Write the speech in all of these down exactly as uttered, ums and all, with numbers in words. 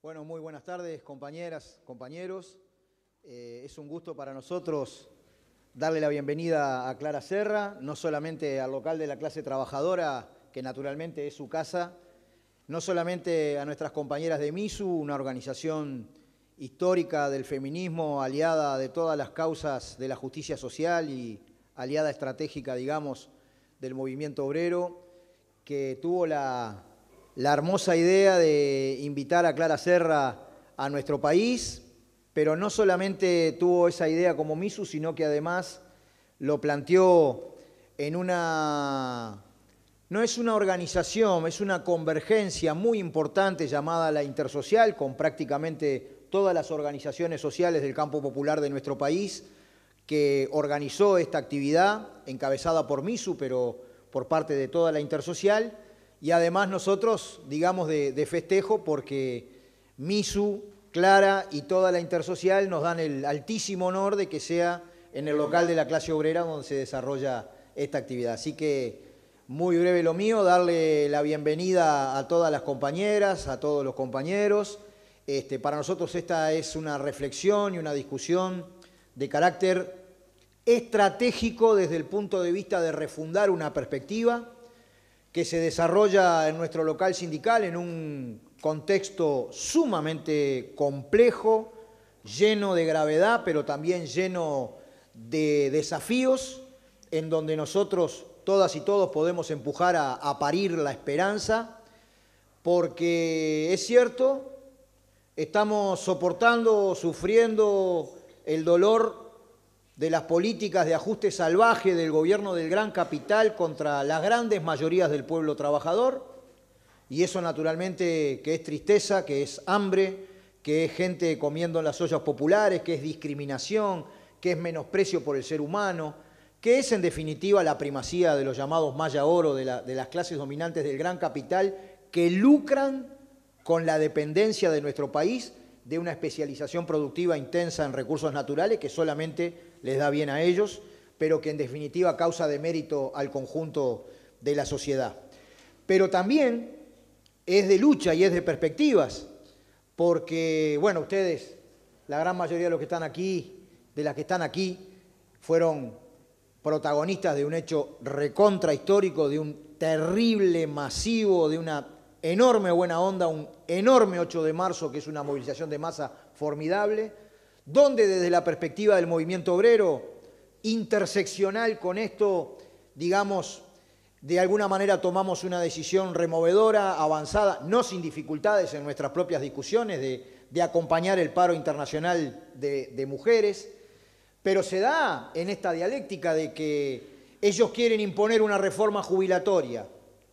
Bueno, muy buenas tardes, compañeras, compañeros. Eh, es un gusto para nosotros darle la bienvenida a Clara Serra, no solamente al local de la clase trabajadora, que naturalmente es su casa, no solamente a nuestras compañeras de MISU, una organización histórica del feminismo, aliada de todas las causas de la justicia social y aliada estratégica, digamos, del movimiento obrero, que tuvo la, la hermosa idea de invitar a Clara Serra a nuestro país, pero no solamente tuvo esa idea como MISU, sino que además lo planteó en una... No es una organización, es una convergencia muy importante llamada la Intersocial, con prácticamente todas las organizaciones sociales del campo popular de nuestro país, que organizó esta actividad, encabezada por MISU, pero por parte de toda la Intersocial, y además nosotros, digamos, de, de festejo, porque MISU, Clara y toda la Intersocial nos dan el altísimo honor de que sea en el local de la clase obrera donde se desarrolla esta actividad. Así que, muy breve lo mío, darle la bienvenida a todas las compañeras, a todos los compañeros. Este, para nosotros esta es una reflexión y una discusión de carácter estratégico desde el punto de vista de refundar una perspectiva que se desarrolla en nuestro local sindical en un contexto sumamente complejo, lleno de gravedad, pero también lleno de desafíos, en donde nosotros, todas y todos, podemos empujar a, a parir la esperanza, porque es cierto, estamos soportando, sufriendo el dolor de las políticas de ajuste salvaje del gobierno del gran capital contra las grandes mayorías del pueblo trabajador, y eso naturalmente que es tristeza, que es hambre, que es gente comiendo en las ollas populares, que es discriminación, que es menosprecio por el ser humano, que es en definitiva la primacía de los llamados maya oro, de, la, de las clases dominantes del gran capital, que lucran con la dependencia de nuestro país de una especialización productiva intensa en recursos naturales que solamente les da bien a ellos, pero que en definitiva causa demérito al conjunto de la sociedad. Pero también es de lucha y es de perspectivas, porque, bueno, ustedes, la gran mayoría de los que están aquí, de las que están aquí, fueron protagonistas de un hecho recontra histórico, de un terrible, masivo, de una enorme buena onda, un enorme ocho de marzo, que es una movilización de masa formidable, donde desde la perspectiva del movimiento obrero, interseccional con esto, digamos, de alguna manera tomamos una decisión removedora, avanzada, no sin dificultades en nuestras propias discusiones, de, de acompañar el paro internacional de, de mujeres, pero se da en esta dialéctica de que ellos quieren imponer una reforma jubilatoria,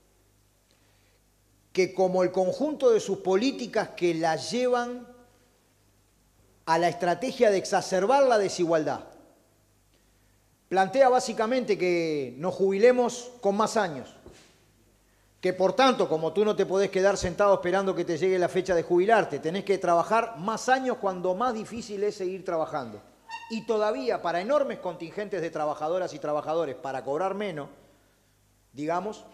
que como el conjunto de sus políticas que la llevan a la estrategia de exacerbar la desigualdad, plantea básicamente que nos jubilemos con más años, que por tanto, como tú no te podés quedar sentado esperando que te llegue la fecha de jubilarte, tenés que trabajar más años cuando más difícil es seguir trabajando. Y todavía para enormes contingentes de trabajadoras y trabajadores, para cobrar menos, digamos,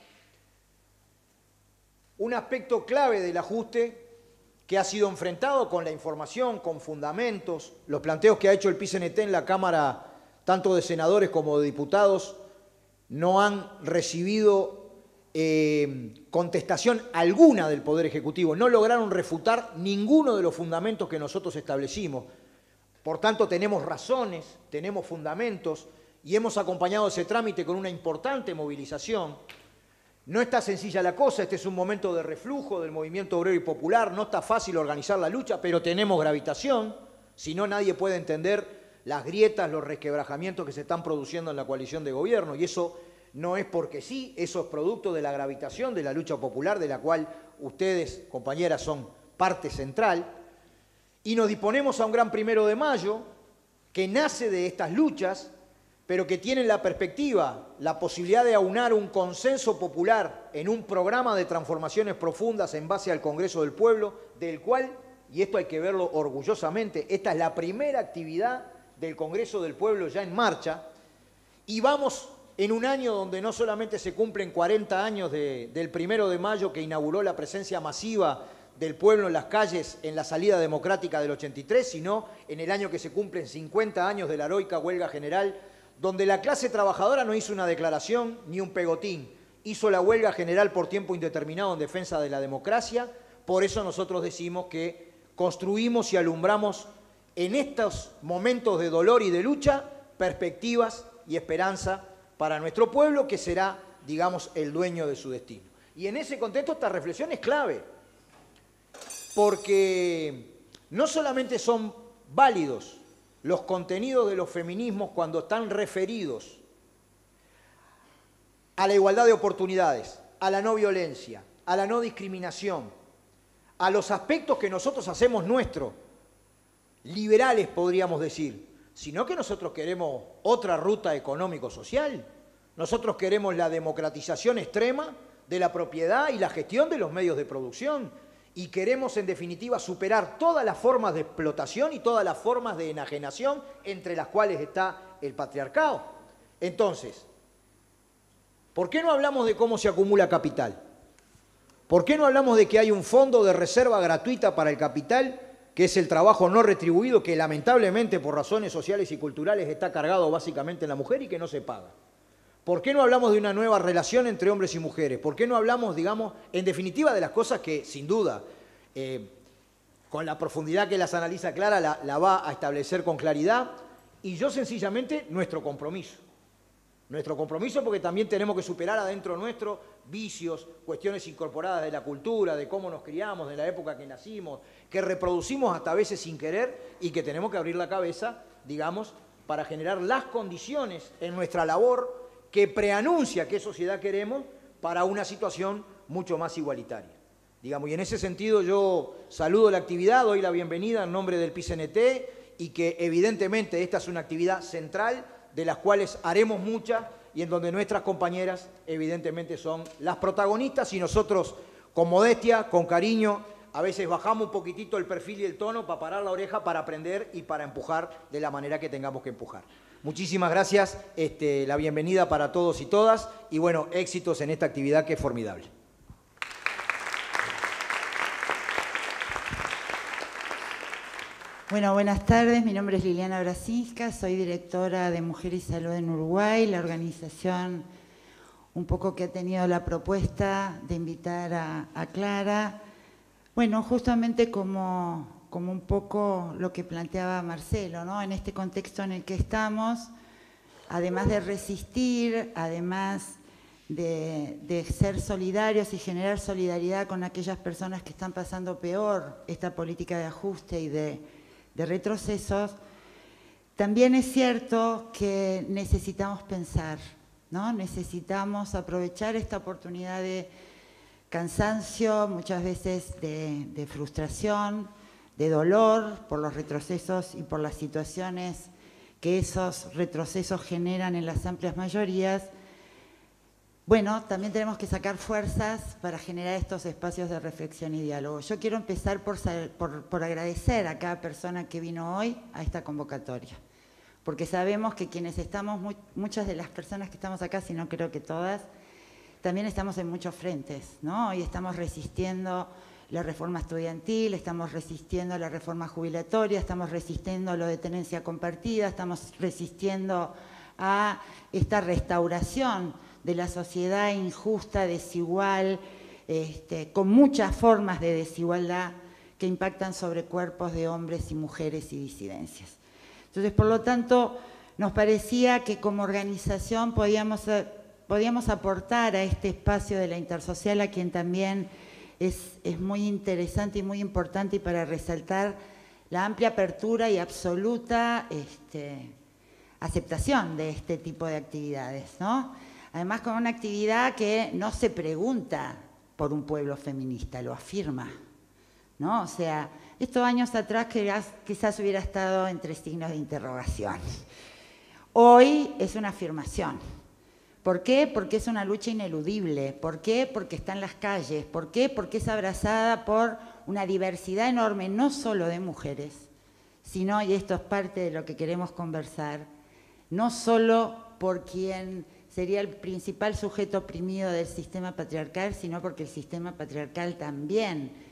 un aspecto clave del ajuste que ha sido enfrentado con la información, con fundamentos, los planteos que ha hecho el P I C N T en la Cámara, tanto de senadores como de diputados, no han recibido eh, contestación alguna del Poder Ejecutivo, no lograron refutar ninguno de los fundamentos que nosotros establecimos. Por tanto, tenemos razones, tenemos fundamentos y hemos acompañado ese trámite con una importante movilización. No está sencilla la cosa, este es un momento de reflujo del movimiento obrero y popular, no está fácil organizar la lucha, pero tenemos gravitación, si no nadie puede entender las grietas, los resquebrajamientos que se están produciendo en la coalición de gobierno, y eso no es porque sí, eso es producto de la gravitación de la lucha popular, de la cual ustedes, compañeras, son parte central. Y nos disponemos a un gran primero de mayo que nace de estas luchas, pero que tiene la perspectiva, la posibilidad de aunar un consenso popular en un programa de transformaciones profundas en base al Congreso del Pueblo, del cual, y esto hay que verlo orgullosamente, esta es la primera actividad del Congreso del Pueblo ya en marcha, y vamos en un año donde no solamente se cumplen cuarenta años de, del primero de mayo que inauguró la presencia masiva del pueblo en las calles en la salida democrática del ochenta y tres, sino en el año que se cumplen cincuenta años de la heroica huelga general, donde la clase trabajadora no hizo una declaración ni un pegotín, hizo la huelga general por tiempo indeterminado en defensa de la democracia. Por eso nosotros decimos que construimos y alumbramos en estos momentos de dolor y de lucha perspectivas y esperanza para nuestro pueblo, que será, digamos, el dueño de su destino. Y en ese contexto esta reflexión es clave, porque no solamente son válidos los contenidos de los feminismos cuando están referidos a la igualdad de oportunidades, a la no violencia, a la no discriminación, a los aspectos que nosotros hacemos nuestros, liberales podríamos decir, sino que nosotros queremos otra ruta económico-social. Nosotros queremos la democratización extrema de la propiedad y la gestión de los medios de producción. Y queremos, en definitiva, superar todas las formas de explotación y todas las formas de enajenación entre las cuales está el patriarcado. Entonces, ¿por qué no hablamos de cómo se acumula capital? ¿Por qué no hablamos de que hay un fondo de reserva gratuita para el capital, que es el trabajo no retribuido, que lamentablemente por razones sociales y culturales está cargado básicamente en la mujer y que no se paga? ¿Por qué no hablamos de una nueva relación entre hombres y mujeres? ¿Por qué no hablamos, digamos, en definitiva, de las cosas que, sin duda, eh, con la profundidad que las analiza Clara, la, la va a establecer con claridad? Y yo, sencillamente, nuestro compromiso. Nuestro compromiso porque también tenemos que superar adentro nuestro vicios, cuestiones incorporadas de la cultura, de cómo nos criamos, de la época que nacimos, que reproducimos hasta a veces sin querer y que tenemos que abrir la cabeza, digamos, para generar las condiciones en nuestra labor que preanuncia qué sociedad queremos para una situación mucho más igualitaria. Digamos, y en ese sentido yo saludo la actividad, doy la bienvenida en nombre del P I C N T y que evidentemente esta es una actividad central de las cuales haremos muchas y en donde nuestras compañeras evidentemente son las protagonistas y nosotros con modestia, con cariño, a veces bajamos un poquitito el perfil y el tono para parar la oreja, para aprender y para empujar de la manera que tengamos que empujar. Muchísimas gracias, este, la bienvenida para todos y todas y bueno, éxitos en esta actividad que es formidable. Bueno, buenas tardes, mi nombre es Liliana Brasinska, soy directora de Mujer y Salud en Uruguay, la organización un poco que ha tenido la propuesta de invitar a, a Clara, bueno, justamente como... como un poco lo que planteaba Marcelo, ¿no? En este contexto en el que estamos, además de resistir, además de, de ser solidarios y generar solidaridad con aquellas personas que están pasando peor esta política de ajuste y de, de retrocesos, también es cierto que necesitamos pensar, ¿no? Necesitamos aprovechar esta oportunidad de cansancio, muchas veces de, de frustración, de dolor por los retrocesos y por las situaciones que esos retrocesos generan en las amplias mayorías. Bueno, también tenemos que sacar fuerzas para generar estos espacios de reflexión y diálogo. Yo quiero empezar por, por, por agradecer a cada persona que vino hoy a esta convocatoria, porque sabemos que quienes estamos, muy, muchas de las personas que estamos acá, si no creo que todas, también estamos en muchos frentes, ¿no? Hoy estamos resistiendo la reforma estudiantil, estamos resistiendo la reforma jubilatoria, estamos resistiendo lo de tenencia compartida, estamos resistiendo a esta restauración de la sociedad injusta, desigual, este, con muchas formas de desigualdad que impactan sobre cuerpos de hombres y mujeres y disidencias. Entonces, por lo tanto, nos parecía que como organización podíamos, podíamos aportar a este espacio de la intersocial, a quien también Es, es muy interesante y muy importante y para resaltar la amplia apertura y absoluta este, aceptación de este tipo de actividades, ¿no? Además, con una actividad que no se pregunta por un pueblo feminista, lo afirma, ¿no? O sea, estos años atrás quizás, quizás hubiera estado entre signos de interrogación. Hoy es una afirmación. ¿Por qué? Porque es una lucha ineludible. ¿Por qué? Porque está en las calles. ¿Por qué? Porque es abrazada por una diversidad enorme, no solo de mujeres, sino, y esto es parte de lo que queremos conversar, no solo por quien sería el principal sujeto oprimido del sistema patriarcal, sino porque el sistema patriarcal también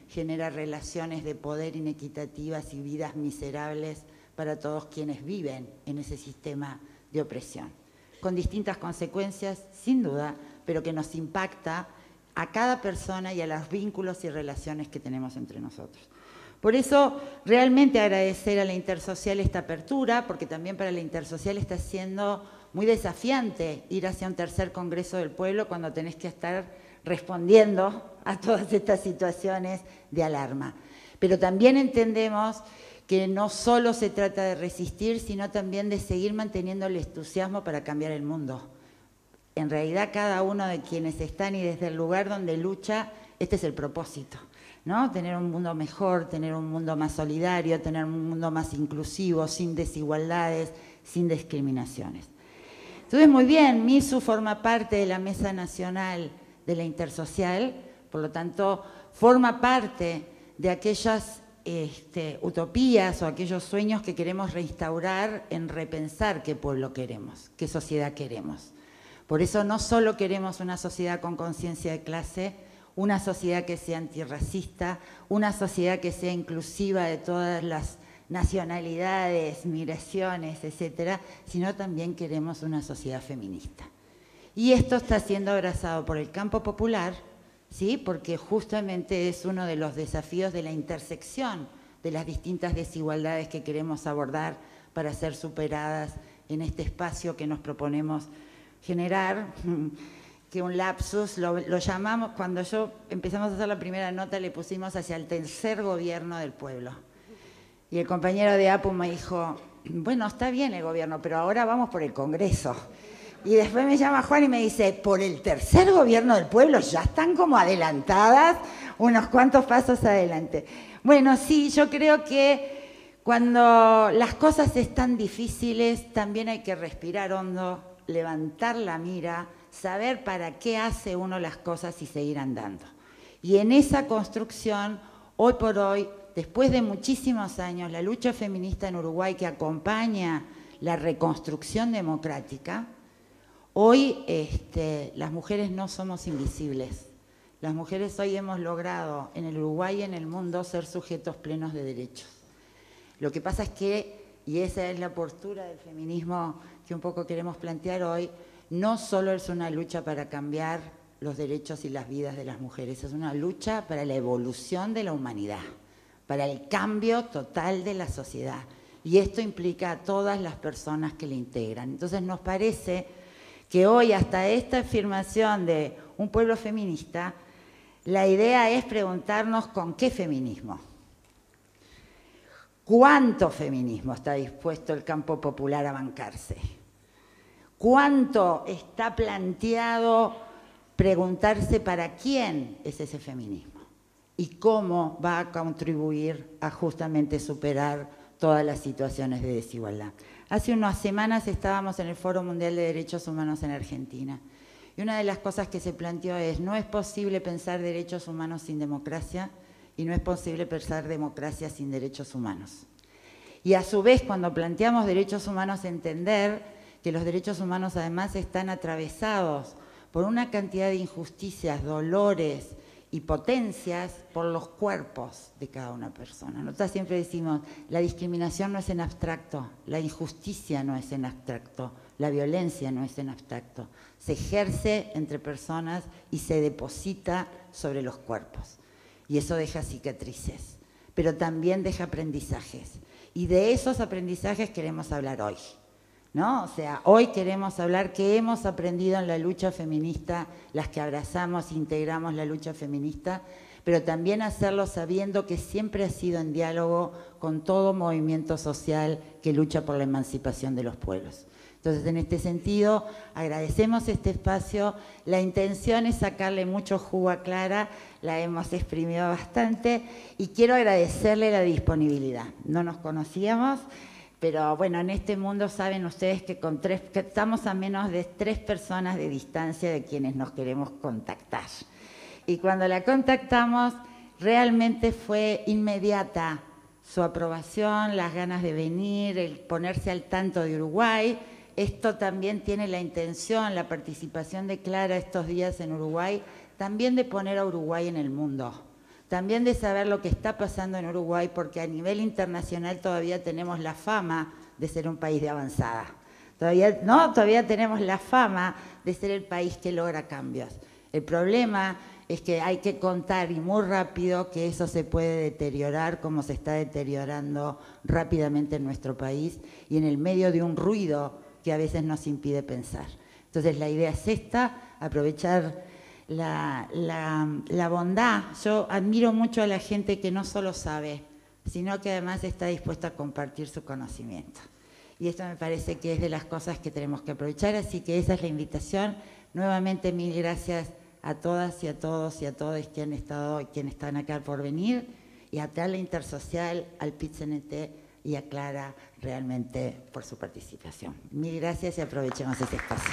genera relaciones de poder inequitativas y vidas miserables para todos quienes viven en ese sistema de opresión, con distintas consecuencias, sin duda, pero que nos impacta a cada persona y a los vínculos y relaciones que tenemos entre nosotros. Por eso, realmente agradecer a la Intersocial esta apertura, porque también para la Intersocial está siendo muy desafiante ir hacia un tercer Congreso del Pueblo cuando tenés que estar respondiendo a todas estas situaciones de alarma. Pero también entendemos que no solo se trata de resistir, sino también de seguir manteniendo el entusiasmo para cambiar el mundo. En realidad, cada uno de quienes están y desde el lugar donde lucha, este es el propósito, ¿no? Tener un mundo mejor, tener un mundo más solidario, tener un mundo más inclusivo, sin desigualdades, sin discriminaciones. Entonces, muy bien, MISU forma parte de la Mesa Nacional de la Intersocial, por lo tanto, forma parte de aquellas este, utopías o aquellos sueños que queremos reinstaurar en repensar qué pueblo queremos, qué sociedad queremos. Por eso no solo queremos una sociedad con conciencia de clase, una sociedad que sea antirracista, una sociedad que sea inclusiva de todas las nacionalidades, migraciones, etcétera, sino también queremos una sociedad feminista. Y esto está siendo abrazado por el campo popular, ¿sí? Porque justamente es uno de los desafíos de la intersección de las distintas desigualdades que queremos abordar para ser superadas en este espacio que nos proponemos generar, que un lapsus, lo, lo llamamos, cuando yo empezamos a hacer la primera nota, le pusimos hacia el tercer gobierno del pueblo. Y el compañero de APU me dijo, bueno, está bien el gobierno, pero ahora vamos por el Congreso. Y después me llama Juan y me dice, por el tercer gobierno del pueblo ya están como adelantadas, unos cuantos pasos adelante. Bueno, sí, yo creo que cuando las cosas están difíciles, también hay que respirar hondo, levantar la mira, saber para qué hace uno las cosas y seguir andando. Y en esa construcción, hoy por hoy, después de muchísimos años, la lucha feminista en Uruguay que acompaña la reconstrucción democrática, hoy este, las mujeres no somos invisibles. Las mujeres hoy hemos logrado en el Uruguay y en el mundo ser sujetos plenos de derechos. Lo que pasa es que, y esa es la postura del feminismo que un poco queremos plantear hoy, no solo es una lucha para cambiar los derechos y las vidas de las mujeres, es una lucha para la evolución de la humanidad, para el cambio total de la sociedad. Y esto implica a todas las personas que le integran. Entonces nos parece que hoy, hasta esta afirmación de un pueblo feminista, la idea es preguntarnos con qué feminismo. ¿Cuánto feminismo está dispuesto el campo popular a bancarse? ¿Cuánto está planteado preguntarse para quién es ese feminismo? ¿Y cómo va a contribuir a justamente superar todas las situaciones de desigualdad? Hace unas semanas estábamos en el Foro Mundial de Derechos Humanos en Argentina. Y una de las cosas que se planteó es, no es posible pensar derechos humanos sin democracia y no es posible pensar democracia sin derechos humanos. Y a su vez, cuando planteamos derechos humanos, entender que los derechos humanos además están atravesados por una cantidad de injusticias, dolores y potencias por los cuerpos de cada una persona. Nosotros siempre decimos, la discriminación no es en abstracto, la injusticia no es en abstracto, la violencia no es en abstracto. Se ejerce entre personas y se deposita sobre los cuerpos. Y eso deja cicatrices, pero también deja aprendizajes. Y de esos aprendizajes queremos hablar hoy, ¿no? O sea, hoy queremos hablar qué hemos aprendido en la lucha feminista, las que abrazamos, integramos la lucha feminista, pero también hacerlo sabiendo que siempre ha sido en diálogo con todo movimiento social que lucha por la emancipación de los pueblos. Entonces, en este sentido, agradecemos este espacio. La intención es sacarle mucho jugo a Clara, la hemos exprimido bastante y quiero agradecerle la disponibilidad. No nos conocíamos, pero bueno, en este mundo saben ustedes que, con tres, que estamos a menos de tres personas de distancia de quienes nos queremos contactar. Y cuando la contactamos, realmente fue inmediata su aprobación, las ganas de venir, el ponerse al tanto de Uruguay. Esto también tiene la intención, la participación de Clara estos días en Uruguay, también de poner a Uruguay en el mundo, también de saber lo que está pasando en Uruguay, porque a nivel internacional todavía tenemos la fama de ser un país de avanzada. Todavía, ¿no? Todavía tenemos la fama de ser el país que logra cambios. El problema es que hay que contar, y muy rápido, que eso se puede deteriorar como se está deteriorando rápidamente en nuestro país y en el medio de un ruido que a veces nos impide pensar. Entonces la idea es esta, aprovechar La, la, la bondad. Yo admiro mucho a la gente que no solo sabe, sino que además está dispuesta a compartir su conocimiento. Y esto me parece que es de las cosas que tenemos que aprovechar, así que esa es la invitación. Nuevamente, mil gracias a todas y a todos y a todos que han estado y quienes están acá por venir, y a Tala Intersocial, al PIT-C N T y a Clara realmente por su participación. Mil gracias y aprovechemos ese espacio.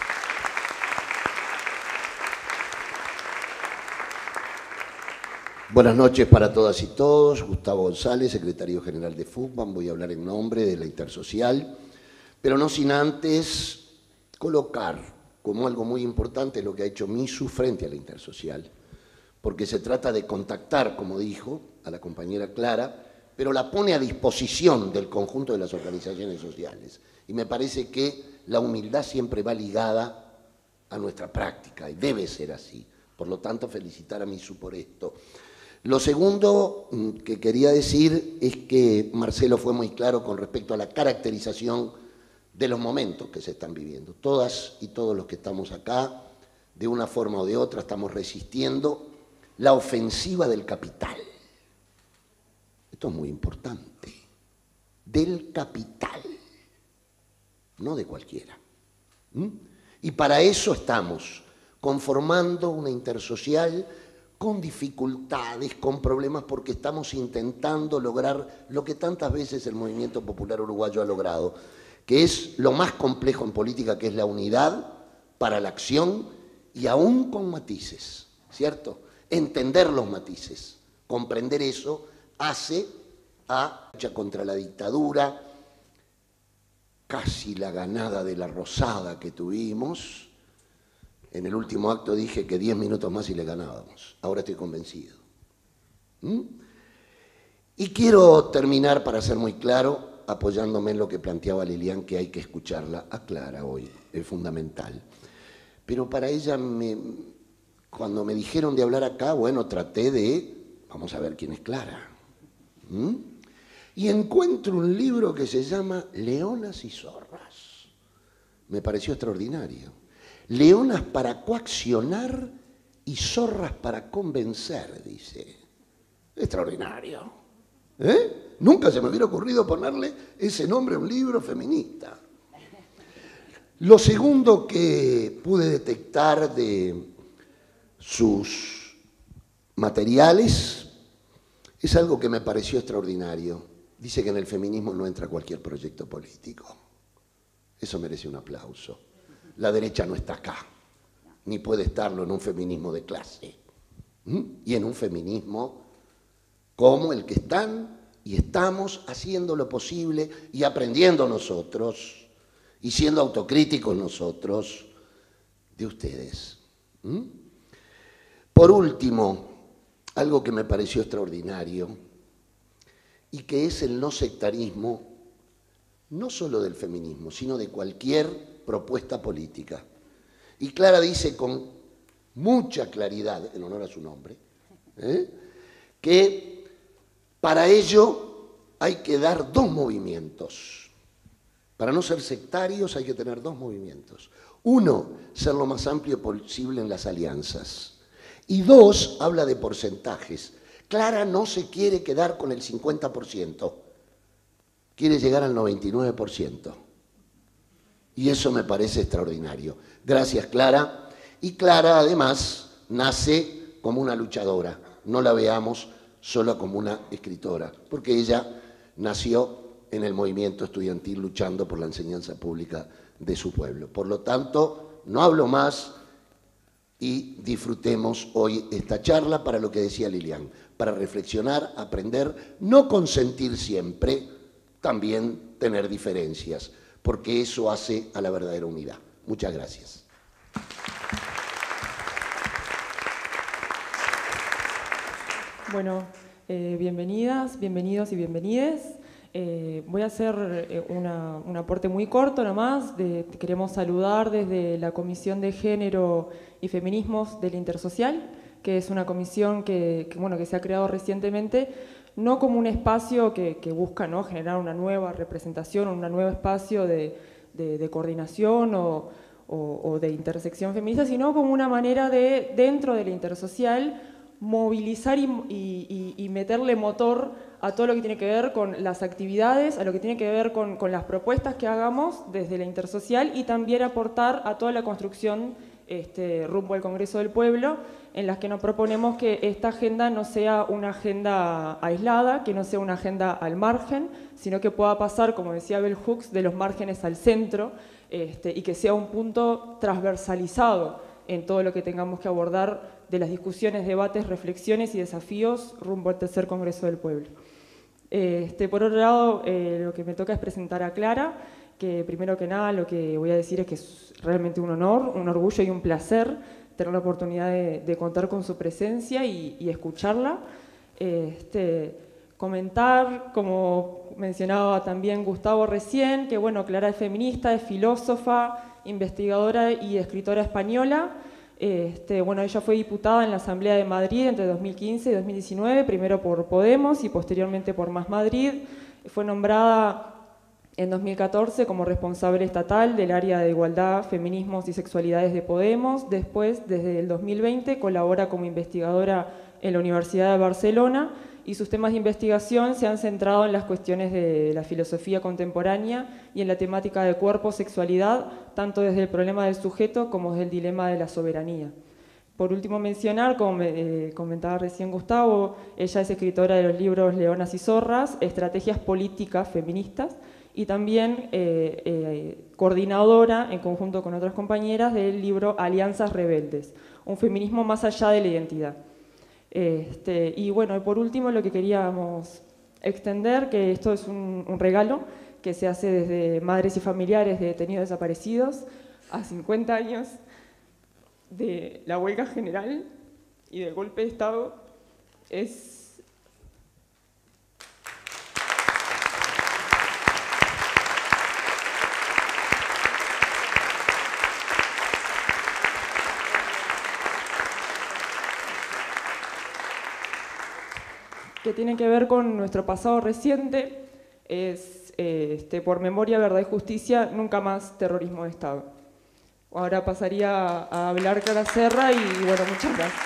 Buenas noches para todas y todos. Gustavo González, secretario general de FUCBAN. Voy a hablar en nombre de la Intersocial, pero no sin antes colocar como algo muy importante lo que ha hecho MISU frente a la Intersocial, porque se trata de contactar, como dijo, a la compañera Clara, pero la pone a disposición del conjunto de las organizaciones sociales. Y me parece que la humildad siempre va ligada a nuestra práctica, y debe ser así. Por lo tanto, felicitar a MISU por esto. Lo segundo que quería decir es que Marcelo fue muy claro con respecto a la caracterización de los momentos que se están viviendo. Todas y todos los que estamos acá, de una forma o de otra, estamos resistiendo la ofensiva del capital. Esto es muy importante. Del capital, no de cualquiera. ¿Mm? Y para eso estamos conformando una intersocial con dificultades, con problemas, porque estamos intentando lograr lo que tantas veces el movimiento popular uruguayo ha logrado, que es lo más complejo en política, que es la unidad para la acción, y aún con matices, ¿cierto? Entender los matices, comprender eso, hace a lucha contra la dictadura, casi la ganada de la Rosada que tuvimos. En el último acto dije que diez minutos más y le ganábamos. Ahora estoy convencido. ¿Mm? Y quiero terminar, para ser muy claro, apoyándome en lo que planteaba Lilian, que hay que escucharla a Clara hoy, es fundamental. Pero para ella, me, cuando me dijeron de hablar acá, bueno, traté de, vamos a ver quién es Clara. ¿Mm? Y encuentro un libro que se llama Leonas y Zorras. Me pareció extraordinario. Leonas para coaccionar y zorras para convencer, dice. Extraordinario. ¿Eh? Nunca se me hubiera ocurrido ponerle ese nombre a un libro feminista. Lo segundo que pude detectar de sus materiales es algo que me pareció extraordinario. Dice que en el feminismo no entra cualquier proyecto político. Eso merece un aplauso. La derecha no está acá, ni puede estarlo en un feminismo de clase. ¿Mm? Y en un feminismo como el que están y estamos haciendo lo posible y aprendiendo nosotros y siendo autocríticos nosotros de ustedes. ¿Mm? Por último, algo que me pareció extraordinario y que es el no sectarismo, no solo del feminismo, sino de cualquier propuesta política. Y Clara dice con mucha claridad, en honor a su nombre, ¿eh? que para ello hay que dar dos movimientos. Para no ser sectarios hay que tener dos movimientos. Uno, ser lo más amplio posible en las alianzas. Y dos, habla de porcentajes. Clara no se quiere quedar con el cincuenta por ciento, quiere llegar al noventa y nueve por ciento. Y eso me parece extraordinario. Gracias, Clara. Y Clara, además, nace como una luchadora. No la veamos solo como una escritora, porque ella nació en el movimiento estudiantil luchando por la enseñanza pública de su pueblo. Por lo tanto, no hablo más y disfrutemos hoy esta charla para lo que decía Lilian, para reflexionar, aprender, no consentir siempre, también tener diferencias, porque eso hace a la verdadera unidad. Muchas gracias. Bueno, eh, bienvenidas, bienvenidos y bienvenides. Eh, voy a hacer eh, una, un aporte muy corto nomás. De, queremos saludar desde la Comisión de Género y Feminismos del Intersocial, que es una comisión que, que, bueno, que se ha creado recientemente, no como un espacio que, que busca, ¿no?, generar una nueva representación, un nuevo espacio de, de, de coordinación o, o, o de intersección feminista, sino como una manera de, dentro del intersocial, movilizar y, y, y meterle motor a todo lo que tiene que ver con las actividades, a lo que tiene que ver con, con las propuestas que hagamos desde la intersocial y también aportar a toda la construcción este, rumbo al Congreso del Pueblo, en las que nos proponemos que esta agenda no sea una agenda aislada, que no sea una agenda al margen, sino que pueda pasar, como decía Bell Hooks, de los márgenes al centro, este, y que sea un punto transversalizado en todo lo que tengamos que abordar de las discusiones, debates, reflexiones y desafíos rumbo al tercer Congreso del Pueblo. Este, por otro lado, eh, lo que me toca es presentar a Clara, que primero que nada lo que voy a decir es que es realmente un honor, un orgullo y un placer tener la oportunidad de, de contar con su presencia y, y escucharla. Este, comentar, como mencionaba también Gustavo recién, que bueno, Clara es feminista, es filósofa, investigadora y escritora española. Este, bueno, ella fue diputada en la Asamblea de Madrid entre dos mil quince y dos mil diecinueve, primero por Podemos y posteriormente por Más Madrid. Fue nombrada en dos mil catorce como responsable estatal del área de igualdad, feminismos y sexualidades de Podemos. Después, desde el dos mil veinte, colabora como investigadora en la Universidad de Barcelona y sus temas de investigación se han centrado en las cuestiones de la filosofía contemporánea y en la temática de cuerpo, sexualidad, tanto desde el problema del sujeto como desde el dilema de la soberanía. Por último mencionar, como me, eh, comentaba recién Gustavo, ella es escritora de los libros Leonas y Zorras, Estrategias Políticas Feministas, y también eh, eh, coordinadora, en conjunto con otras compañeras, del libro Alianzas Rebeldes, un feminismo más allá de la identidad. Este, y bueno, y por último lo que queríamos extender, que esto es un, un regalo que se hace desde madres y familiares de detenidos desaparecidos a cincuenta años de la huelga general y del golpe de Estado, es que tiene que ver con nuestro pasado reciente, es eh, este, por memoria, verdad y justicia, nunca más terrorismo de Estado. Ahora pasaría a hablar Clara Serra y bueno, muchas gracias.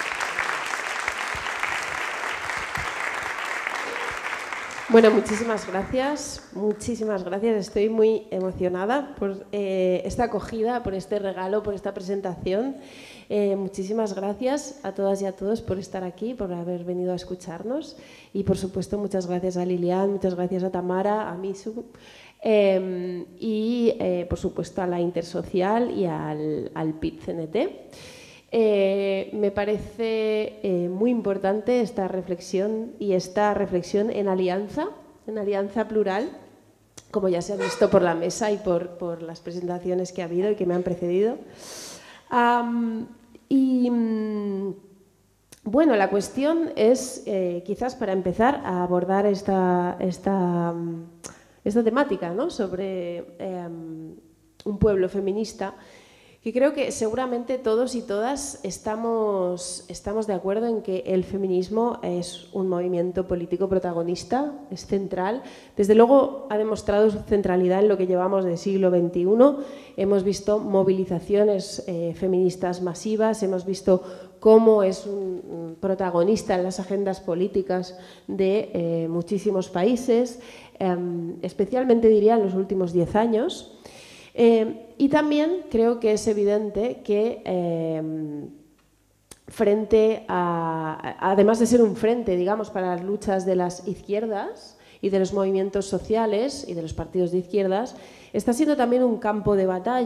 Bueno, muchísimas gracias, muchísimas gracias. Estoy muy emocionada por eh, esta acogida, por este regalo, por esta presentación. Eh, muchísimas gracias a todas y a todos por estar aquí, por haber venido a escucharnos. Y, por supuesto, muchas gracias a Lilian, muchas gracias a Tamara, a Misu. Eh, y, eh, por supuesto, a la Intersocial y al, al P I T C N T. Eh, me parece eh, muy importante esta reflexión y esta reflexión en alianza, en alianza plural, como ya se ha visto por la mesa y por, por las presentaciones que ha habido y que me han precedido. Um, y um, bueno, la cuestión es, eh, quizás para empezar a abordar esta, esta, um, esta temática, ¿no?, sobre um, un pueblo feminista, que creo que seguramente todos y todas estamos, estamos de acuerdo en que el feminismo es un movimiento político protagonista, es central. Desde luego ha demostrado su centralidad en lo que llevamos del siglo veintiuno. Hemos visto movilizaciones eh, feministas masivas, hemos visto cómo es un, un protagonista en las agendas políticas de eh, muchísimos países, eh, especialmente diría en los últimos diez años. Eh, y también creo que es evidente que eh, frente a, además de ser un frente, digamos, para las luchas de las izquierdas y de los movimientos sociales y de los partidos de izquierdas, está siendo también un campo de batalla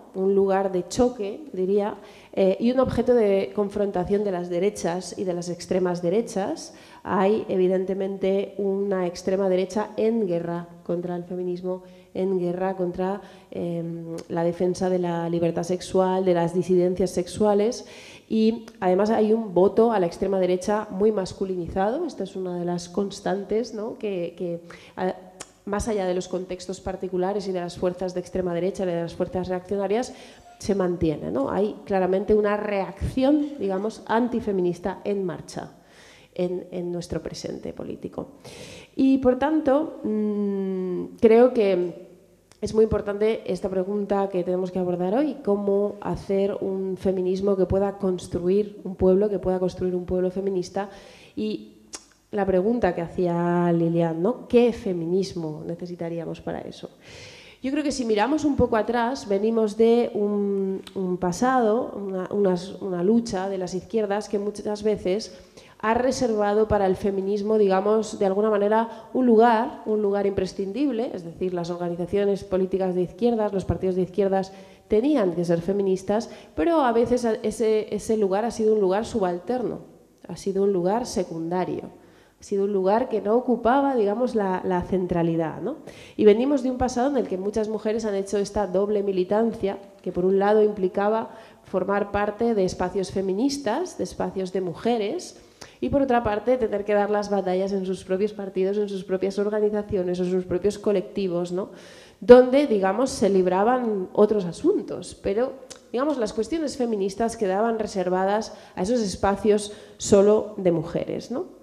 un lugar de choque, diría, eh, y un objeto de confrontación de las derechas y de las extremas derechas. Hay, evidentemente, una extrema derecha en guerra contra el feminismo, en guerra contra eh, la defensa de la libertad sexual, de las disidencias sexuales, y además hay un voto a la extrema derecha muy masculinizado. Esta es una de las constantes, ¿no?, que, que a, más allá de los contextos particulares y de las fuerzas de extrema derecha y de las fuerzas reaccionarias, se mantiene, ¿no? Hay claramente una reacción, digamos, antifeminista en marcha en, en nuestro presente político. Y, por tanto, mmm, creo que es muy importante esta pregunta que tenemos que abordar hoy: cómo hacer un feminismo que pueda construir un pueblo, que pueda construir un pueblo feminista. Y la pregunta que hacía Lilian, ¿no?, ¿qué feminismo necesitaríamos para eso? Yo creo que si miramos un poco atrás, venimos de un, un pasado, una, una, una lucha de las izquierdas que muchas veces ha reservado para el feminismo, digamos, de alguna manera un lugar, un lugar imprescindible. Es decir, las organizaciones políticas de izquierdas, los partidos de izquierdas tenían que ser feministas, pero a veces ese, ese lugar ha sido un lugar subalterno, ha sido un lugar secundario. Ha sido un lugar que no ocupaba, digamos, la, la centralidad, ¿no? Y venimos de un pasado en el que muchas mujeres han hecho esta doble militancia, que por un lado implicaba formar parte de espacios feministas, de espacios de mujeres, y por otra parte tener que dar las batallas en sus propios partidos, en sus propias organizaciones, en sus propios colectivos, ¿no?, donde, digamos, se libraban otros asuntos, pero, digamos, las cuestiones feministas quedaban reservadas a esos espacios solo de mujeres, ¿no?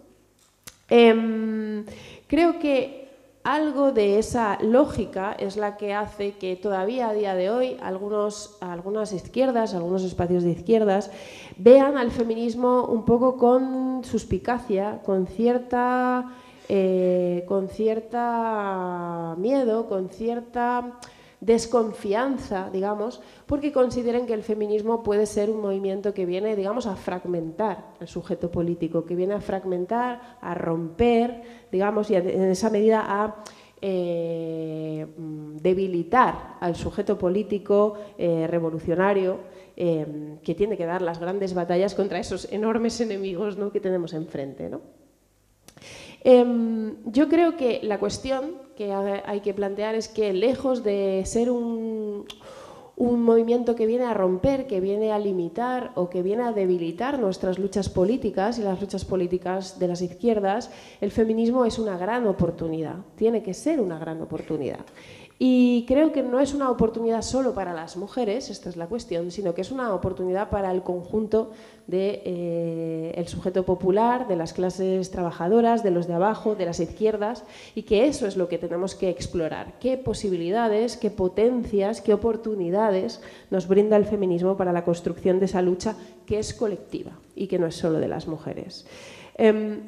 Eh, creo que algo de esa lógica es la que hace que todavía a día de hoy algunos, algunas izquierdas, algunos espacios de izquierdas vean al feminismo un poco con suspicacia, con cierta, eh, con cierta miedo, con cierta desconfianza, digamos, porque consideren que el feminismo puede ser un movimiento que viene, digamos, a fragmentar el sujeto político, que viene a fragmentar, a romper, digamos, y en esa medida a eh, debilitar al sujeto político eh, revolucionario eh, que tiene que dar las grandes batallas contra esos enormes enemigos, ¿no?, que tenemos enfrente, ¿no? Eh, yo creo que la cuestión que hay que plantear es que, lejos de ser un, un movimiento que viene a romper, que viene a limitar o que viene a debilitar nuestras luchas políticas y las luchas políticas de las izquierdas, el feminismo es una gran oportunidad, tiene que ser una gran oportunidad. Y creo que no es una oportunidad solo para las mujeres, esta es la cuestión, sino que es una oportunidad para el conjunto del de, eh, sujeto popular, de las clases trabajadoras, de los de abajo, de las izquierdas, y que eso es lo que tenemos que explorar. ¿Qué posibilidades, qué potencias, qué oportunidades nos brinda el feminismo para la construcción de esa lucha que es colectiva y que no es solo de las mujeres? Eh,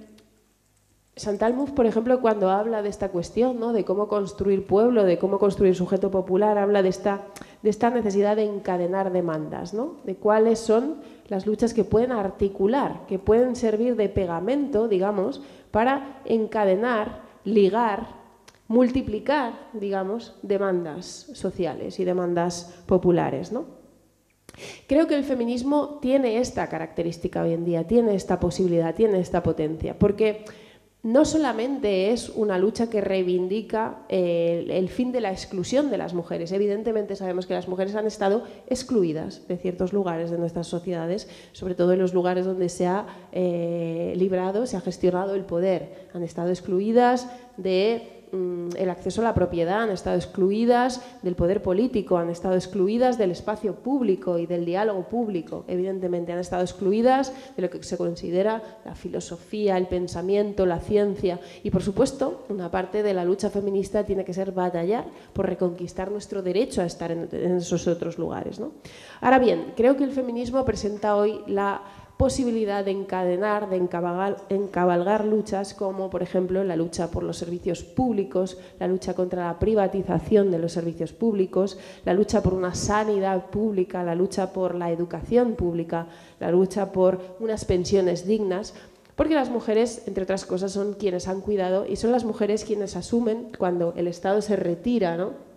Chantal Mouffe, por ejemplo, cuando habla de esta cuestión, ¿no?, de cómo construir pueblo, de cómo construir sujeto popular, habla de esta, de esta necesidad de encadenar demandas, ¿no?, de cuáles son las luchas que pueden articular, que pueden servir de pegamento, digamos, para encadenar, ligar, multiplicar, digamos, demandas sociales y demandas populares, ¿no? Creo que el feminismo tiene esta característica hoy en día, tiene esta posibilidad, tiene esta potencia, porque no solamente es una lucha que reivindica eh, el fin de la exclusión de las mujeres. Evidentemente sabemos que las mujeres han estado excluidas de ciertos lugares de nuestras sociedades, sobre todo en los lugares donde se ha eh, librado, se ha gestionado el poder. Han estado excluidas de el acceso a la propiedad, han estado excluidas del poder político, han estado excluidas del espacio público y del diálogo público. Evidentemente han estado excluidas de lo que se considera la filosofía, el pensamiento, la ciencia, y por supuesto una parte de la lucha feminista tiene que ser batallar por reconquistar nuestro derecho a estar en, en esos otros lugares, ¿no? Ahora bien, creo que el feminismo presenta hoy la posibilidad de encadenar, de encabalgar, encabalgar luchas como, por ejemplo, la lucha por los servicios públicos, la lucha contra la privatización de los servicios públicos, la lucha por una sanidad pública, la lucha por la educación pública, la lucha por unas pensiones dignas, porque las mujeres, entre otras cosas, son quienes han cuidado y son las mujeres quienes asumen, cuando el Estado se retira, ¿no?,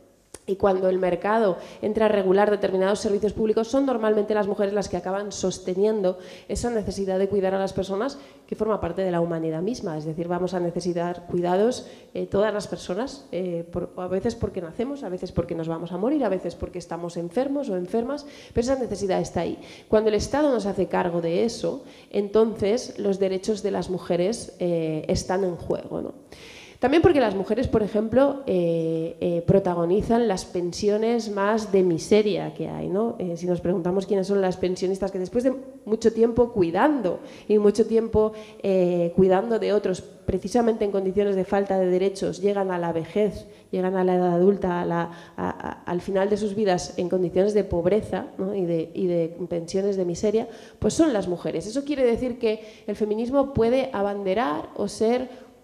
Y cuando el mercado entra a regular determinados servicios públicos, son normalmente las mujeres las que acaban sosteniendo esa necesidad de cuidar a las personas, que forma parte de la humanidad misma. Es decir, vamos a necesitar cuidados eh, todas las personas, eh, por, a veces porque nacemos, a veces porque nos vamos a morir, a veces porque estamos enfermos o enfermas, pero esa necesidad está ahí. Cuando el Estado nos hace cargo de eso, entonces los derechos de las mujeres eh, están en juego, ¿no? También porque las mujeres, por ejemplo, eh, eh, protagonizan las pensiones más de miseria que hay, ¿no? Eh, si nos preguntamos quiénes son las pensionistas que después de mucho tiempo cuidando y mucho tiempo eh, cuidando de otros, precisamente en condiciones de falta de derechos, llegan a la vejez, llegan a la edad adulta, a la, a, a, al final de sus vidas en condiciones de pobreza, ¿no? y, de, y de pensiones de miseria, pues son las mujeres. Eso quiere decir que el feminismo puede abanderar o ser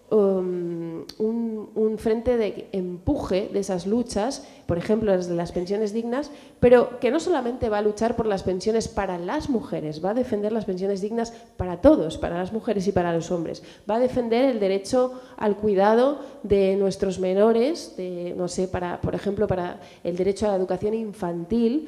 Um, un, un frente de empuje de esas luchas, por ejemplo, las de las pensiones dignas, pero que no solamente va a luchar por las pensiones para las mujeres, va a defender las pensiones dignas para todos, para las mujeres y para los hombres, va a defender el derecho al cuidado de nuestros menores, de, no sé, para, por ejemplo, para el derecho a la educación infantil,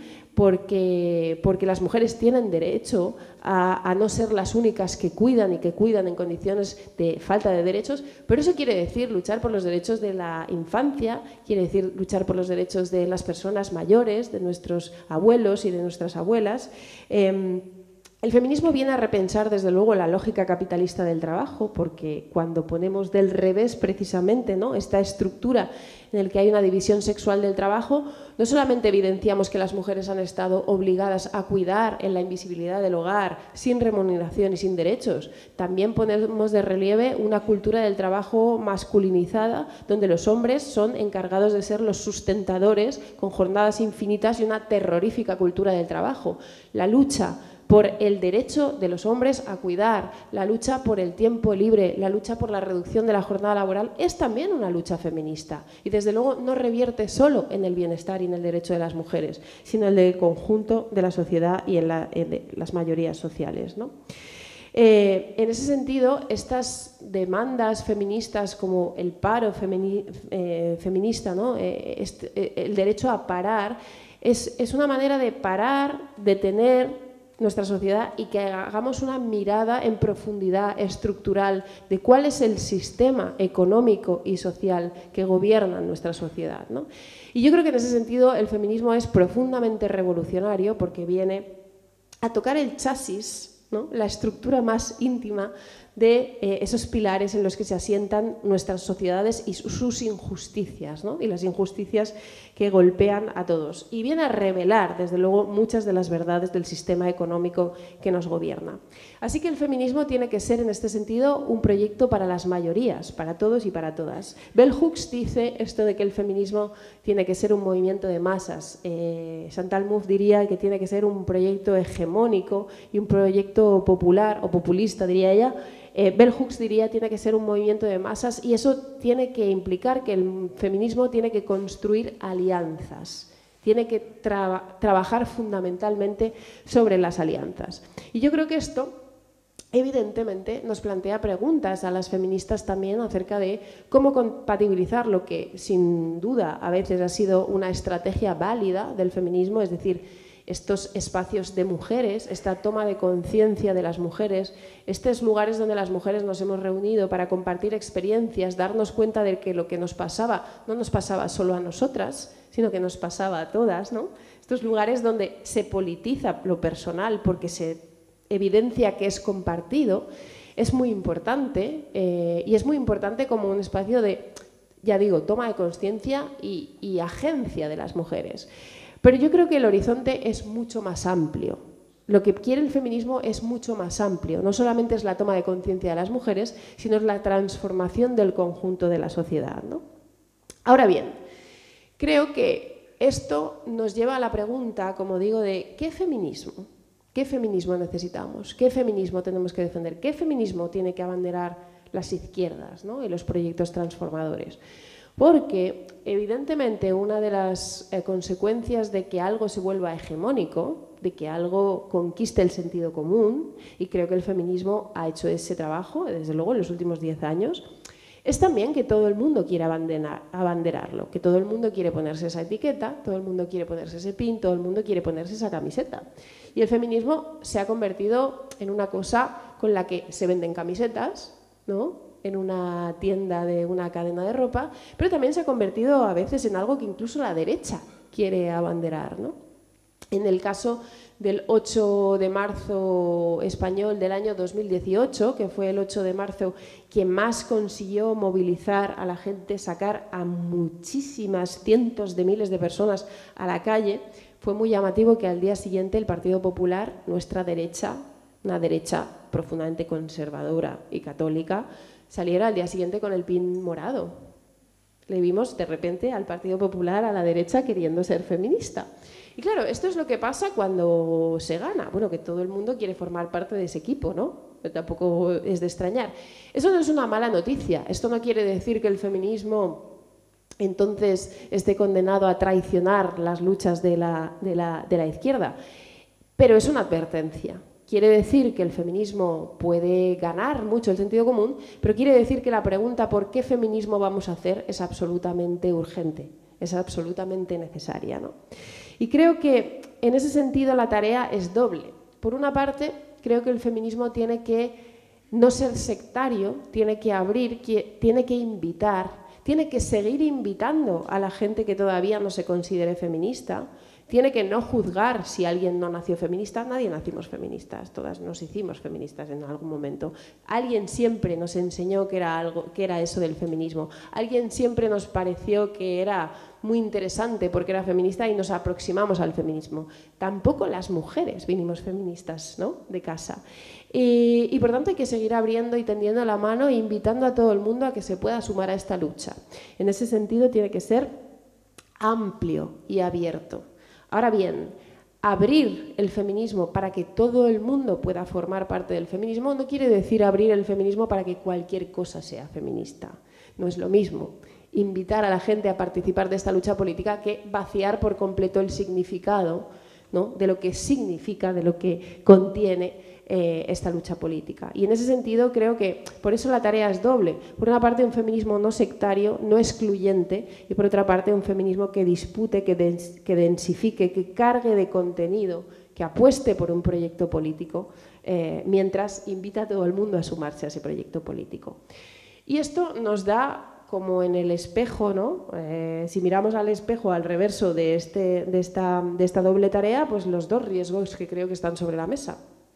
porque, porque las mujeres tienen derecho a, a no ser las únicas que cuidan y que cuidan en condiciones de falta de derechos, pero eso quiere decir luchar por los derechos de la infancia, quiere decir luchar por los derechos de las personas mayores, de nuestros abuelos y de nuestras abuelas. Eh, El feminismo viene a repensar, desde luego, la lógica capitalista del trabajo, porque cuando ponemos del revés, precisamente, ¿no?, esta estructura en la que hay una división sexual del trabajo, no solamente evidenciamos que las mujeres han estado obligadas a cuidar en la invisibilidad del hogar, sin remuneración y sin derechos, también ponemos de relieve una cultura del trabajo masculinizada, donde los hombres son encargados de ser los sustentadores, con jornadas infinitas, y una terrorífica cultura del trabajo. La lucha por el derecho de los hombres a cuidar, la lucha por el tiempo libre, la lucha por la reducción de la jornada laboral, es también una lucha feminista. Y desde luego no revierte solo en el bienestar y en el derecho de las mujeres, sino en el del conjunto de la sociedad y en, la, en las mayorías sociales, ¿no? Eh, en ese sentido, estas demandas feministas como el paro femini, eh, feminista, ¿no?, eh, este, eh, el derecho a parar, es, es una manera de parar, detener nuestra sociedad y que hagamos una mirada en profundidad estructural de cuál es el sistema económico y social que gobierna nuestra sociedad, ¿no? Y yo creo que en ese sentido el feminismo es profundamente revolucionario, porque viene a tocar el chasis, ¿no?, la estructura más íntima de eh, esos pilares en los que se asientan nuestras sociedades y sus injusticias, ¿no?, y las injusticias que golpean a todos. Y viene a revelar, desde luego, muchas de las verdades del sistema económico que nos gobierna. Así que el feminismo tiene que ser, en este sentido, un proyecto para las mayorías, para todos y para todas. Bell Hooks dice esto de que el feminismo tiene que ser un movimiento de masas. Eh, Chantal Mouffe diría que tiene que ser un proyecto hegemónico y un proyecto popular, o populista, diría ella. Eh, Bell Hooks diría que tiene que ser un movimiento de masas, y eso tiene que implicar que el feminismo tiene que construir alianzas, tiene que tra trabajar fundamentalmente sobre las alianzas. Y yo creo que esto, evidentemente, nos plantea preguntas a las feministas también acerca de cómo compatibilizar lo que, sin duda, a veces ha sido una estrategia válida del feminismo, es decir, estos espacios de mujeres, esta toma de conciencia de las mujeres, estos lugares donde las mujeres nos hemos reunido para compartir experiencias, darnos cuenta de que lo que nos pasaba no nos pasaba solo a nosotras, sino que nos pasaba a todas, ¿no? Estos lugares donde se politiza lo personal porque se evidencia que es compartido, es muy importante, eh, y es muy importante como un espacio de, ya digo, toma de conciencia y, y agencia de las mujeres. Pero yo creo que el horizonte es mucho más amplio. Lo que quiere el feminismo es mucho más amplio. No solamente es la toma de conciencia de las mujeres, sino es la transformación del conjunto de la sociedad, ¿no? Ahora bien, creo que esto nos lleva a la pregunta, como digo, de ¿qué feminismo? ¿Qué feminismo necesitamos? ¿Qué feminismo tenemos que defender? ¿Qué feminismo tiene que abanderar las izquierdas, ¿no?, y los proyectos transformadores? Porque, evidentemente, una de las eh, consecuencias de que algo se vuelva hegemónico, de que algo conquiste el sentido común, y creo que el feminismo ha hecho ese trabajo, desde luego, en los últimos diez años, es también que todo el mundo quiere abanderar, abanderarlo, que todo el mundo quiere ponerse esa etiqueta, todo el mundo quiere ponerse ese pin, todo el mundo quiere ponerse esa camiseta. Y el feminismo se ha convertido en una cosa con la que se venden camisetas, ¿no?, en una tienda de una cadena de ropa, pero también se ha convertido a veces en algo que incluso la derecha quiere abanderar, ¿no? En el caso del ocho de marzo español del año dos mil dieciocho, que fue el ocho de marzo quien más consiguió movilizar a la gente, sacar a muchísimas cientos de miles de personas a la calle, fue muy llamativo que al día siguiente el Partido Popular, nuestra derecha, una derecha profundamente conservadora y católica, saliera al día siguiente con el pin morado. Le vimos de repente al Partido Popular a la derecha queriendo ser feminista. Y claro, esto es lo que pasa cuando se gana. Bueno, que todo el mundo quiere formar parte de ese equipo, ¿no? Pero tampoco es de extrañar. Eso no es una mala noticia. Esto no quiere decir que el feminismo entonces esté condenado a traicionar las luchas de la, de la, de la izquierda. Pero es una advertencia. Quiere decir que el feminismo puede ganar mucho el sentido común, pero quiere decir que la pregunta ¿por qué feminismo vamos a hacer? Es absolutamente urgente, es absolutamente necesaria, ¿no? Y creo que en ese sentido la tarea es doble. Por una parte, creo que el feminismo tiene que no ser sectario, tiene que abrir, tiene que invitar, tiene que seguir invitando a la gente que todavía no se considere feminista. Tiene que no juzgar si alguien no nació feminista. Nadie nacimos feministas, todas nos hicimos feministas en algún momento. Alguien siempre nos enseñó que era, algo, que era eso del feminismo. Alguien siempre nos pareció que era muy interesante porque era feminista y nos aproximamos al feminismo. Tampoco las mujeres vinimos feministas, ¿no?, de casa. Y, y por tanto hay que seguir abriendo y tendiendo la mano e invitando a todo el mundo a que se pueda sumar a esta lucha. En ese sentido tiene que ser amplio y abierto. Ahora bien, abrir el feminismo para que todo el mundo pueda formar parte del feminismo no quiere decir abrir el feminismo para que cualquier cosa sea feminista. No es lo mismo invitar a la gente a participar de esta lucha política que vaciar por completo el significado, ¿no?, de lo que significa, de lo que contiene eh, esta lucha política. Y en ese sentido creo que por eso la tarea es doble. Por una parte un feminismo no sectario, no excluyente, y por otra parte un feminismo que dispute, que, dens que densifique, que cargue de contenido, que apueste por un proyecto político, eh, mientras invita a todo el mundo a sumarse a ese proyecto político. Y esto nos da como en el espejo, ¿no? Eh, si miramos al espejo, al reverso de, este, de, esta, de esta doble tarea, pues los dos riesgos que creo que están sobre la mesa.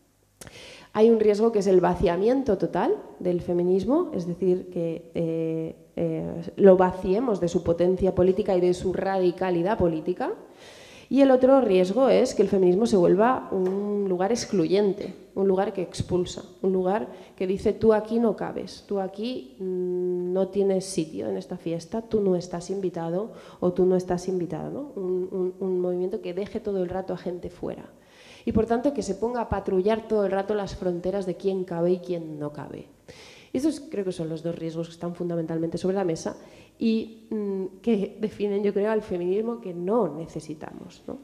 Hay un riesgo que es el vaciamiento total del feminismo, es decir, que eh, eh, lo vaciemos de su potencia política y de su radicalidad política. Y el otro riesgo es que el feminismo se vuelva un lugar excluyente, un lugar que expulsa, un lugar que dice tú aquí no cabes, tú aquí mmm, no tienes sitio en esta fiesta, tú no estás invitado o tú no estás invitado, ¿no? Un, un, un movimiento que deje todo el rato a gente fuera. Y por tanto que se ponga a patrullar todo el rato las fronteras de quién cabe y quién no cabe. Esos creo que son los dos riesgos que están fundamentalmente sobre la mesa y mmm, que definen, yo creo, al feminismo que no necesitamos, ¿no?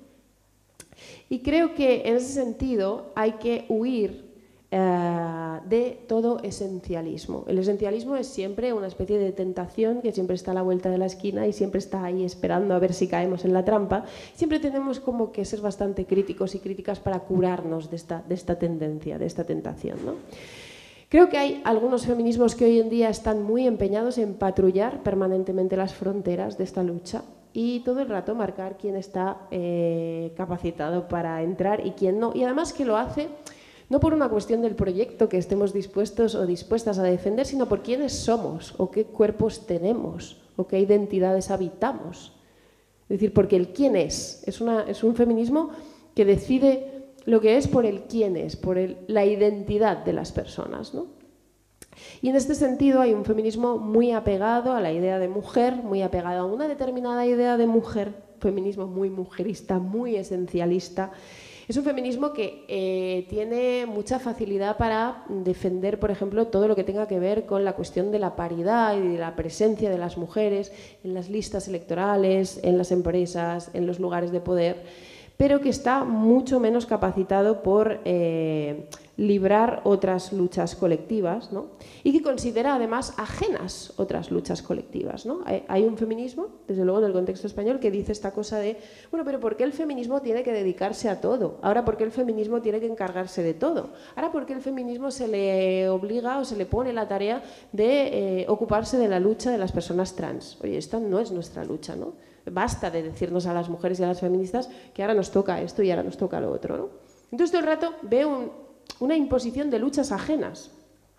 Y creo que en ese sentido hay que huir eh, de todo esencialismo. El esencialismo es siempre una especie de tentación que siempre está a la vuelta de la esquina y siempre está ahí esperando a ver si caemos en la trampa. Siempre tenemos como que ser bastante críticos y críticas para curarnos de esta, de esta tendencia, de esta tentación, ¿no? Creo que hay algunos feminismos que hoy en día están muy empeñados en patrullar permanentemente las fronteras de esta lucha y todo el rato marcar quién está eh, capacitado para entrar y quién no. Y además que lo hace no por una cuestión del proyecto que estemos dispuestos o dispuestas a defender, sino por quiénes somos o qué cuerpos tenemos o qué identidades habitamos. Es decir, porque el quién es es, una, es un feminismo que decide lo que es por el quién es, por el, la identidad de las personas, ¿no? Y en este sentido hay un feminismo muy apegado a la idea de mujer, muy apegado a una determinada idea de mujer, feminismo muy mujerista, muy esencialista. Es un feminismo que eh, tiene mucha facilidad para defender, por ejemplo, todo lo que tenga que ver con la cuestión de la paridad y de la presencia de las mujeres en las listas electorales, en las empresas, en los lugares de poder, pero que está mucho menos capacitado por eh, librar otras luchas colectivas, ¿no? Y que considera además ajenas otras luchas colectivas, ¿no? Hay, hay un feminismo, desde luego en el contexto español, que dice esta cosa de, bueno, pero ¿por qué el feminismo tiene que dedicarse a todo? Ahora, ¿por qué el feminismo tiene que encargarse de todo? Ahora, ¿por qué el feminismo se le obliga o se le pone la tarea de eh, ocuparse de la lucha de las personas trans? Oye, esta no es nuestra lucha, ¿no? Basta de decirnos a las mujeres y a las feministas que ahora nos toca esto y ahora nos toca lo otro, ¿no? Entonces, todo el rato veo un, una imposición de luchas ajenas.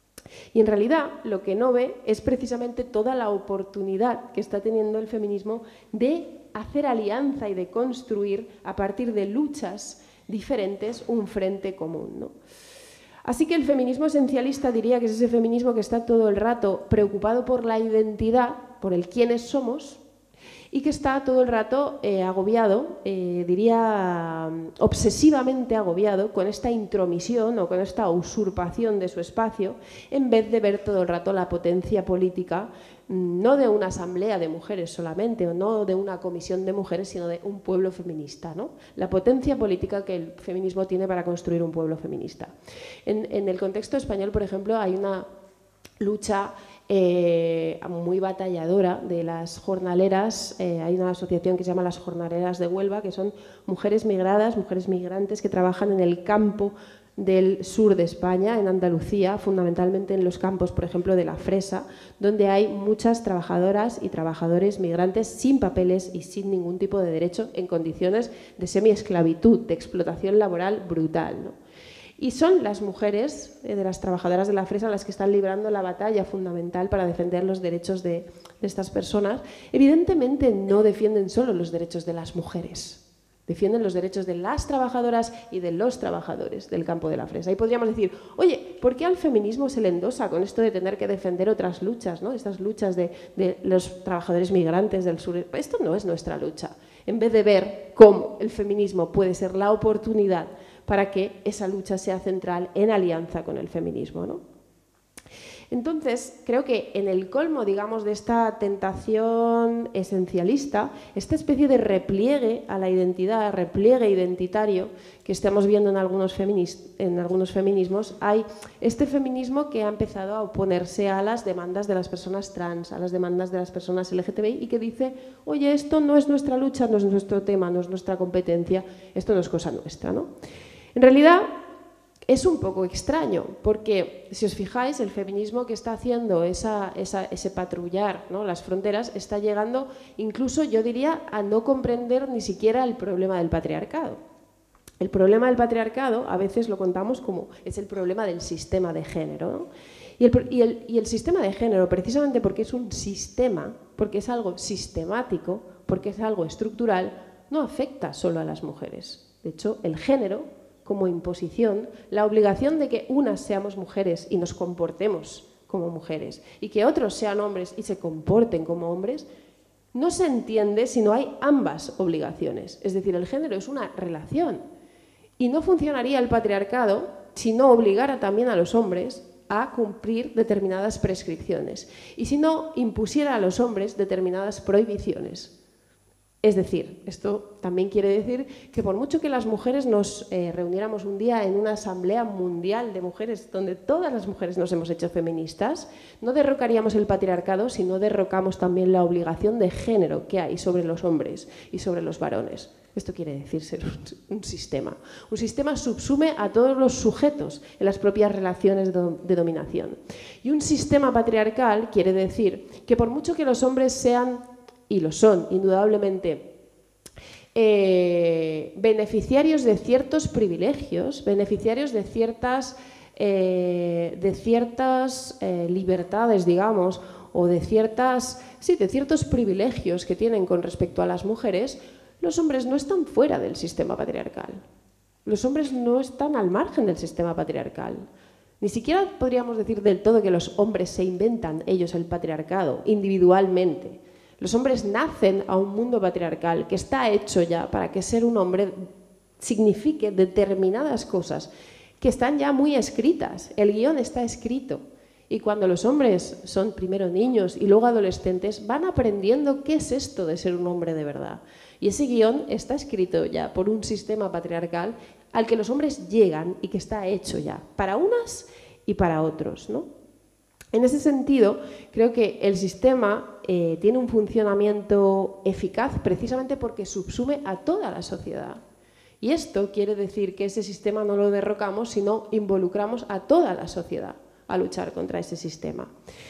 Y en realidad lo que no ve es precisamente toda la oportunidad que está teniendo el feminismo de hacer alianza y de construir a partir de luchas diferentes un frente común, ¿no? Así que el feminismo esencialista diría que es ese feminismo que está todo el rato preocupado por la identidad, por el quiénes somos, y que está todo el rato eh, agobiado, eh, diría obsesivamente agobiado con esta intromisión o con esta usurpación de su espacio, en vez de ver todo el rato la potencia política, no de una asamblea de mujeres solamente, o no de una comisión de mujeres, sino de un pueblo feminista, ¿no? La potencia política que el feminismo tiene para construir un pueblo feminista. En, en el contexto español, por ejemplo, hay una lucha Eh, muy batalladora de las jornaleras. Eh, hay una asociación que se llama las Jornaleras de Huelva, que son mujeres migradas, mujeres migrantes que trabajan en el campo del sur de España, en Andalucía, fundamentalmente en los campos, por ejemplo, de la fresa, donde hay muchas trabajadoras y trabajadores migrantes sin papeles y sin ningún tipo de derecho, en condiciones de semiesclavitud, de explotación laboral brutal, ¿no? Y son las mujeres eh, de las trabajadoras de la fresa las que están librando la batalla fundamental para defender los derechos de, de estas personas. Evidentemente no defienden solo los derechos de las mujeres, defienden los derechos de las trabajadoras y de los trabajadores del campo de la fresa. Y podríamos decir, oye, ¿por qué al feminismo se le endosa con esto de tener que defender otras luchas, ¿no? Estas luchas de, de los trabajadores migrantes del sur? Esto no es nuestra lucha. En vez de ver cómo el feminismo puede ser la oportunidad para que esa lucha sea central en alianza con el feminismo, ¿no? Entonces, creo que en el colmo, digamos, de esta tentación esencialista, esta especie de repliegue a la identidad, repliegue identitario que estamos viendo en algunos, en algunos feminismos, hay este feminismo que ha empezado a oponerse a las demandas de las personas trans, a las demandas de las personas L G T B I, y que dice, oye, esto no es nuestra lucha, no es nuestro tema, no es nuestra competencia, esto no es cosa nuestra, ¿no? En realidad es un poco extraño, porque si os fijáis, el feminismo que está haciendo esa, esa, ese patrullar, ¿no?, las fronteras, está llegando incluso, yo diría, a no comprender ni siquiera el problema del patriarcado. El problema del patriarcado a veces lo contamos como es el problema del sistema de género, ¿no? Y el, y, el, y el sistema de género, precisamente porque es un sistema, porque es algo sistemático, porque es algo estructural, no afecta solo a las mujeres. De hecho, el género, como imposición, la obligación de que unas seamos mujeres y nos comportemos como mujeres y que otros sean hombres y se comporten como hombres, no se entiende si no hay ambas obligaciones. Es decir, el género es una relación y no funcionaría el patriarcado si no obligara también a los hombres a cumplir determinadas prescripciones y si no impusiera a los hombres determinadas prohibiciones. Es decir, esto también quiere decir que por mucho que las mujeres nos eh, reuniéramos un día en una asamblea mundial de mujeres donde todas las mujeres nos hemos hecho feministas, no derrocaríamos el patriarcado, sino derrocamos también la obligación de género que hay sobre los hombres y sobre los varones. Esto quiere decir ser un, un sistema. Un sistema subsume a todos los sujetos en las propias relaciones de, de dominación. Y un sistema patriarcal quiere decir que por mucho que los hombres sean, y lo son, indudablemente, eh, beneficiarios de ciertos privilegios, beneficiarios de ciertas, eh, de ciertas eh, libertades, digamos, o de, ciertas, sí, de ciertos privilegios que tienen con respecto a las mujeres, los hombres no están fuera del sistema patriarcal. Los hombres no están al margen del sistema patriarcal. Ni siquiera podríamos decir del todo que los hombres se inventan ellos el patriarcado individualmente. Los hombres nacen a un mundo patriarcal que está hecho ya para que ser un hombre signifique determinadas cosas que están ya muy escritas. El guión está escrito Y cuando los hombres son primero niños y luego adolescentes, van aprendiendo qué es esto de ser un hombre de verdad. Y ese guión está escrito ya por un sistema patriarcal al que los hombres llegan y que está hecho ya, para unas y para otros, ¿no? En ese sentido, creo que el sistema eh, tiene un funcionamiento eficaz precisamente porque subsume a toda la sociedad. Y esto quiere decir que ese sistema no lo derrocamos, sino involucramos a toda la sociedad a luchar contra ese sistema.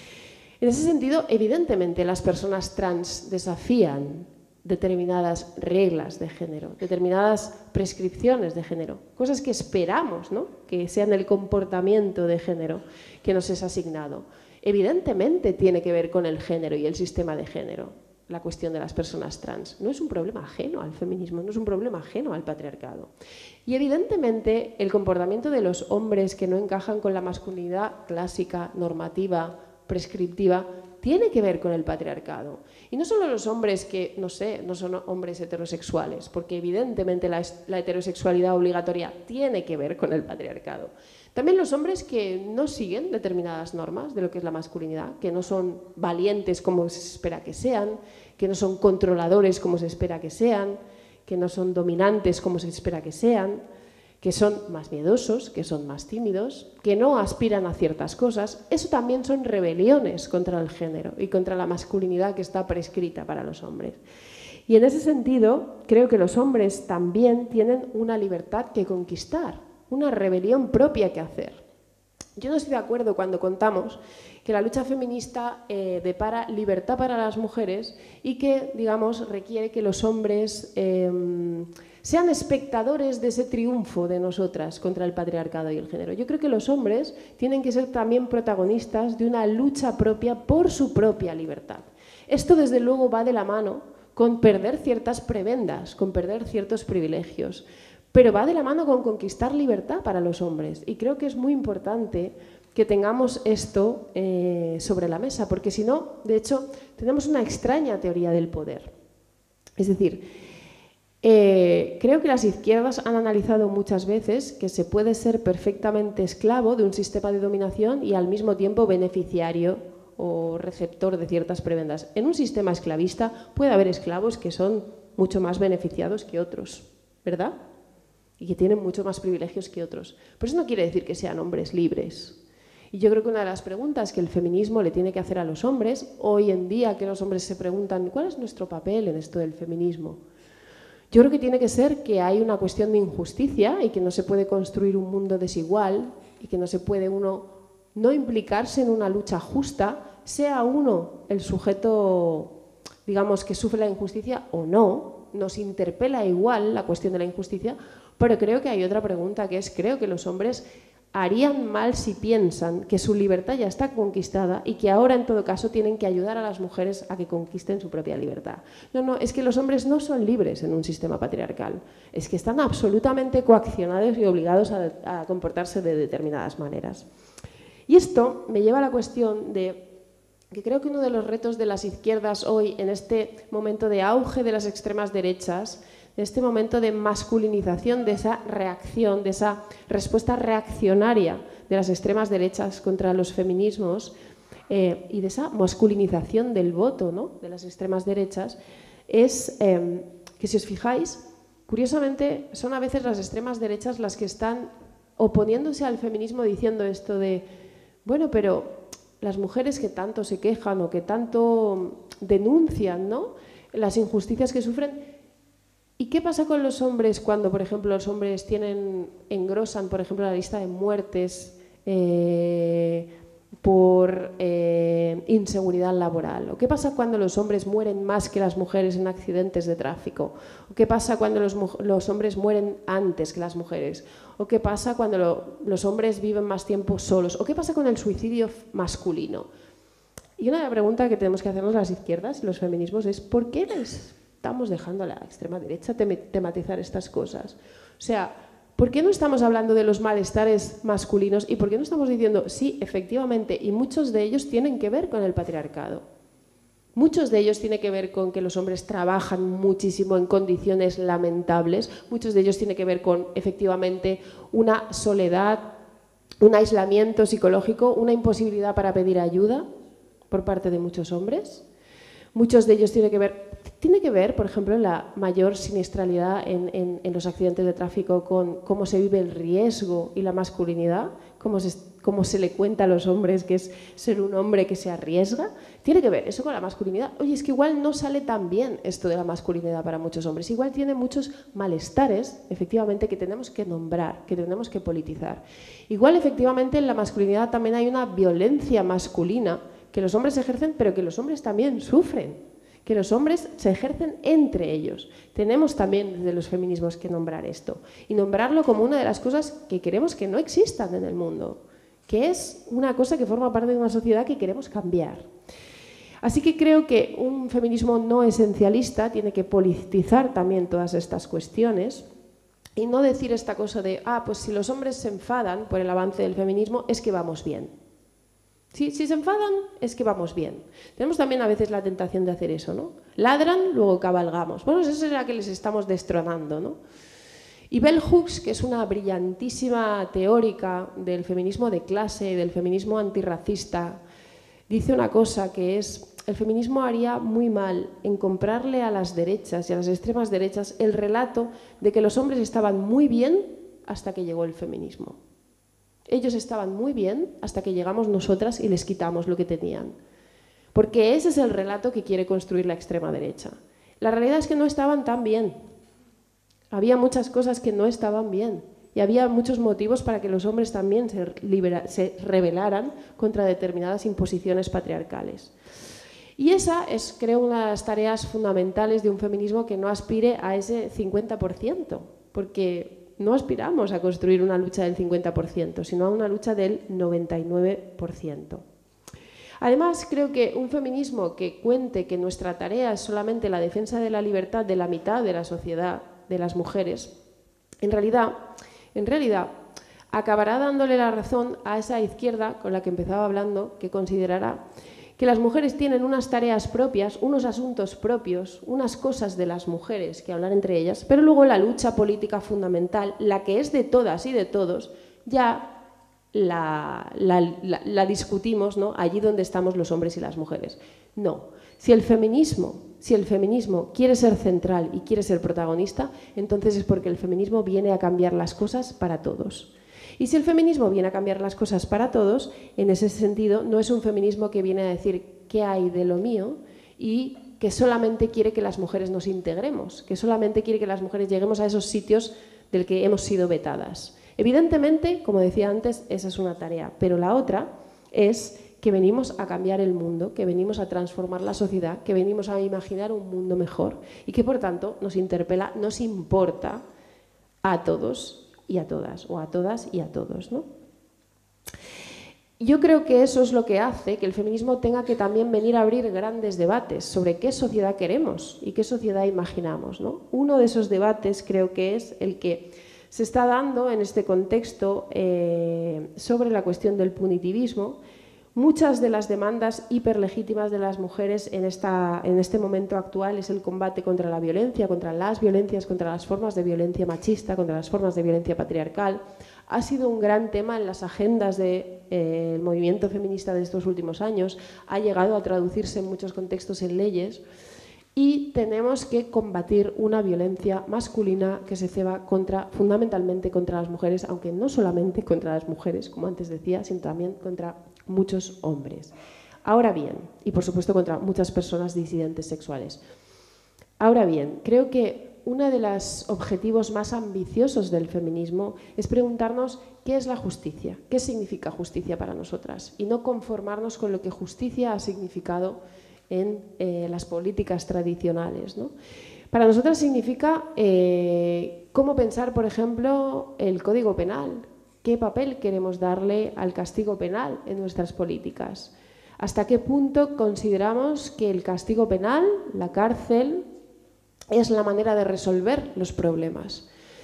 En ese sentido, evidentemente, las personas trans desafían determinadas reglas de género, determinadas prescripciones de género, cosas que esperamos, ¿no?, que sean el comportamiento de género que nos es asignado. Evidentemente tiene que ver con el género y el sistema de género, la cuestión de las personas trans. No es un problema ajeno al feminismo, no es un problema ajeno al patriarcado. Y evidentemente el comportamiento de los hombres que no encajan con la masculinidad clásica, normativa, prescriptiva, tiene que ver con el patriarcado. Y no solo los hombres que, no sé, no son hombres heterosexuales, porque evidentemente la, la heterosexualidad obligatoria tiene que ver con el patriarcado. También los hombres que no siguen determinadas normas de lo que es la masculinidad, que no son valientes como se espera que sean, que no son controladores como se espera que sean, que no son dominantes como se espera que sean, que son más miedosos, que son más tímidos, que no aspiran a ciertas cosas. Eso también son rebeliones contra el género y contra la masculinidad que está prescrita para los hombres. Y en ese sentido, creo que los hombres también tienen una libertad que conquistar, una rebelión propia que hacer. Yo no estoy de acuerdo cuando contamos que la lucha feminista eh, depara libertad para las mujeres y que, digamos, requiere que los hombres eh, sean espectadores de ese triunfo de nosotras contra el patriarcado y el género. Yo creo que los hombres tienen que ser también protagonistas de una lucha propia por su propia libertad. Esto, desde luego, va de la mano con perder ciertas prebendas, con perder ciertos privilegios, pero va de la mano con conquistar libertad para los hombres. Y creo que es muy importante que tengamos esto eh, sobre la mesa, porque si no, de hecho, tenemos una extraña teoría del poder. Es decir, eh, creo que las izquierdas han analizado muchas veces que se puede ser perfectamente esclavo de un sistema de dominación y al mismo tiempo beneficiario o receptor de ciertas prebendas. En un sistema esclavista puede haber esclavos que son mucho más beneficiados que otros, ¿verdad? Y que tienen mucho más privilegios que otros. Pero eso no quiere decir que sean hombres libres. Y yo creo que una de las preguntas que el feminismo le tiene que hacer a los hombres, hoy en día que los hombres se preguntan ¿cuál es nuestro papel en esto del feminismo? Yo creo que tiene que ser que hay una cuestión de injusticia y que no se puede construir un mundo desigual y que no se puede uno no implicarse en una lucha justa, sea uno el sujeto, digamos, que sufre la injusticia o no, nos interpela igual la cuestión de la injusticia. Pero creo que hay otra pregunta que es, creo que los hombres harían mal si piensan que su libertad ya está conquistada y que ahora en todo caso tienen que ayudar a las mujeres a que conquisten su propia libertad. No, no, es que los hombres no son libres en un sistema patriarcal, es que están absolutamente coaccionados y obligados a, a comportarse de determinadas maneras. Y esto me lleva a la cuestión de que creo que uno de los retos de las izquierdas hoy, en este momento de auge de las extremas derechas, en este momento de masculinización, de esa reacción, de esa respuesta reaccionaria de las extremas derechas contra los feminismos eh, y de esa masculinización del voto, ¿no?, de las extremas derechas, es eh, que, si os fijáis, curiosamente son a veces las extremas derechas las que están oponiéndose al feminismo diciendo esto de, bueno, pero las mujeres que tanto se quejan o que tanto denuncian, ¿no?, las injusticias que sufren. ¿Y qué pasa con los hombres cuando, por ejemplo, los hombres tienen, engrosan, por ejemplo, la lista de muertes eh, por eh, inseguridad laboral? ¿O qué pasa cuando los hombres mueren más que las mujeres en accidentes de tráfico? ¿O qué pasa cuando los, los hombres mueren antes que las mujeres? ¿O qué pasa cuando lo, los hombres viven más tiempo solos? ¿O qué pasa con el suicidio masculino? Y una pregunta que tenemos que hacernos las izquierdas y los feminismos es ¿por qué les estamos dejando a la extrema derecha tematizar estas cosas? O sea, ¿por qué no estamos hablando de los malestares masculinos y por qué no estamos diciendo, sí, efectivamente, y muchos de ellos tienen que ver con el patriarcado? Muchos de ellos tienen que ver con que los hombres trabajan muchísimo en condiciones lamentables, muchos de ellos tienen que ver con, efectivamente, una soledad un aislamiento psicológico, una imposibilidad para pedir ayuda por parte de muchos hombres. Muchos de ellos tienen que ver, tiene que ver, por ejemplo, en la mayor siniestralidad en, en, en los accidentes de tráfico con cómo se vive el riesgo y la masculinidad, cómo se, cómo se le cuenta a los hombres que es ser un hombre que se arriesga. Tiene que ver eso con la masculinidad. Oye, es que igual no sale tan bien esto de la masculinidad para muchos hombres. Igual tiene muchos malestares, efectivamente, que tenemos que nombrar, que tenemos que politizar. Igual, efectivamente, en la masculinidad también hay una violencia masculina que los hombres ejercen, pero que los hombres también sufren, que los hombres se ejercen entre ellos. Tenemos también desde los feminismos que nombrar esto y nombrarlo como una de las cosas que queremos que no existan en el mundo, que es una cosa que forma parte de una sociedad que queremos cambiar. Así que creo que un feminismo no esencialista tiene que politizar también todas estas cuestiones y no decir esta cosa de, ah, pues si los hombres se enfadan por el avance del feminismo es que vamos bien. Si, si se enfadan, es que vamos bien. Tenemos también a veces la tentación de hacer eso, ¿no? Ladran, luego cabalgamos. Bueno, eso es la que les estamos destronando, ¿no? Y Bell Hooks, que es una brillantísima teórica del feminismo de clase, del feminismo antirracista, dice una cosa que es, el feminismo haría muy mal en comprarle a las derechas y a las extremas derechas el relato de que los hombres estaban muy bien hasta que llegó el feminismo. Ellos estaban muy bien hasta que llegamos nosotras y les quitamos lo que tenían. Porque ese es el relato que quiere construir la extrema derecha. La realidad es que no estaban tan bien. Había muchas cosas que no estaban bien. Y había muchos motivos para que los hombres también se, libera, se rebelaran contra determinadas imposiciones patriarcales. Y esa es, creo, una de las tareas fundamentales de un feminismo que no aspire a ese cincuenta por ciento. Porque no aspiramos a construir una lucha del cincuenta por ciento, sino a una lucha del noventa y nueve por ciento. Además, creo que un feminismo que cuente que nuestra tarea es solamente la defensa de la libertad de la mitad de la sociedad, de las mujeres, en realidad, en realidad acabará dándole la razón a esa izquierda con la que empezaba hablando, que considerará que las mujeres tienen unas tareas propias, unos asuntos propios, unas cosas de las mujeres que hablar entre ellas, pero luego la lucha política fundamental, la que es de todas y de todos, ya la, la, la, la discutimos, ¿no?, allí donde estamos los hombres y las mujeres. No, si el feminismo, si el feminismo quiere ser central y quiere ser protagonista, entonces es porque el feminismo viene a cambiar las cosas para todos. Y si el feminismo viene a cambiar las cosas para todos, en ese sentido no es un feminismo que viene a decir qué hay de lo mío y que solamente quiere que las mujeres nos integremos, que solamente quiere que las mujeres lleguemos a esos sitios del que hemos sido vetadas. Evidentemente, como decía antes, esa es una tarea, pero la otra es que venimos a cambiar el mundo, que venimos a transformar la sociedad, que venimos a imaginar un mundo mejor y que por tanto nos interpela, nos importa a todos y a todas, o a todas y a todos, ¿no? Yo creo que eso es lo que hace que el feminismo tenga que también venir a abrir grandes debates sobre qué sociedad queremos y qué sociedad imaginamos, ¿no? Uno de esos debates creo que es el que se está dando en este contexto eh, sobre la cuestión del punitivismo. Muchas de las demandas hiperlegítimas de las mujeres en, esta, en este momento actual es el combate contra la violencia, contra las violencias, contra las formas de violencia machista, contra las formas de violencia patriarcal. Ha sido un gran tema en las agendas del eh, movimiento feminista de estos últimos años, ha llegado a traducirse en muchos contextos en leyes y tenemos que combatir una violencia masculina que se ceba contra, fundamentalmente contra las mujeres, aunque no solamente contra las mujeres, como antes decía, sino también contra muchos hombres. Ahora bien, y por supuesto contra muchas personas disidentes sexuales. Ahora bien, creo que uno de los objetivos más ambiciosos del feminismo es preguntarnos qué es la justicia, qué significa justicia para nosotras y no conformarnos con lo que justicia ha significado en eh, las políticas tradicionales, ¿no? Para nosotras significa eh, cómo pensar, por ejemplo, el Código Penal. ¿Qué papel queremos darle al castigo penal en nuestras políticas? ¿Hasta qué punto consideramos que el castigo penal, la cárcel, es la manera de resolver los problemas?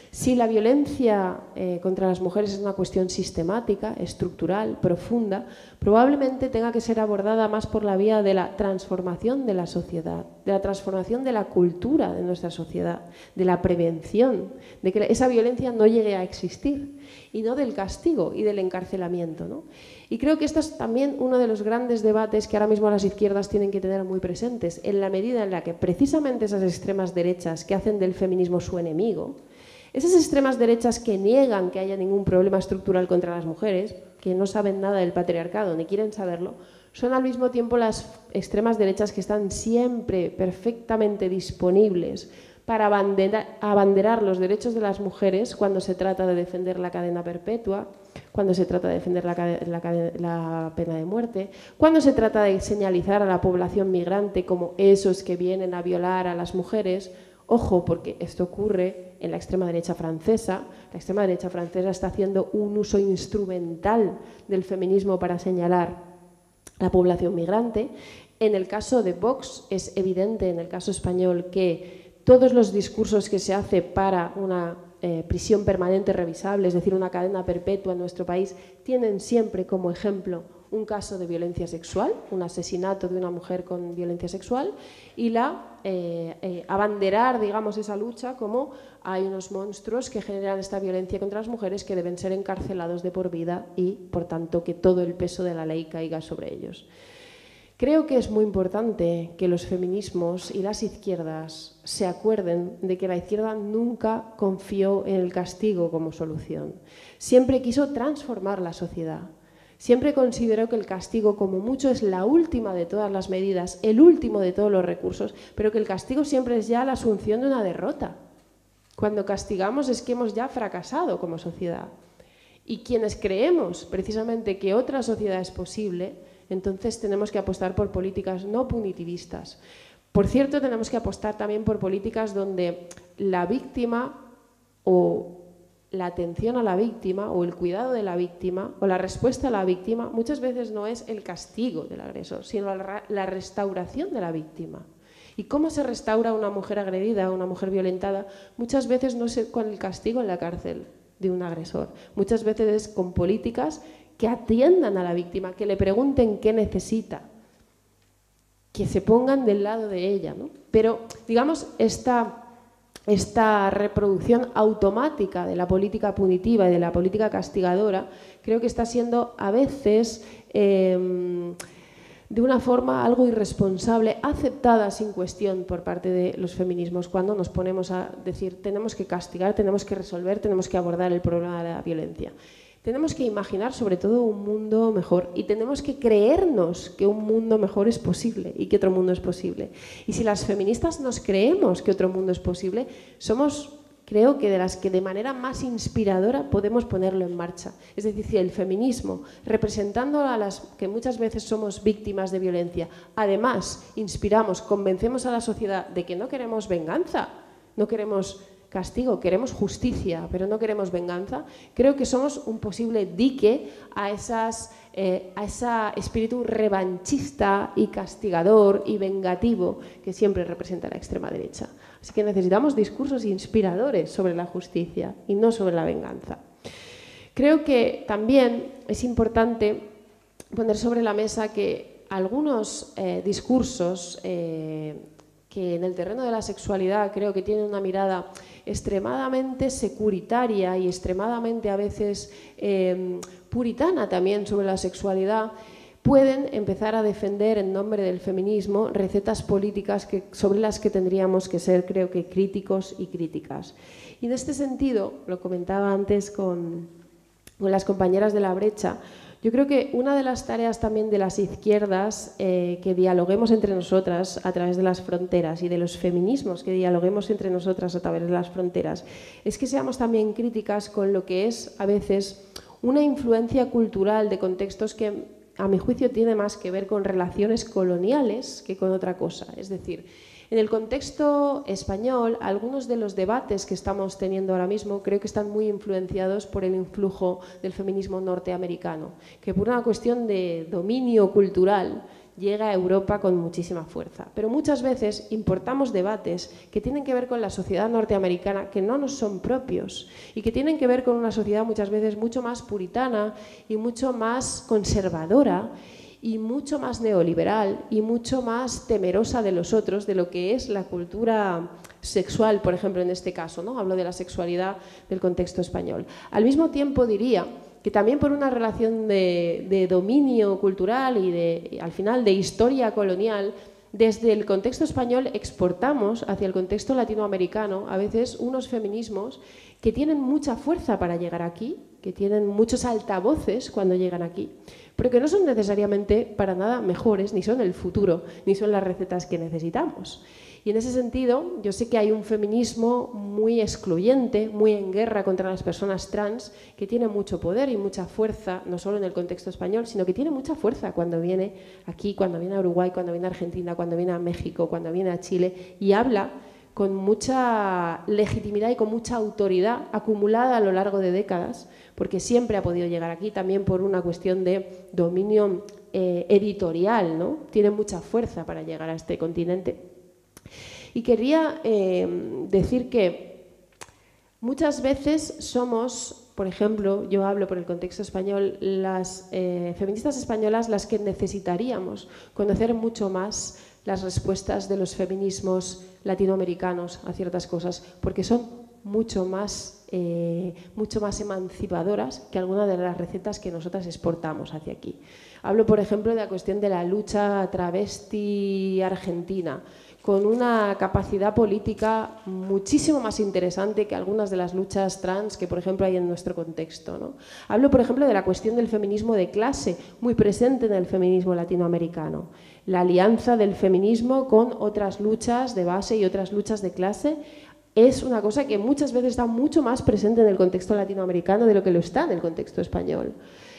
Si la violencia eh, contra las mujeres es una cuestión sistemática, estructural, profunda, probablemente tenga que ser abordada más por la vía de la transformación de la sociedad, de la transformación de la cultura de nuestra sociedad, de la prevención, de que esa violencia no llegue a existir, y no del castigo y del encarcelamiento, ¿no? Y creo que esto es también uno de los grandes debates que ahora mismo las izquierdas tienen que tener muy presentes, en la medida en la que precisamente esas extremas derechas que hacen del feminismo su enemigo, esas extremas derechas que niegan que haya ningún problema estructural contra las mujeres, que no saben nada del patriarcado ni quieren saberlo, son al mismo tiempo las extremas derechas que están siempre perfectamente disponibles para abanderar, abanderar los derechos de las mujeres cuando se trata de defender la cadena perpetua, cuando se trata de defender la, la, la pena de muerte, cuando se trata de señalizar a la población migrante como esos que vienen a violar a las mujeres. Ojo, porque esto ocurre en la extrema derecha francesa. La extrema derecha francesa está haciendo un uso instrumental del feminismo para señalar a la población migrante. En el caso de Vox es evidente, en el caso español, que todos los discursos que se hace para una eh, prisión permanente revisable, es decir, una cadena perpetua en nuestro país, tienen siempre como ejemplo un caso de violencia sexual, un asesinato de una mujer con violencia sexual, y la eh, eh, abanderar, digamos, esa lucha como hay unos monstruos que generan esta violencia contra las mujeres que deben ser encarcelados de por vida y, por tanto, que todo el peso de la ley caiga sobre ellos. Creo que es muy importante que los feminismos y las izquierdas se acuerden de que la izquierda nunca confió en el castigo como solución. Siempre quiso transformar la sociedad. Siempre consideró que el castigo, como mucho, es la última de todas las medidas, el último de todos los recursos, pero que el castigo siempre es ya la asunción de una derrota. Cuando castigamos es que hemos ya fracasado como sociedad. Y quienes creemos precisamente que otra sociedad es posible, entonces tenemos que apostar por políticas no punitivistas. Por cierto, tenemos que apostar también por políticas donde la víctima o la atención a la víctima o el cuidado de la víctima o la respuesta a la víctima muchas veces no es el castigo del agresor, sino la restauración de la víctima. ¿Y cómo se restaura una mujer agredida, una mujer violentada? Muchas veces no es con el castigo en la cárcel de un agresor, muchas veces es con políticas que atiendan a la víctima, que le pregunten qué necesita, que se pongan del lado de ella, ¿no? Pero, digamos, esta... Esta reproducción automática de la política punitiva y de la política castigadora creo que está siendo a veces eh, de una forma algo irresponsable, aceptada sin cuestión por parte de los feminismos cuando nos ponemos a decir tenemos que castigar, tenemos que resolver, tenemos que abordar el problema de la violencia. Tenemos que imaginar sobre todo un mundo mejor y tenemos que creernos que un mundo mejor es posible y que otro mundo es posible. Y si las feministas nos creemos que otro mundo es posible, somos, creo que de las que de manera más inspiradora podemos ponerlo en marcha. Es decir, si el feminismo, representando a las que muchas veces somos víctimas de violencia, además inspiramos, convencemos a la sociedad de que no queremos venganza, no queremos castigo, queremos justicia, pero no queremos venganza, creo que somos un posible dique a, esas, eh, a ese espíritu revanchista y castigador y vengativo que siempre representa la extrema derecha. Así que necesitamos discursos inspiradores sobre la justicia y no sobre la venganza. Creo que también es importante poner sobre la mesa que algunos eh, discursos eh, que en el terreno de la sexualidad creo que tienen una mirada extremadamente securitaria y extremadamente a veces eh, puritana también sobre la sexualidad, pueden empezar a defender en nombre del feminismo recetas políticas que, sobre las que tendríamos que ser, creo que, críticos y críticas. Y en este sentido, lo comentaba antes con, con las compañeras de La Brecha, yo creo que una de las tareas también de las izquierdas, eh, que dialoguemos entre nosotras a través de las fronteras y de los feminismos que dialoguemos entre nosotras a través de las fronteras, es que seamos también críticas con lo que es a veces una influencia cultural de contextos que a mi juicio tiene más que ver con relaciones coloniales que con otra cosa. Es decir, en el contexto español, algunos de los debates que estamos teniendo ahora mismo creo que están muy influenciados por el influjo del feminismo norteamericano, que por una cuestión de dominio cultural llega a Europa con muchísima fuerza. Pero muchas veces importamos debates que tienen que ver con la sociedad norteamericana que no nos son propios y que tienen que ver con una sociedad muchas veces mucho más puritana y mucho más conservadora y mucho más neoliberal y mucho más temerosa de los otros, de lo que es la cultura sexual, por ejemplo, en este caso, ¿no? Hablo de la sexualidad del contexto español. Al mismo tiempo diría que también por una relación de, de dominio cultural y de, al final de historia colonial, desde el contexto español exportamos hacia el contexto latinoamericano a veces unos feminismos que tienen mucha fuerza para llegar aquí, que tienen muchos altavoces cuando llegan aquí, pero que no son necesariamente para nada mejores, ni son el futuro, ni son las recetas que necesitamos. Y en ese sentido, yo sé que hay un feminismo muy excluyente, muy en guerra contra las personas trans, que tiene mucho poder y mucha fuerza, no solo en el contexto español, sino que tiene mucha fuerza cuando viene aquí, cuando viene a Uruguay, cuando viene a Argentina, cuando viene a México, cuando viene a Chile, y habla con mucha legitimidad y con mucha autoridad acumulada a lo largo de décadas, porque siempre ha podido llegar aquí, también por una cuestión de dominio eh, editorial, ¿no? Tiene mucha fuerza para llegar a este continente. Y quería eh, decir que muchas veces somos, por ejemplo, yo hablo por el contexto español, las eh, feministas españolas las que necesitaríamos conocer mucho más las respuestas de los feminismos latinoamericanos a ciertas cosas, porque son mucho más, eh, mucho más emancipadoras que algunas de las recetas que nosotras exportamos hacia aquí. Hablo, por ejemplo, de la cuestión de la lucha travesti argentina, con una capacidad política muchísimo más interesante que algunas de las luchas trans que, por ejemplo, hay en nuestro contexto, ¿no? Hablo, por ejemplo, de la cuestión del feminismo de clase, muy presente en el feminismo latinoamericano. La alianza del feminismo con otras luchas de base y otras luchas de clase es una cosa que muchas veces está mucho más presente en el contexto latinoamericano de lo que lo está en el contexto español.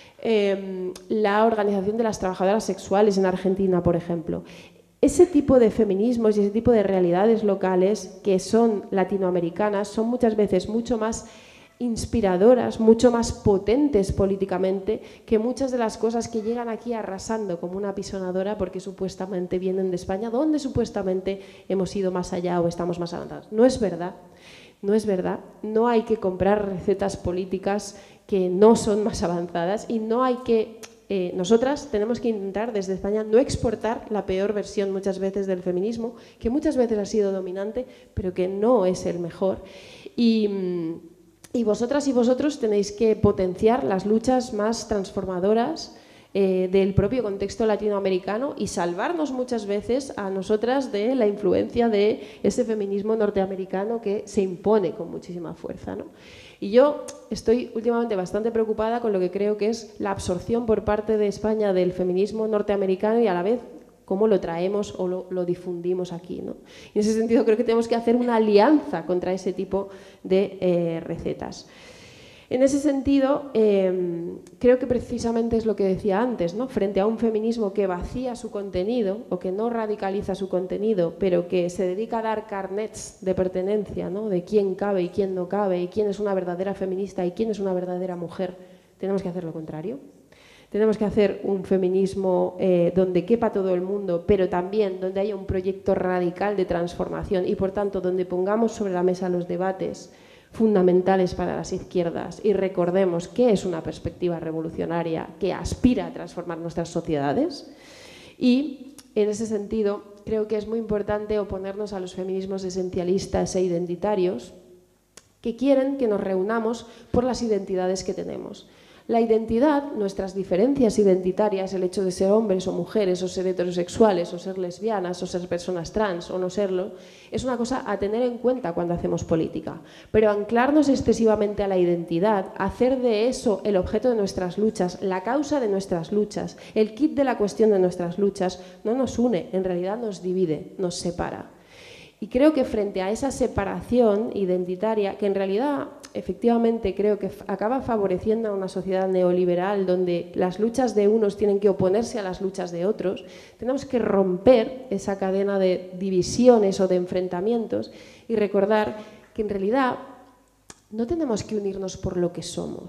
Eh, la organización de las trabajadoras sexuales en Argentina, por ejemplo. Ese tipo de feminismos y ese tipo de realidades locales que son latinoamericanas son muchas veces mucho más inspiradoras, mucho más potentes políticamente que muchas de las cosas que llegan aquí arrasando como una pisonadora porque supuestamente vienen de España, donde supuestamente hemos ido más allá o estamos más avanzados. No es verdad, no es verdad. No hay que comprar recetas políticas que no son más avanzadas y no hay que... Eh, nosotras tenemos que intentar desde España no exportar la peor versión muchas veces del feminismo, que muchas veces ha sido dominante, pero que no es el mejor. Y, y vosotras y vosotros tenéis que potenciar las luchas más transformadoras eh, del propio contexto latinoamericano y salvarnos muchas veces a nosotras de la influencia de ese feminismo norteamericano que se impone con muchísima fuerza, ¿no? Y yo estoy últimamente bastante preocupada con lo que creo que es la absorción por parte de España del feminismo norteamericano y a la vez cómo lo traemos o lo, lo difundimos aquí, ¿no? Y en ese sentido creo que tenemos que hacer una alianza contra ese tipo de eh, recetas. En ese sentido, eh, creo que precisamente es lo que decía antes, ¿no? Frente a un feminismo que vacía su contenido o que no radicaliza su contenido, pero que se dedica a dar carnets de pertenencia, ¿no? De quién cabe y quién no cabe, y quién es una verdadera feminista y quién es una verdadera mujer, tenemos que hacer lo contrario. Tenemos que hacer un feminismo eh, donde quepa todo el mundo, pero también donde haya un proyecto radical de transformación y, por tanto, donde pongamos sobre la mesa los debates fundamentales para las izquierdas y recordemos qué es una perspectiva revolucionaria que aspira a transformar nuestras sociedades. Y en ese sentido creo que es muy importante oponernos a los feminismos esencialistas e identitarios que quieren que nos reunamos por las identidades que tenemos. La identidad, nuestras diferencias identitarias, el hecho de ser hombres o mujeres, o ser heterosexuales, o ser lesbianas, o ser personas trans, o no serlo, es una cosa a tener en cuenta cuando hacemos política. Pero anclarnos excesivamente a la identidad, hacer de eso el objeto de nuestras luchas, la causa de nuestras luchas, el kit de la cuestión de nuestras luchas, no nos une, en realidad nos divide, nos separa. Y creo que frente a esa separación identitaria, que en realidad efectivamente creo que acaba favoreciendo a una sociedad neoliberal donde las luchas de unos tienen que oponerse a las luchas de otros, tenemos que romper esa cadena de divisiones o de enfrentamientos y recordar que en realidad no tenemos que unirnos por lo que somos,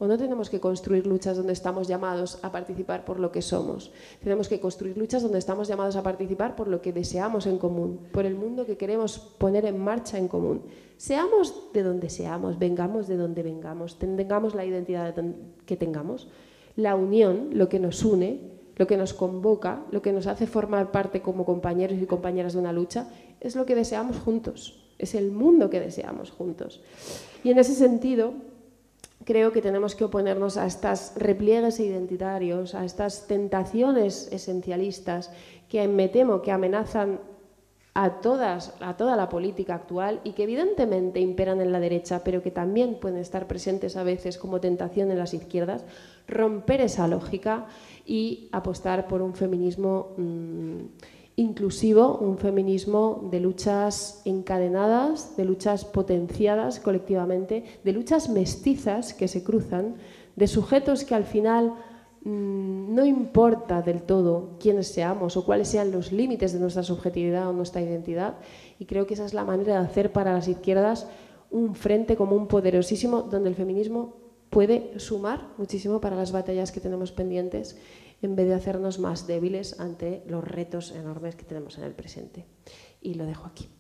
¿O no tenemos que construir luchas donde estamos llamados a participar por lo que somos? Tenemos que construir luchas donde estamos llamados a participar por lo que deseamos en común, por el mundo que queremos poner en marcha en común. Seamos de donde seamos, vengamos de donde vengamos, tengamos la identidad que tengamos, la unión, lo que nos une, lo que nos convoca, lo que nos hace formar parte como compañeros y compañeras de una lucha, es lo que deseamos juntos, es el mundo que deseamos juntos. Y en ese sentido, creo que tenemos que oponernos a estos repliegues identitarios, a estas tentaciones esencialistas que me temo que amenazan a, todas, a toda la política actual y que evidentemente imperan en la derecha, pero que también pueden estar presentes a veces como tentación en las izquierdas, romper esa lógica y apostar por un feminismo mmm, inclusivo, un feminismo de luchas encadenadas, de luchas potenciadas colectivamente, de luchas mestizas que se cruzan, de sujetos que al final mmm, no importa del todo quiénes seamos o cuáles sean los límites de nuestra subjetividad o nuestra identidad, y creo que esa es la manera de hacer para las izquierdas un frente común poderosísimo donde el feminismo puede sumar muchísimo para las batallas que tenemos pendientes, en vez de hacernos más débiles ante los retos enormes que tenemos en el presente. Y lo dejo aquí.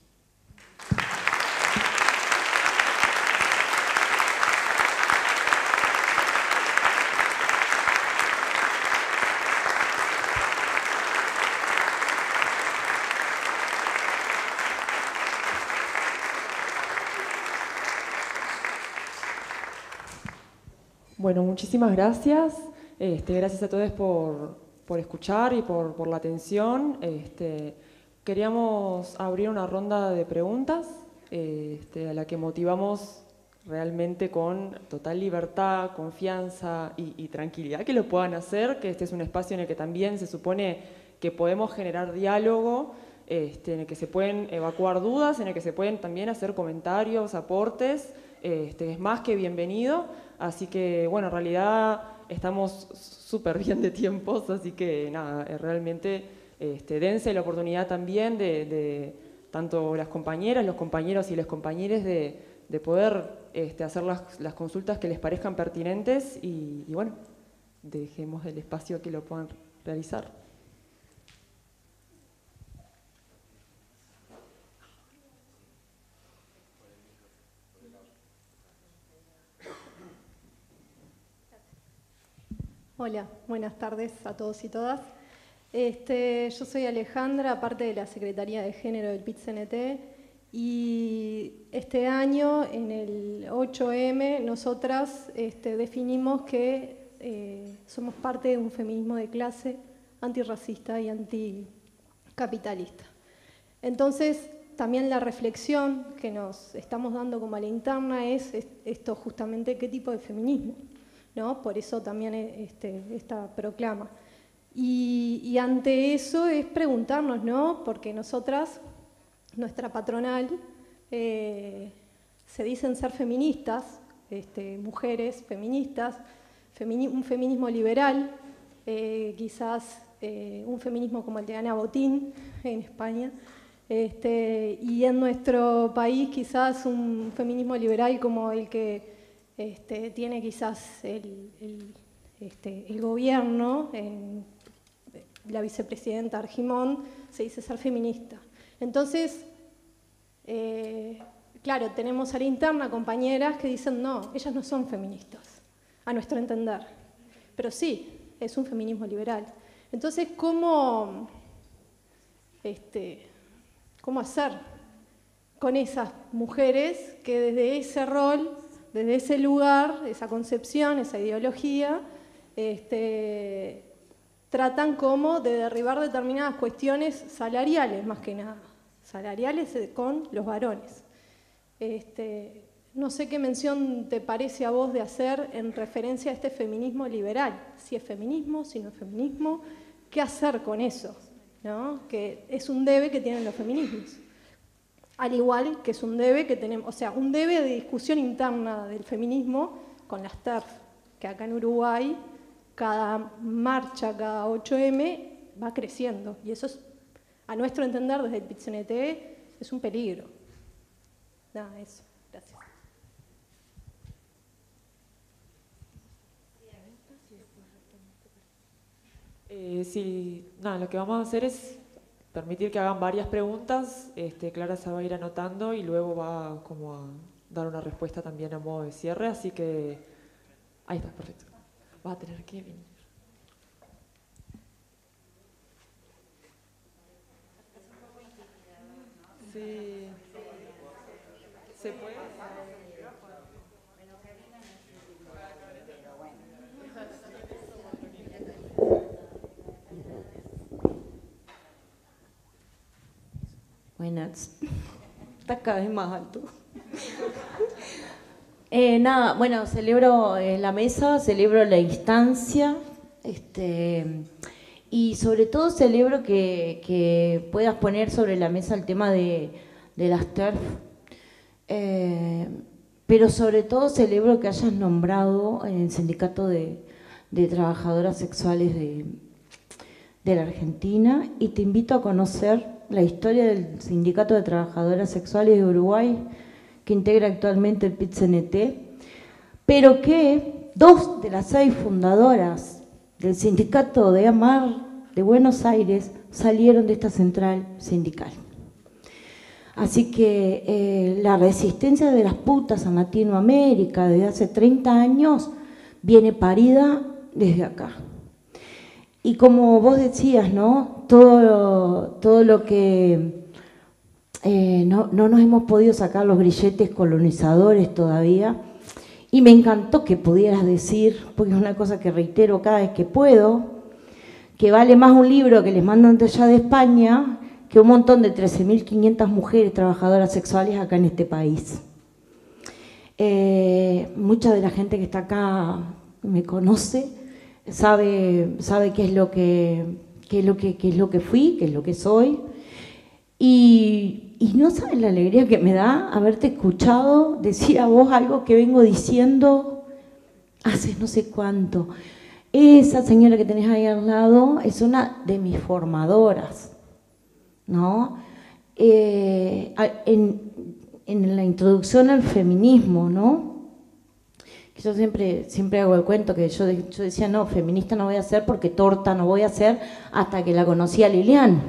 Bueno, muchísimas gracias. Este, gracias a todos por, por escuchar y por, por la atención. Este, queríamos abrir una ronda de preguntas este, a la que motivamos realmente con total libertad, confianza y, y tranquilidad que lo puedan hacer, que este es un espacio en el que también se supone que podemos generar diálogo, este, en el que se pueden evacuar dudas, en el que se pueden también hacer comentarios, aportes. Este, es más que bienvenido. Así que, bueno, en realidad estamos súper bien de tiempos, así que nada, realmente este, dense la oportunidad también de, de tanto las compañeras, los compañeros y las compañeras de, de poder este, hacer las, las consultas que les parezcan pertinentes y, y bueno, dejemos el espacio que lo puedan realizar. Hola, buenas tardes a todos y todas. Este, yo soy Alejandra, parte de la Secretaría de Género del P I T C N T, y este año, en el ocho eme, nosotras este, definimos que eh, somos parte de un feminismo de clase antirracista y anticapitalista. Entonces, también la reflexión que nos estamos dando como a la interna es esto justamente, ¿qué tipo de feminismo? ¿No? Por eso también este, esta proclama. Y, y ante eso es preguntarnos, ¿no? Porque nosotras, nuestra patronal, eh, se dicen ser feministas, este, mujeres feministas, femini un feminismo liberal, eh, quizás eh, un feminismo como el de Ana Botín en España, este, y en nuestro país quizás un feminismo liberal como el que Este, tiene quizás el, el, este, el gobierno, en, la vicepresidenta Argimón se dice ser feminista. Entonces, eh, claro, tenemos a la interna compañeras que dicen no, ellas no son feministas, a nuestro entender, pero sí, es un feminismo liberal. Entonces, ¿cómo, este, cómo hacer con esas mujeres que desde ese rol, desde ese lugar, esa concepción, esa ideología, este, tratan como de derribar determinadas cuestiones salariales, más que nada, salariales con los varones? Este, no sé qué mención te parece a vos de hacer en referencia a este feminismo liberal, si es feminismo, si no es feminismo, qué hacer con eso, ¿no? Que es un debe que tienen los feminismos. Al igual que es un debe que tenemos, o sea, un debe de discusión interna del feminismo con las T E R F, que acá en Uruguay, cada marcha, cada ocho eme, va creciendo. Y eso es, a nuestro entender, desde el P I T C N T, es un peligro. Nada, eso. Gracias. Eh, sí, nada, lo que vamos a hacer es permitir que hagan varias preguntas. Este, Clara se va a ir anotando y luego va como a dar una respuesta también a modo de cierre, así que ahí está, perfecto. Va a tener que venir. Sí. ¿Se puede? Buenas. Está cada vez más alto. eh, nada, bueno, celebro eh, la mesa, celebro la instancia, este, y sobre todo celebro que, que puedas poner sobre la mesa el tema de, de las T E R F, eh, pero sobre todo celebro que hayas nombrado el Sindicato de, de Trabajadoras Sexuales de, de la Argentina, y te invito a conocer la historia del Sindicato de Trabajadoras Sexuales de Uruguay, que integra actualmente el P I T C N T, pero que dos de las seis fundadoras del Sindicato de AMAR de Buenos Aires salieron de esta central sindical. Así que eh, la resistencia de las putas en Latinoamérica desde hace treinta años viene parida desde acá. Y como vos decías, ¿no? Todo lo, todo lo que eh, no, no nos hemos podido sacar los grilletes colonizadores todavía. Y me encantó que pudieras decir, porque es una cosa que reitero cada vez que puedo, que vale más un libro que les mandan de allá de España que un montón de trece mil quinientas mujeres trabajadoras sexuales acá en este país. Eh, mucha de la gente que está acá me conoce. Sabe, sabe qué es lo que, qué es lo que, qué es lo que fui, qué es lo que soy. Y, y no sabes la alegría que me da haberte escuchado decir a vos algo que vengo diciendo hace no sé cuánto. Esa señora que tenés ahí al lado es una de mis formadoras, ¿no? Eh, en, en la introducción al feminismo, ¿no? Yo siempre, siempre hago el cuento que yo, yo decía, no, feminista no voy a ser porque torta no voy a ser, hasta que la conocí a Lilian.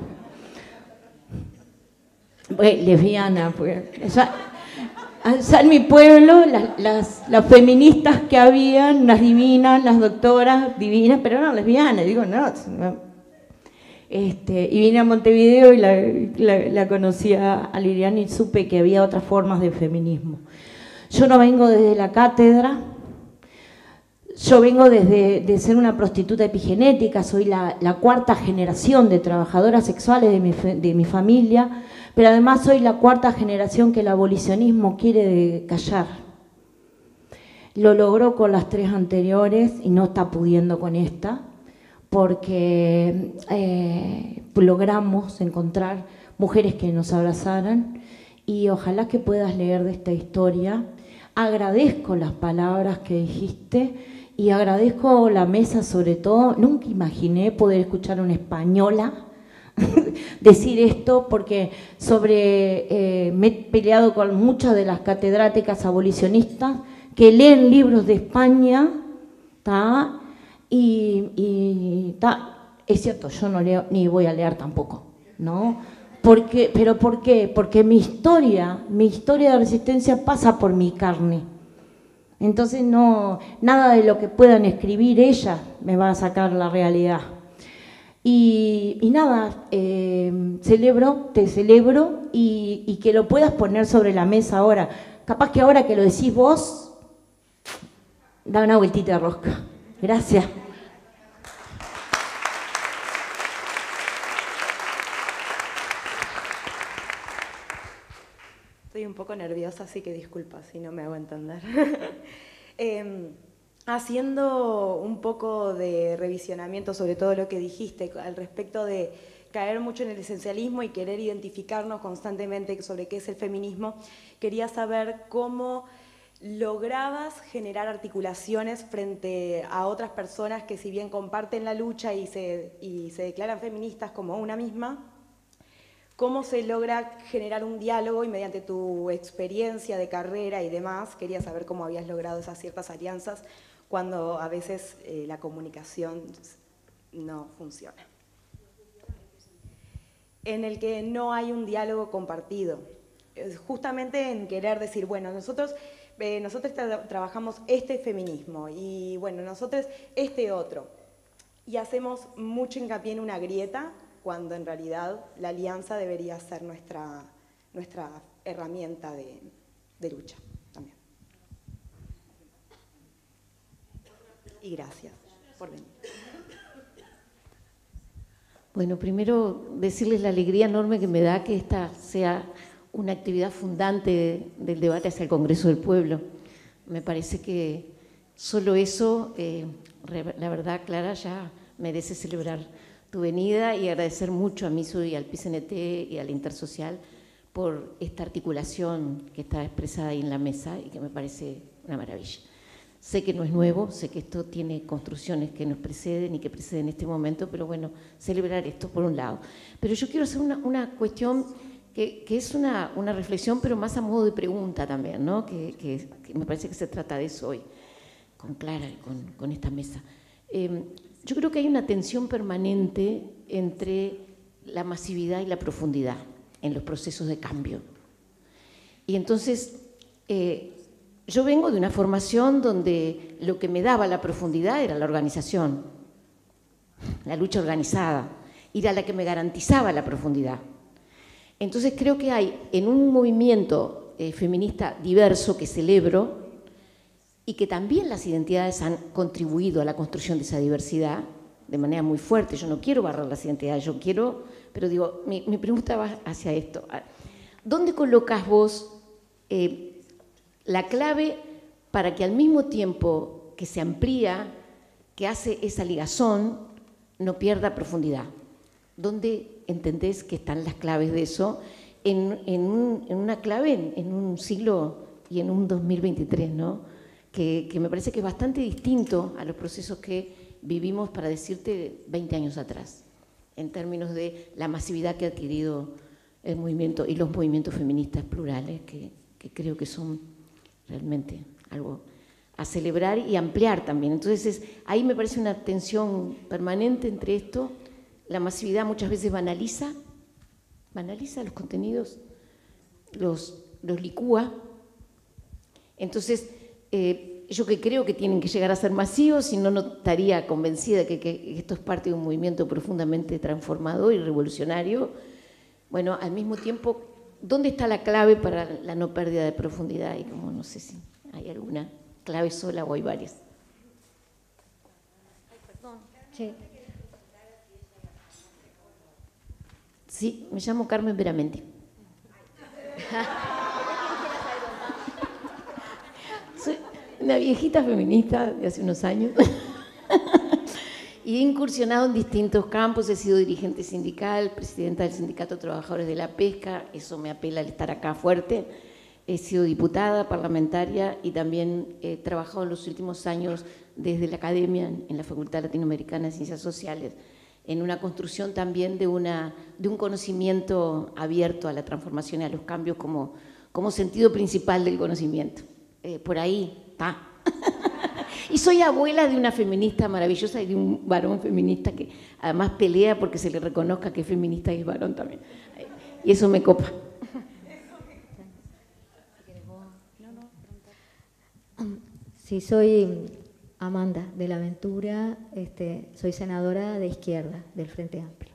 Bueno, lesbiana, pues. Ya, ya en mi pueblo, las, las, las feministas que habían, las divinas, las doctoras divinas, pero eran lesbianas. Digo, no. no. Este, y vine a Montevideo y la, la, la conocí a, a Lilian y supe que había otras formas de feminismo. Yo no vengo desde la cátedra. Yo vengo desde de ser una prostituta epigenética, soy la, la cuarta generación de trabajadoras sexuales de mi, de mi familia, pero además soy la cuarta generación que el abolicionismo quiere callar. Lo logró con las tres anteriores y no está pudiendo con esta, porque eh, logramos encontrar mujeres que nos abrazaran, y ojalá que puedas leer de esta historia. Agradezco las palabras que dijiste y agradezco la mesa sobre todo. Nunca imaginé poder escuchar a una española decir esto, porque sobre, eh, me he peleado con muchas de las catedráticas abolicionistas que leen libros de España, ¿tá? Y, y ¿tá? Es cierto, yo no leo ni voy a leer tampoco, ¿no? Porque, ¿pero por qué? Porque mi historia, mi historia de resistencia pasa por mi carne. Entonces, no, nada de lo que puedan escribir ellas me va a sacar la realidad. Y, y nada, eh, celebro, te celebro y, y que lo puedas poner sobre la mesa ahora. Capaz que ahora que lo decís vos, da una vueltita de rosca. Gracias. Estoy un poco nerviosa, así que disculpa si no me hago entender. eh, haciendo un poco de revisionamiento sobre todo lo que dijiste al respecto de caer mucho en el esencialismo y querer identificarnos constantemente sobre qué es el feminismo, quería saber cómo lograbas generar articulaciones frente a otras personas que, si bien comparten la lucha y se, y se declaran feministas como una misma, ¿cómo se logra generar un diálogo? Y mediante tu experiencia de carrera y demás, quería saber cómo habías logrado esas ciertas alianzas cuando a veces eh, la comunicación no funciona. En el que no hay un diálogo compartido. Justamente en querer decir, bueno, nosotros, eh, nosotros tra trabajamos este feminismo y bueno, nosotros este otro. Y hacemos mucho hincapié en una grieta cuando en realidad la alianza debería ser nuestra, nuestra herramienta de, de lucha también. Y gracias por venir. Bueno, primero decirles la alegría enorme que me da que esta sea una actividad fundante del debate hacia el Congreso del Pueblo. Me parece que solo eso, eh, la verdad, Clara, ya merece celebrar tu venida y agradecer mucho a MISU y al P I C N T y al Intersocial por esta articulación que está expresada ahí en la mesa y que me parece una maravilla. Sé que no es nuevo, sé que esto tiene construcciones que nos preceden y que preceden este momento, pero bueno, celebrar esto por un lado. Pero yo quiero hacer una, una cuestión que, que es una, una reflexión, pero más a modo de pregunta también, ¿no? Que, que, que me parece que se trata de eso hoy, con Clara y con, con esta mesa. Eh, yo creo que hay una tensión permanente entre la masividad y la profundidad en los procesos de cambio. Y entonces, eh, yo vengo de una formación donde lo que me daba la profundidad era la organización, la lucha organizada, era la que me garantizaba la profundidad. Entonces creo que hay en un movimiento eh, feminista diverso que celebro y que también las identidades han contribuido a la construcción de esa diversidad de manera muy fuerte. Yo no quiero barrar las identidades, yo quiero, pero digo, mi, mi pregunta va hacia esto. ¿Dónde colocas vos eh, la clave para que al mismo tiempo que se amplía, que hace esa ligazón, no pierda profundidad? ¿Dónde entendés que están las claves de eso en, en, un, en una clave en, en un siglo y en un dos mil veintitrés, ¿no? Que, que me parece que es bastante distinto a los procesos que vivimos, para decirte, veinte años atrás, en términos de la masividad que ha adquirido el movimiento y los movimientos feministas plurales, que, que creo que son realmente algo a celebrar y ampliar también. Entonces, es, ahí me parece una tensión permanente entre esto. La masividad muchas veces banaliza, banaliza los contenidos, los, los licúa. Entonces, eh, yo que creo que tienen que llegar a ser masivos, si no, no estaría convencida de que, que esto es parte de un movimiento profundamente transformador y revolucionario. Bueno, al mismo tiempo, ¿dónde está la clave para la no pérdida de profundidad? Y como no sé si hay alguna clave sola o hay varias. Ay, perdón. Sí. Sí, me llamo Carmen Veramente. Soy una viejita feminista de hace unos años y he incursionado en distintos campos. He sido dirigente sindical, presidenta del Sindicato de Trabajadores de la Pesca, eso me apela al estar acá fuerte. He sido diputada, parlamentaria y también he trabajado en los últimos años desde la academia en la Facultad Latinoamericana de Ciencias Sociales, en una construcción también de, una, de un conocimiento abierto a la transformación y a los cambios como, como sentido principal del conocimiento. Eh, por ahí está. Y soy abuela de una feminista maravillosa y de un varón feminista que además pelea porque se le reconozca que es feminista y es varón también. Y eso me copa. Sí, soy Amanda de la Ventura, este, soy senadora de izquierda del Frente Amplio.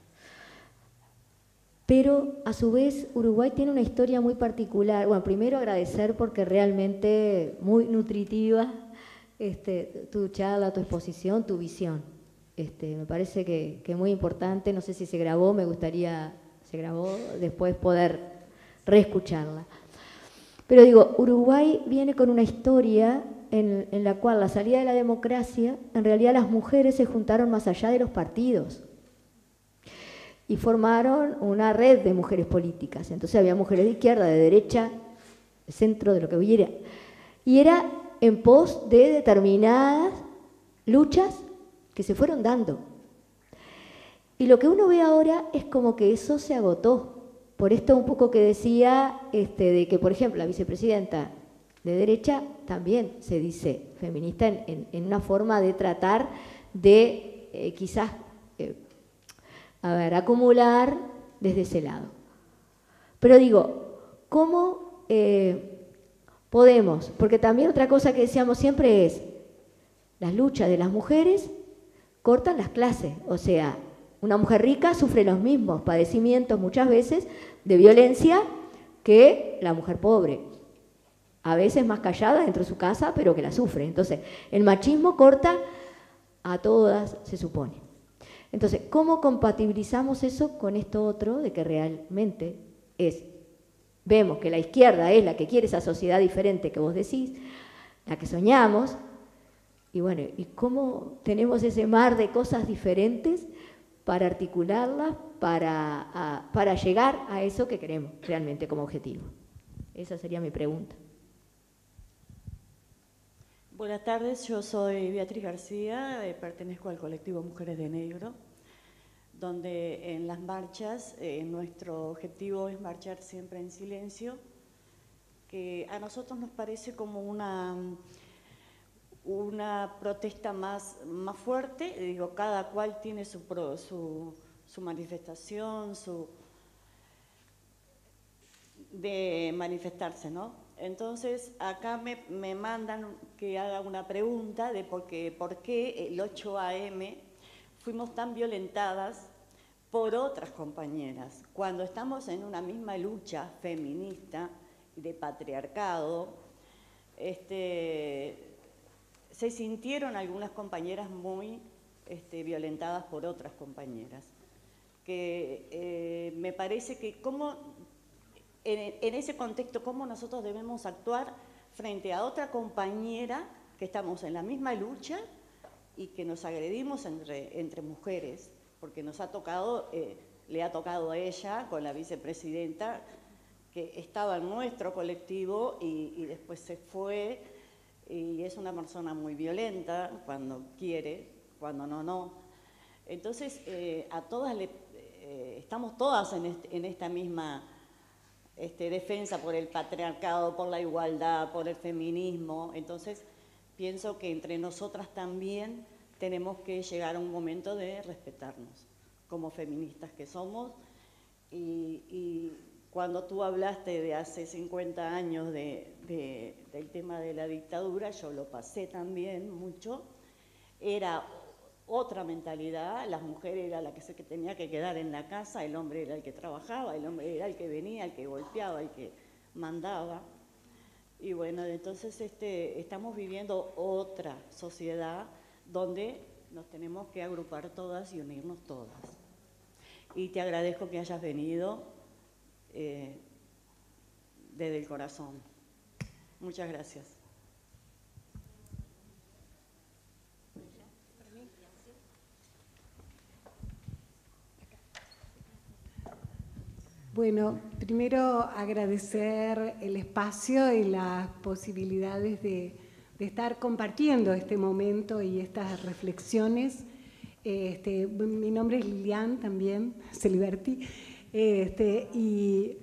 Pero a su vez Uruguay tiene una historia muy particular. Bueno, primero agradecer porque realmente muy nutritiva este, tu charla, tu exposición, tu visión. Este, me parece que, que muy importante, no sé si se grabó, me gustaría, se grabó, después poder reescucharla. Pero digo, Uruguay viene con una historia en, en la cual la salida de la democracia, en realidad las mujeres se juntaron más allá de los partidos y formaron una red de mujeres políticas. Entonces había mujeres de izquierda, de derecha, de centro, de lo que hubiera. Y era en pos de determinadas luchas que se fueron dando. Y lo que uno ve ahora es como que eso se agotó. Por esto un poco que decía este, de que, por ejemplo, la vicepresidenta de derecha también se dice feminista en, en, en una forma de tratar de eh, quizás eh, a ver, acumular desde ese lado. Pero digo, ¿cómo eh, podemos? Porque también otra cosa que decíamos siempre es, las luchas de las mujeres cortan las clases, o sea, una mujer rica sufre los mismos padecimientos muchas veces de violencia que la mujer pobre, a veces más callada dentro de su casa, pero que la sufre. Entonces, el machismo corta a todas, se supone. Entonces, ¿cómo compatibilizamos eso con esto otro de que realmente es, vemos que la izquierda es la que quiere esa sociedad diferente que vos decís, la que soñamos, y bueno, ¿y cómo tenemos ese mar de cosas diferentes para articularlas, para, a, para llegar a eso que queremos realmente como objetivo? Esa sería mi pregunta. Buenas tardes, yo soy Beatriz García, eh, pertenezco al colectivo Mujeres de Negro, donde en las marchas eh, nuestro objetivo es marchar siempre en silencio, que a nosotros nos parece como una, una protesta más, más fuerte. Digo, cada cual tiene su, pro, su, su manifestación, su de manifestarse, ¿no? Entonces, acá me, me mandan que haga una pregunta de por qué, por qué el ocho A M fuimos tan violentadas por otras compañeras, cuando estamos en una misma lucha feminista de patriarcado. Este, se sintieron algunas compañeras muy este, violentadas por otras compañeras, que eh, me parece que cómo, en, en ese contexto, cómo nosotros debemos actuar frente a otra compañera que estamos en la misma lucha y que nos agredimos entre, entre mujeres, porque nos ha tocado, eh, le ha tocado a ella con la vicepresidenta, que estaba en nuestro colectivo y, y después se fue, y es una persona muy violenta cuando quiere, cuando no, no. Entonces, eh, a todas le, eh, estamos todas en, este, en esta misma este, defensa por el patriarcado, por la igualdad, por el feminismo. Entonces, pienso que entre nosotras también tenemos que llegar a un momento de respetarnos como feministas que somos. Y, y cuando tú hablaste de hace cincuenta años de, de, del tema de la dictadura, yo lo pasé también mucho. Era otra mentalidad, la mujer era la que se que tenía que quedar en la casa, el hombre era el que trabajaba, el hombre era el que venía, el que golpeaba, el que mandaba. Y bueno, entonces este, estamos viviendo otra sociedad donde nos tenemos que agrupar todas y unirnos todas. Y te agradezco que hayas venido eh, desde el corazón. Muchas gracias. Bueno, primero agradecer el espacio y las posibilidades de, de estar compartiendo este momento y estas reflexiones. Este, mi nombre es Lilian también, Celiberti, este, y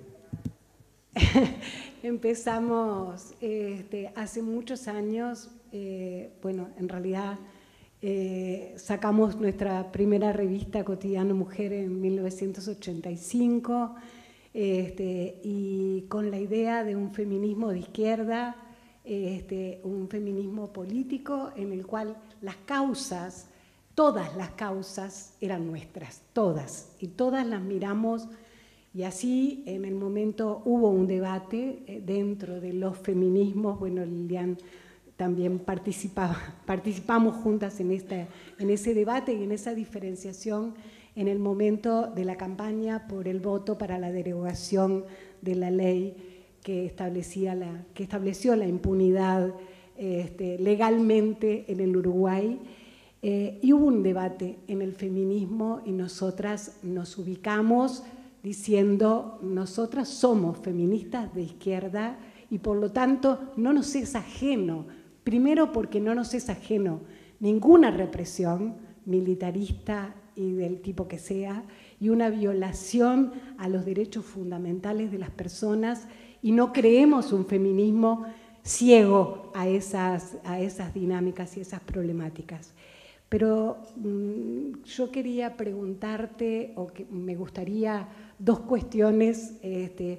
empezamos este, hace muchos años, eh, bueno, en realidad eh, sacamos nuestra primera revista Cotidiano Mujer en mil novecientos ochenta y cinco, Este, y con la idea de un feminismo de izquierda, este, un feminismo político en el cual las causas, todas las causas eran nuestras, todas, y todas las miramos, y así en el momento hubo un debate eh, dentro de los feminismos. Bueno, Lilian también participaba, participamos juntas en, esta, en ese debate y en esa diferenciación en el momento de la campaña por el voto para la derogación de la ley que, establecía la, que estableció la impunidad este, legalmente en el Uruguay. Eh, y hubo un debate en el feminismo y nosotras nos ubicamos diciendo, nosotras somos feministas de izquierda y por lo tanto no nos es ajeno, primero porque no nos es ajeno ninguna represión militarista y del tipo que sea, y una violación a los derechos fundamentales de las personas, y no creemos un feminismo ciego a esas, a esas dinámicas y esas problemáticas. Pero mmm, yo quería preguntarte, o que me gustaría, dos cuestiones. Este,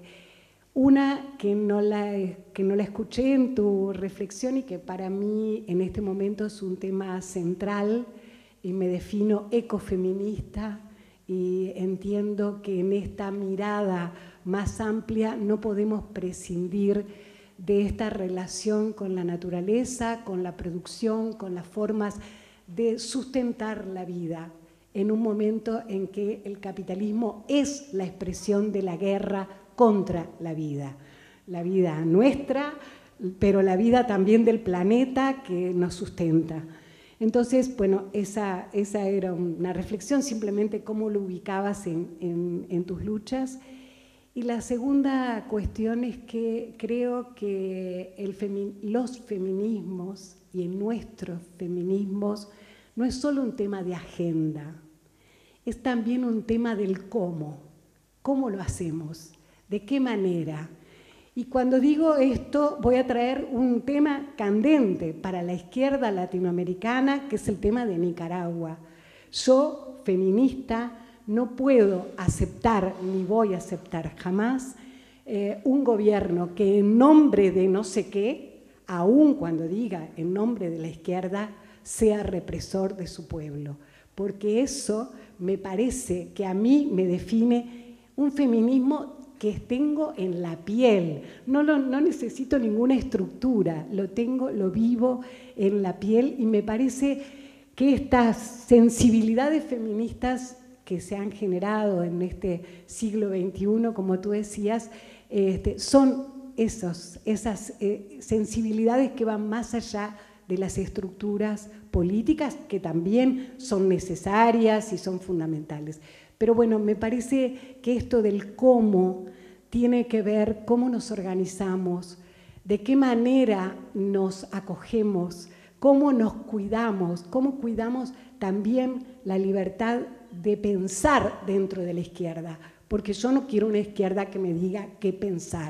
una que no, la, que no la escuché en tu reflexión y que para mí en este momento es un tema central, y me defino ecofeminista, y entiendo que en esta mirada más amplia no podemos prescindir de esta relación con la naturaleza, con la producción, con las formas de sustentar la vida en un momento en que el capitalismo es la expresión de la guerra contra la vida. La vida nuestra, pero la vida también del planeta que nos sustenta. Entonces, bueno, esa, esa era una reflexión, simplemente cómo lo ubicabas en, en, en tus luchas. Y la segunda cuestión es que creo que el femi- los feminismos y en nuestros feminismos no es solo un tema de agenda, es también un tema del cómo, cómo lo hacemos, de qué manera. Y cuando digo esto voy a traer un tema candente para la izquierda latinoamericana, que es el tema de Nicaragua. Yo, feminista, no puedo aceptar, ni voy a aceptar jamás, eh, un gobierno que en nombre de no sé qué, aun cuando diga en nombre de la izquierda, sea represor de su pueblo. Porque eso me parece que a mí me define un feminismo que tengo en la piel. No, lo, no necesito ninguna estructura, lo tengo, lo vivo en la piel, y me parece que estas sensibilidades feministas que se han generado en este siglo veintiuno, como tú decías, este, son esos, esas eh, sensibilidades que van más allá de las estructuras políticas, que también son necesarias y son fundamentales. Pero bueno, me parece que esto del cómo tiene que ver cómo nos organizamos, de qué manera nos acogemos, cómo nos cuidamos, cómo cuidamos también la libertad de pensar dentro de la izquierda, porque yo no quiero una izquierda que me diga qué pensar.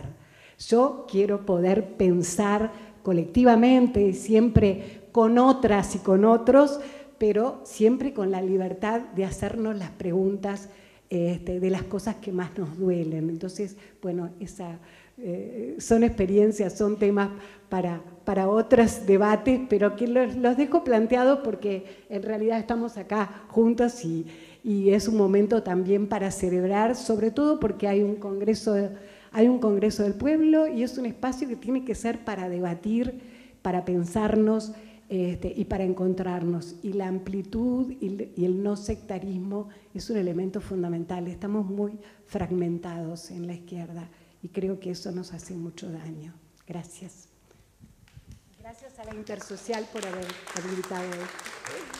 Yo quiero poder pensar colectivamente, siempre con otras y con otros, pero siempre con la libertad de hacernos las preguntas este, de las cosas que más nos duelen. Entonces, bueno, esa, eh, son experiencias, son temas para, para otros debates, pero que los, los dejo planteados porque en realidad estamos acá juntos y, y es un momento también para celebrar, sobre todo porque hay un congreso, hay un congreso del pueblo y es un espacio que tiene que ser para debatir, para pensarnos, Este, y para encontrarnos. Y la amplitud y, y el no sectarismo es un elemento fundamental. Estamos muy fragmentados en la izquierda y creo que eso nos hace mucho daño. Gracias. Gracias a la Intersocial por haber habilitado esto.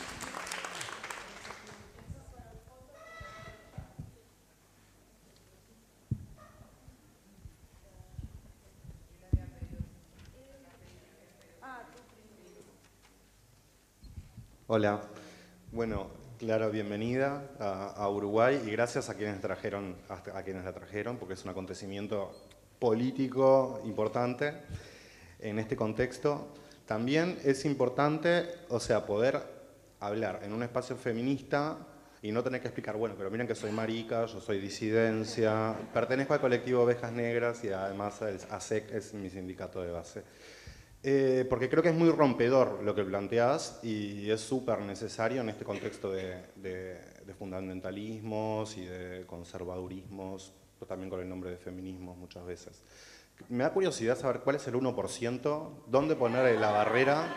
Hola, bueno, Clara, bienvenida a, a Uruguay y gracias a quienes trajeron, a, a quienes la trajeron, porque es un acontecimiento político importante en este contexto. También es importante, o sea, poder hablar en un espacio feminista y no tener que explicar, bueno, pero miren que soy marica, yo soy disidencia, pertenezco al colectivo Ovejas Negras y además el A S E C es mi sindicato de base. Eh, porque creo que es muy rompedor lo que planteás y es súper necesario en este contexto de, de, de fundamentalismos y de conservadurismos, pero también con el nombre de feminismos muchas veces. Me da curiosidad saber cuál es el uno por ciento, dónde poner la barrera,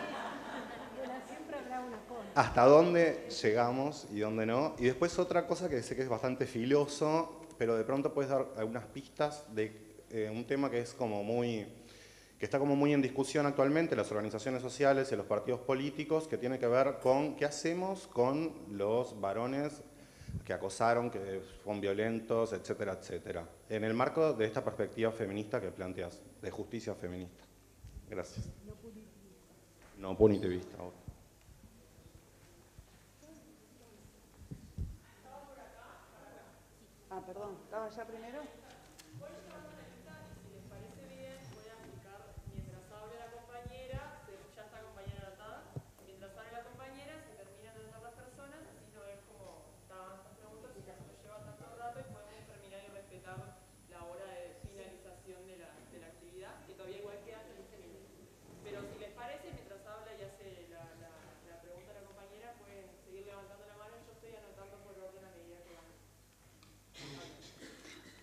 hasta dónde llegamos y dónde no. Y después otra cosa que sé que es bastante filoso, pero de pronto puedes dar algunas pistas de eh, un tema que es como muy... que está como muy en discusión actualmente, las organizaciones sociales y los partidos políticos, que tiene que ver con qué hacemos con los varones que acosaron, que son violentos, etcétera, etcétera. En el marco de esta perspectiva feminista que planteas, de justicia feminista. Gracias. No punitivista. No, ah, perdón, ¿estaba ya primero? Mientras hable la compañera, ya está compañera anotada, mientras hable la compañera, se termina de otra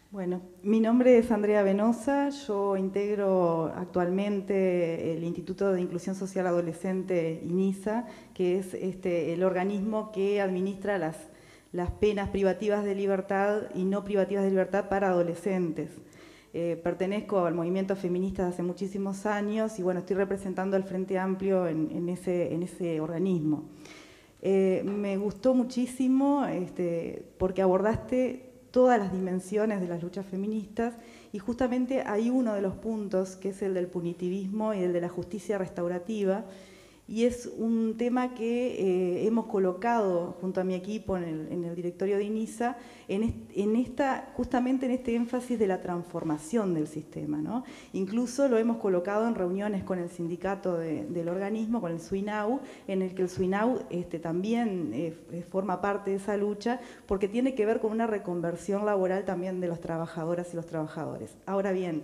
Bueno, mi nombre es Andrea Venosa, yo integro actualmente el Instituto de Inclusión Social Adolescente INISA, que es este, el organismo que administra las, las penas privativas de libertad y no privativas de libertad para adolescentes. Eh, pertenezco al movimiento feminista de hace muchísimos años y bueno, estoy representando al Frente Amplio en, en, ese, en ese organismo. Eh, me gustó muchísimo este, porque abordaste todas las dimensiones de las luchas feministas y justamente hay uno de los puntos que es el del punitivismo y el de la justicia restaurativa y es un tema que eh, hemos colocado junto a mi equipo en el, en el directorio de INISA en, est en esta, justamente en este énfasis de la transformación del sistema, ¿no? Incluso lo hemos colocado en reuniones con el sindicato de, del organismo, con el SUINAU, en el que el SUINAU este, también eh, forma parte de esa lucha porque tiene que ver con una reconversión laboral también de las trabajadoras y los trabajadores. Ahora bien,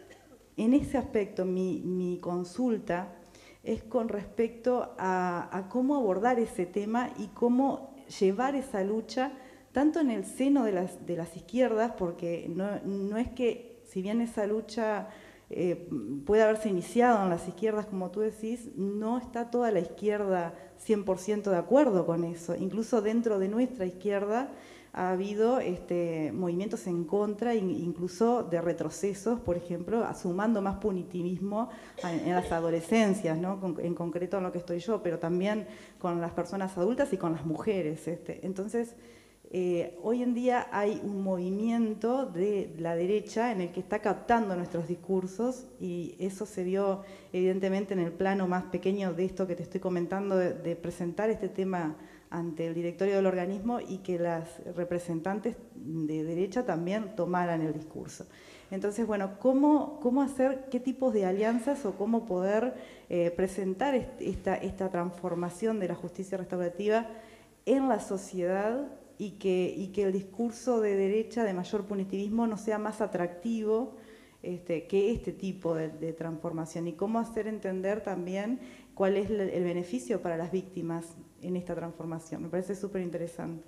en ese aspecto mi, mi consulta es con respecto a, a cómo abordar ese tema y cómo llevar esa lucha tanto en el seno de las, de las izquierdas, porque no, no es que, si bien esa lucha eh, puede haberse iniciado en las izquierdas, como tú decís, no está toda la izquierda cien por ciento de acuerdo con eso. Incluso dentro de nuestra izquierda ha habido este, movimientos en contra, incluso de retrocesos, por ejemplo, sumando más punitivismo en, en las adolescencias, ¿no? En concreto en lo que estoy yo, pero también con las personas adultas y con las mujeres. Este. Entonces, eh, hoy en día hay un movimiento de la derecha en el que está captando nuestros discursos y eso se vio evidentemente en el plano más pequeño de esto que te estoy comentando, de, de presentar este tema ante el directorio del organismo y que las representantes de derecha también tomaran el discurso. Entonces, bueno, ¿cómo, cómo hacer, qué tipos de alianzas o cómo poder eh, presentar esta, esta transformación de la justicia restaurativa en la sociedad y que, y que el discurso de derecha de mayor punitivismo no sea más atractivo este, que este tipo de, de transformación? Y cómo hacer entender también cuál es el beneficio para las víctimas en esta transformación. Me parece súper interesante.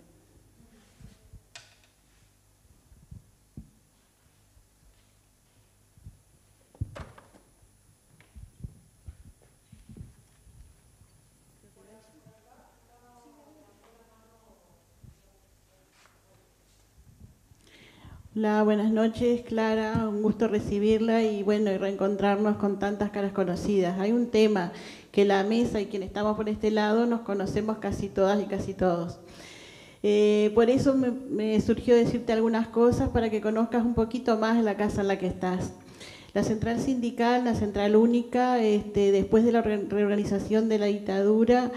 Hola, buenas noches, Clara, un gusto recibirla y bueno, y reencontrarnos con tantas caras conocidas. Hay un tema que la mesa y quienes estamos por este lado nos conocemos casi todas y casi todos. Eh, por eso me, me surgió decirte algunas cosas para que conozcas un poquito más la casa en la que estás. La central sindical, la central única, este, después de la re reorganización de la dictadura,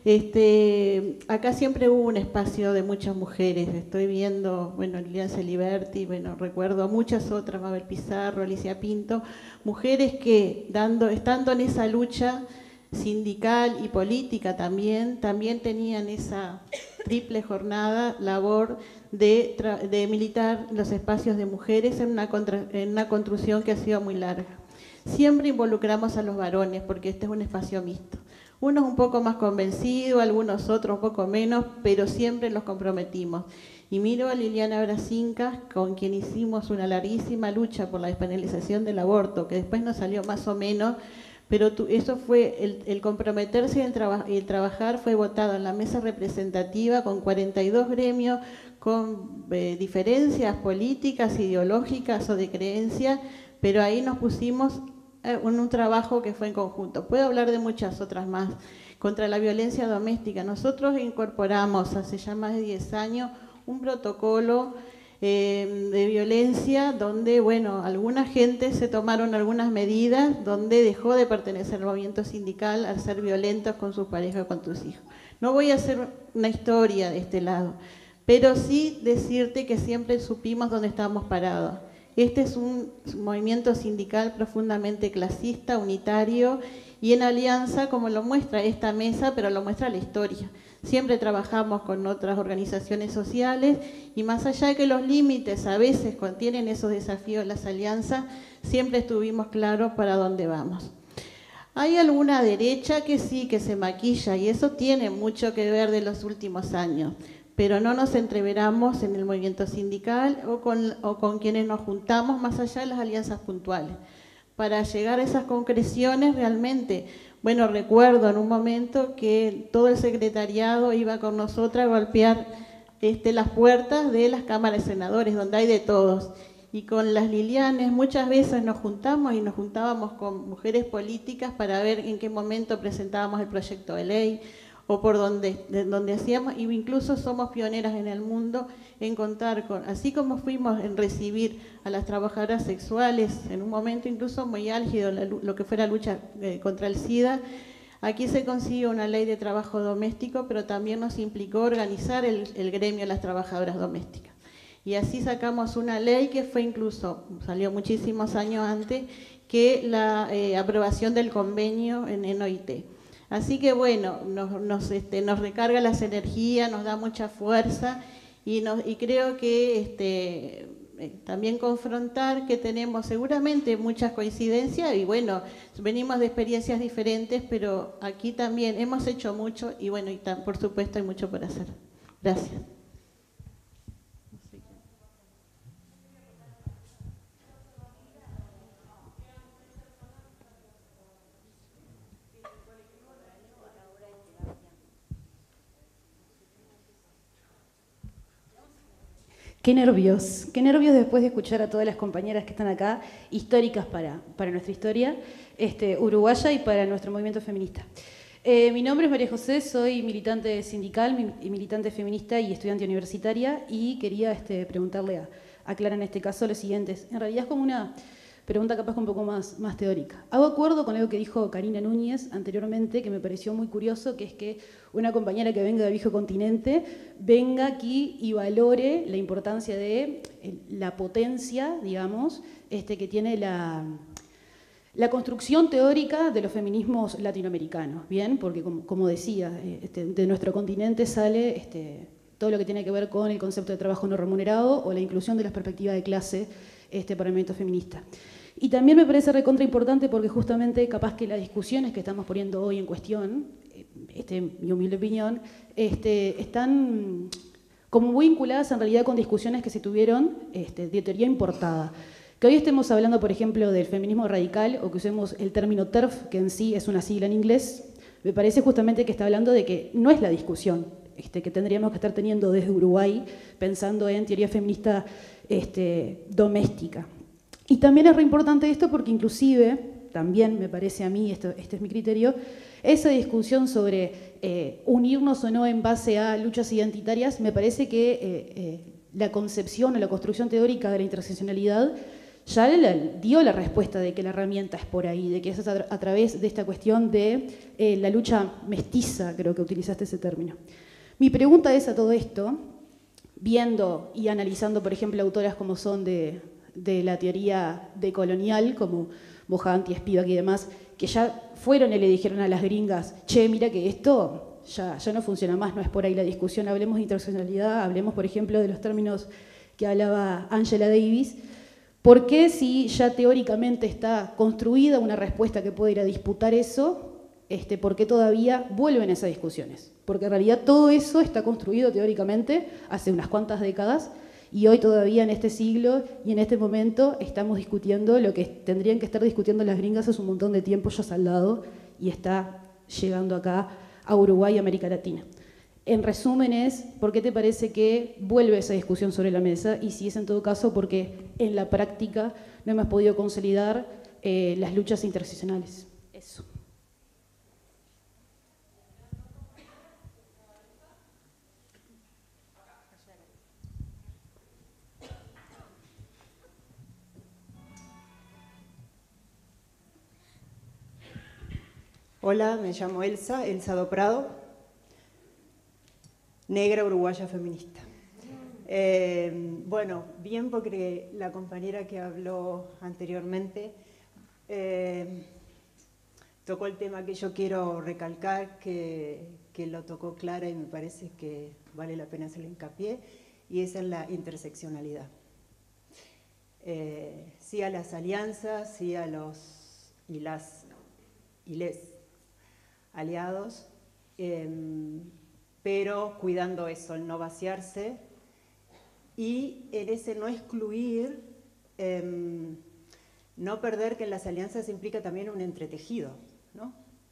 este, acá siempre hubo un espacio de muchas mujeres. Estoy viendo, bueno, Liliana Celiberti, bueno, recuerdo a muchas otras, Mabel Pizarro, Alicia Pinto, mujeres que, dando, estando en esa lucha sindical y política también, también tenían esa triple jornada, labor de, de militar los espacios de mujeres en una, contra, en una construcción que ha sido muy larga. Siempre involucramos a los varones porque este es un espacio mixto. Unos un poco más convencidos, algunos otros un poco menos, pero siempre los comprometimos. Y miro a Liliana Brasinca, con quien hicimos una larguísima lucha por la despenalización del aborto, que después nos salió más o menos, pero tu, eso fue, el, el comprometerse y el, traba, el trabajar fue votado en la mesa representativa con cuarenta y dos gremios, con eh, diferencias políticas, ideológicas o de creencia, pero ahí nos pusimos eh, en un trabajo que fue en conjunto. Puedo hablar de muchas otras más. Contra la violencia doméstica, nosotros incorporamos hace ya más de diez años un protocolo Eh, de violencia donde, bueno, alguna gente se tomaron algunas medidas donde dejó de pertenecer al movimiento sindical al ser violentos con sus parejas o con tus hijos. No voy a hacer una historia de este lado, pero sí decirte que siempre supimos dónde estábamos parados. Este es un movimiento sindical profundamente clasista, unitario y en alianza, como lo muestra esta mesa, pero lo muestra la historia. Siempre trabajamos con otras organizaciones sociales y más allá de que los límites a veces contienen esos desafíos, las alianzas, siempre estuvimos claros para dónde vamos. Hay alguna derecha que sí, que se maquilla y eso tiene mucho que ver de los últimos años, pero no nos entreveramos en el movimiento sindical o con, o con quienes nos juntamos más allá de las alianzas puntuales. Para llegar a esas concreciones realmente, bueno, recuerdo en un momento que todo el secretariado iba con nosotras a golpear este, las puertas de las cámaras de senadores, donde hay de todos. Y con las Lilianes muchas veces nos juntamos y nos juntábamos con mujeres políticas para ver en qué momento presentábamos el proyecto de ley o por donde, de, donde hacíamos, y incluso somos pioneras en el mundo en contar con, así como fuimos en recibir a las trabajadoras sexuales en un momento incluso muy álgido, la, lo que fue la lucha eh, contra el SIDA. Aquí se consiguió una ley de trabajo doméstico, pero también nos implicó organizar el, el gremio de las trabajadoras domésticas. Y así sacamos una ley que fue incluso, salió muchísimos años antes, que la eh, aprobación del convenio en, en O I T. Así que bueno, nos, nos, este, nos recarga las energías, nos da mucha fuerza y, nos, y creo que este, eh, también confrontar que tenemos seguramente muchas coincidencias y bueno, venimos de experiencias diferentes, pero aquí también hemos hecho mucho y bueno, y tan, por supuesto hay mucho por hacer. Gracias. Qué nervios, qué nervios después de escuchar a todas las compañeras que están acá, históricas para, para nuestra historia este, uruguaya y para nuestro movimiento feminista. Eh, mi nombre es María José, soy militante sindical, militante feminista y estudiante universitaria y quería este, preguntarle a, a Clara en este caso lo siguiente. En realidad es como una pregunta capaz un poco más, más teórica. Hago acuerdo con algo que dijo Karina Núñez anteriormente, que me pareció muy curioso, que es que una compañera que venga del viejo continente venga aquí y valore la importancia de la potencia, digamos, este, que tiene la, la construcción teórica de los feminismos latinoamericanos, ¿bien? Porque como, como decía, este, de nuestro continente sale este, todo lo que tiene que ver con el concepto de trabajo no remunerado o la inclusión de las perspectivas de clase este, para el movimiento feminista. Y también me parece recontra importante porque justamente capaz que las discusiones que estamos poniendo hoy en cuestión, este, mi humilde opinión, este, están como muy vinculadas en realidad con discusiones que se tuvieron este, de teoría importada. Que hoy estemos hablando, por ejemplo, del feminismo radical o que usemos el término TERF, que en sí es una sigla en inglés, me parece justamente que está hablando de que no es la discusión este, que tendríamos que estar teniendo desde Uruguay pensando en teoría feminista este, doméstica. Y también es re importante esto porque inclusive, también me parece a mí, esto, este es mi criterio, esa discusión sobre eh, unirnos o no en base a luchas identitarias, me parece que eh, eh, la concepción o la construcción teórica de la interseccionalidad ya le dio la respuesta de que la herramienta es por ahí, de que es a, a través de esta cuestión de eh, la lucha mestiza, creo que utilizaste ese término. Mi pregunta es a todo esto, viendo y analizando, por ejemplo, autoras como son de... de la teoría decolonial, como Mojanti, Spivak y demás, que ya fueron y le dijeron a las gringas, che, mira que esto ya, ya no funciona más, no es por ahí la discusión, hablemos de interseccionalidad, hablemos, por ejemplo, de los términos que hablaba Angela Davis. ¿Por qué si ya teóricamente está construida una respuesta que puede ir a disputar eso, este, por qué todavía vuelven esas discusiones? Porque en realidad todo eso está construido teóricamente hace unas cuantas décadas. Y hoy todavía en este siglo y en este momento estamos discutiendo lo que tendrían que estar discutiendo las gringas hace un montón de tiempo ya saldado y está llegando acá a Uruguay y América Latina. En resumen es, ¿por qué te parece que vuelve esa discusión sobre la mesa? Y si es en todo caso, porque en la práctica no hemos podido consolidar eh, las luchas interseccionales. Eso. Hola, me llamo Elsa, Elsa do Prado, negra uruguaya feminista. Eh, bueno, bien porque la compañera que habló anteriormente eh, tocó el tema que yo quiero recalcar, que, que lo tocó Clara y me parece que vale la pena hacerle hincapié, y esa es la interseccionalidad. Eh, sí a las alianzas, sí a los y las y les aliados, eh, pero cuidando eso, el no vaciarse, y en ese no excluir, eh, no perder que en las alianzas implica también un entretejido, ¿no?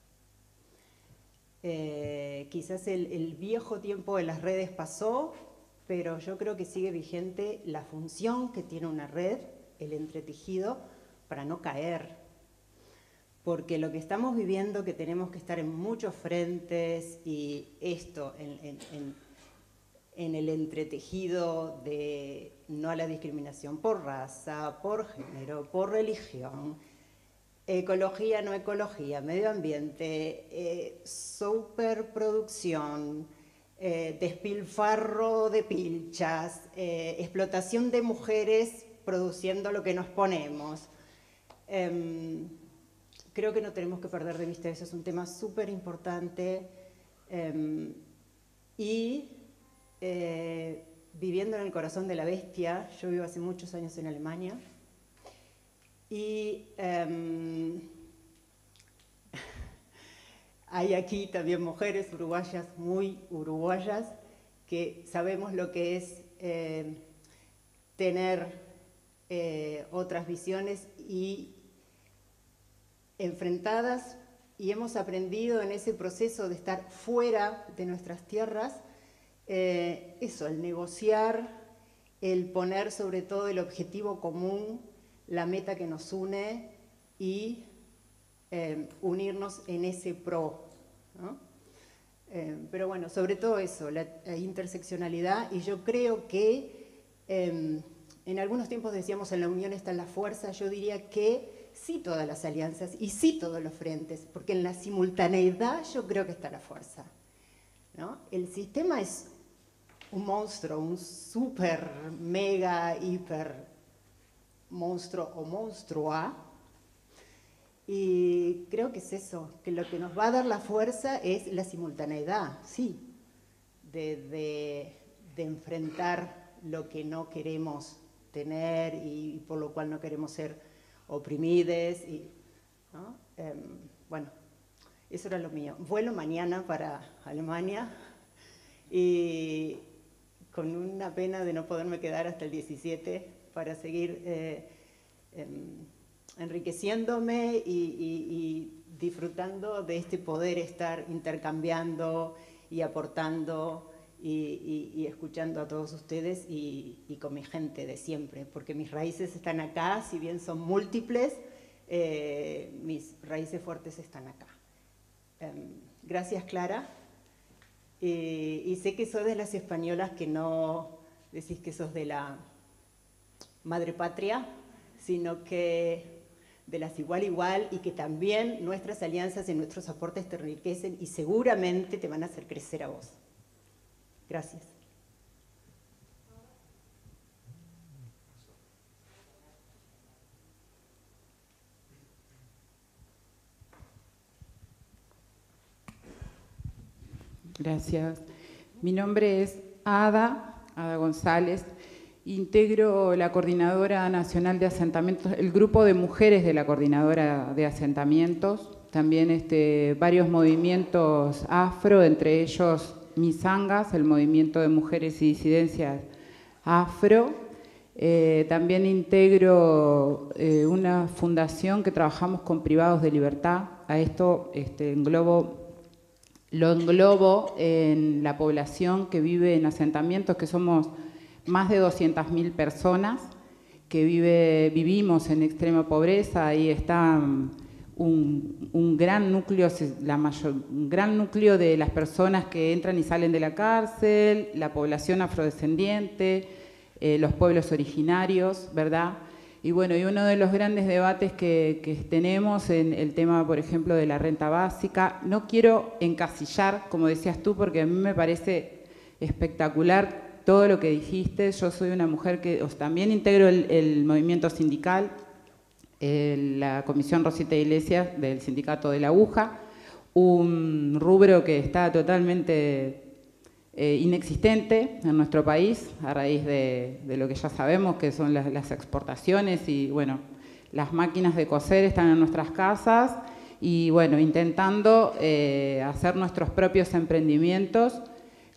Eh, quizás el, el viejo tiempo de las redes pasó, pero yo creo que sigue vigente la función que tiene una red, el entretejido, para no caer. Porque lo que estamos viviendo, que tenemos que estar en muchos frentes, y esto en, en, en, en el entretejido de no a la discriminación por raza, por género, por religión, ecología, no ecología, medio ambiente, eh, superproducción, eh, despilfarro de pilchas, eh, explotación de mujeres produciendo lo que nos ponemos. Eh, creo que no tenemos que perder de vista eso, es un tema súper importante. Eh, y eh, viviendo en el corazón de la bestia, yo vivo hace muchos años en Alemania, y um, hay aquí también mujeres uruguayas, muy uruguayas, que sabemos lo que es eh, tener eh, otras visiones y enfrentadas, y hemos aprendido en ese proceso de estar fuera de nuestras tierras, eh, eso, el negociar, el poner sobre todo el objetivo común, la meta que nos une, y eh, unirnos en ese pro, ¿no? Eh, pero bueno, sobre todo eso, la, la interseccionalidad, y yo creo que eh, en algunos tiempos decíamos en la unión está la fuerza, yo diría que sí todas las alianzas y sí todos los frentes, porque en la simultaneidad yo creo que está la fuerza, ¿no? El sistema es un monstruo, un súper, mega, hiper monstruo o monstrua, y creo que es eso, que lo que nos va a dar la fuerza es la simultaneidad, sí, de, de, de enfrentar lo que no queremos tener y por lo cual no queremos ser oprimides, y, ¿no? eh, bueno, eso era lo mío. Vuelo mañana para Alemania, y con una pena de no poderme quedar hasta el diecisiete para seguir eh, eh, enriqueciéndome y, y, y disfrutando de este poder estar intercambiando y aportando y, y, y escuchando a todos ustedes y, y con mi gente de siempre, porque mis raíces están acá, si bien son múltiples, eh, mis raíces fuertes están acá. Eh, gracias, Clara. Eh, y sé que sos de las españolas que no decís que sos de la madre patria, sino que de las igual igual, y que también nuestras alianzas y nuestros aportes te enriquecen y seguramente te van a hacer crecer a vos. Gracias. Gracias. Mi nombre es Ada, Ada González. Integro la Coordinadora Nacional de Asentamientos, el grupo de mujeres de la Coordinadora de Asentamientos, también este, varios movimientos afro, entre ellos Misangas, el Movimiento de Mujeres y Disidencias Afro. Eh, también integro eh, una fundación que trabajamos con privados de libertad. A esto este, englobo, lo englobo en la población que vive en asentamientos, que somos más de doscientas mil personas que vive, vivimos en extrema pobreza. Ahí está un, un, gran núcleo, la mayor, un gran núcleo de las personas que entran y salen de la cárcel, la población afrodescendiente, eh, los pueblos originarios, ¿verdad? Y bueno, y uno de los grandes debates que, que tenemos en el tema, por ejemplo, de la renta básica, no quiero encasillar, como decías tú, porque a mí me parece espectacular todo lo que dijiste. Yo soy una mujer que también integro el, el movimiento sindical, el, la Comisión Rosita Iglesias del Sindicato de la Aguja, un rubro que está totalmente eh, inexistente en nuestro país a raíz de, de lo que ya sabemos, que son las, las exportaciones, y bueno, las máquinas de coser están en nuestras casas, y bueno, intentando eh, hacer nuestros propios emprendimientos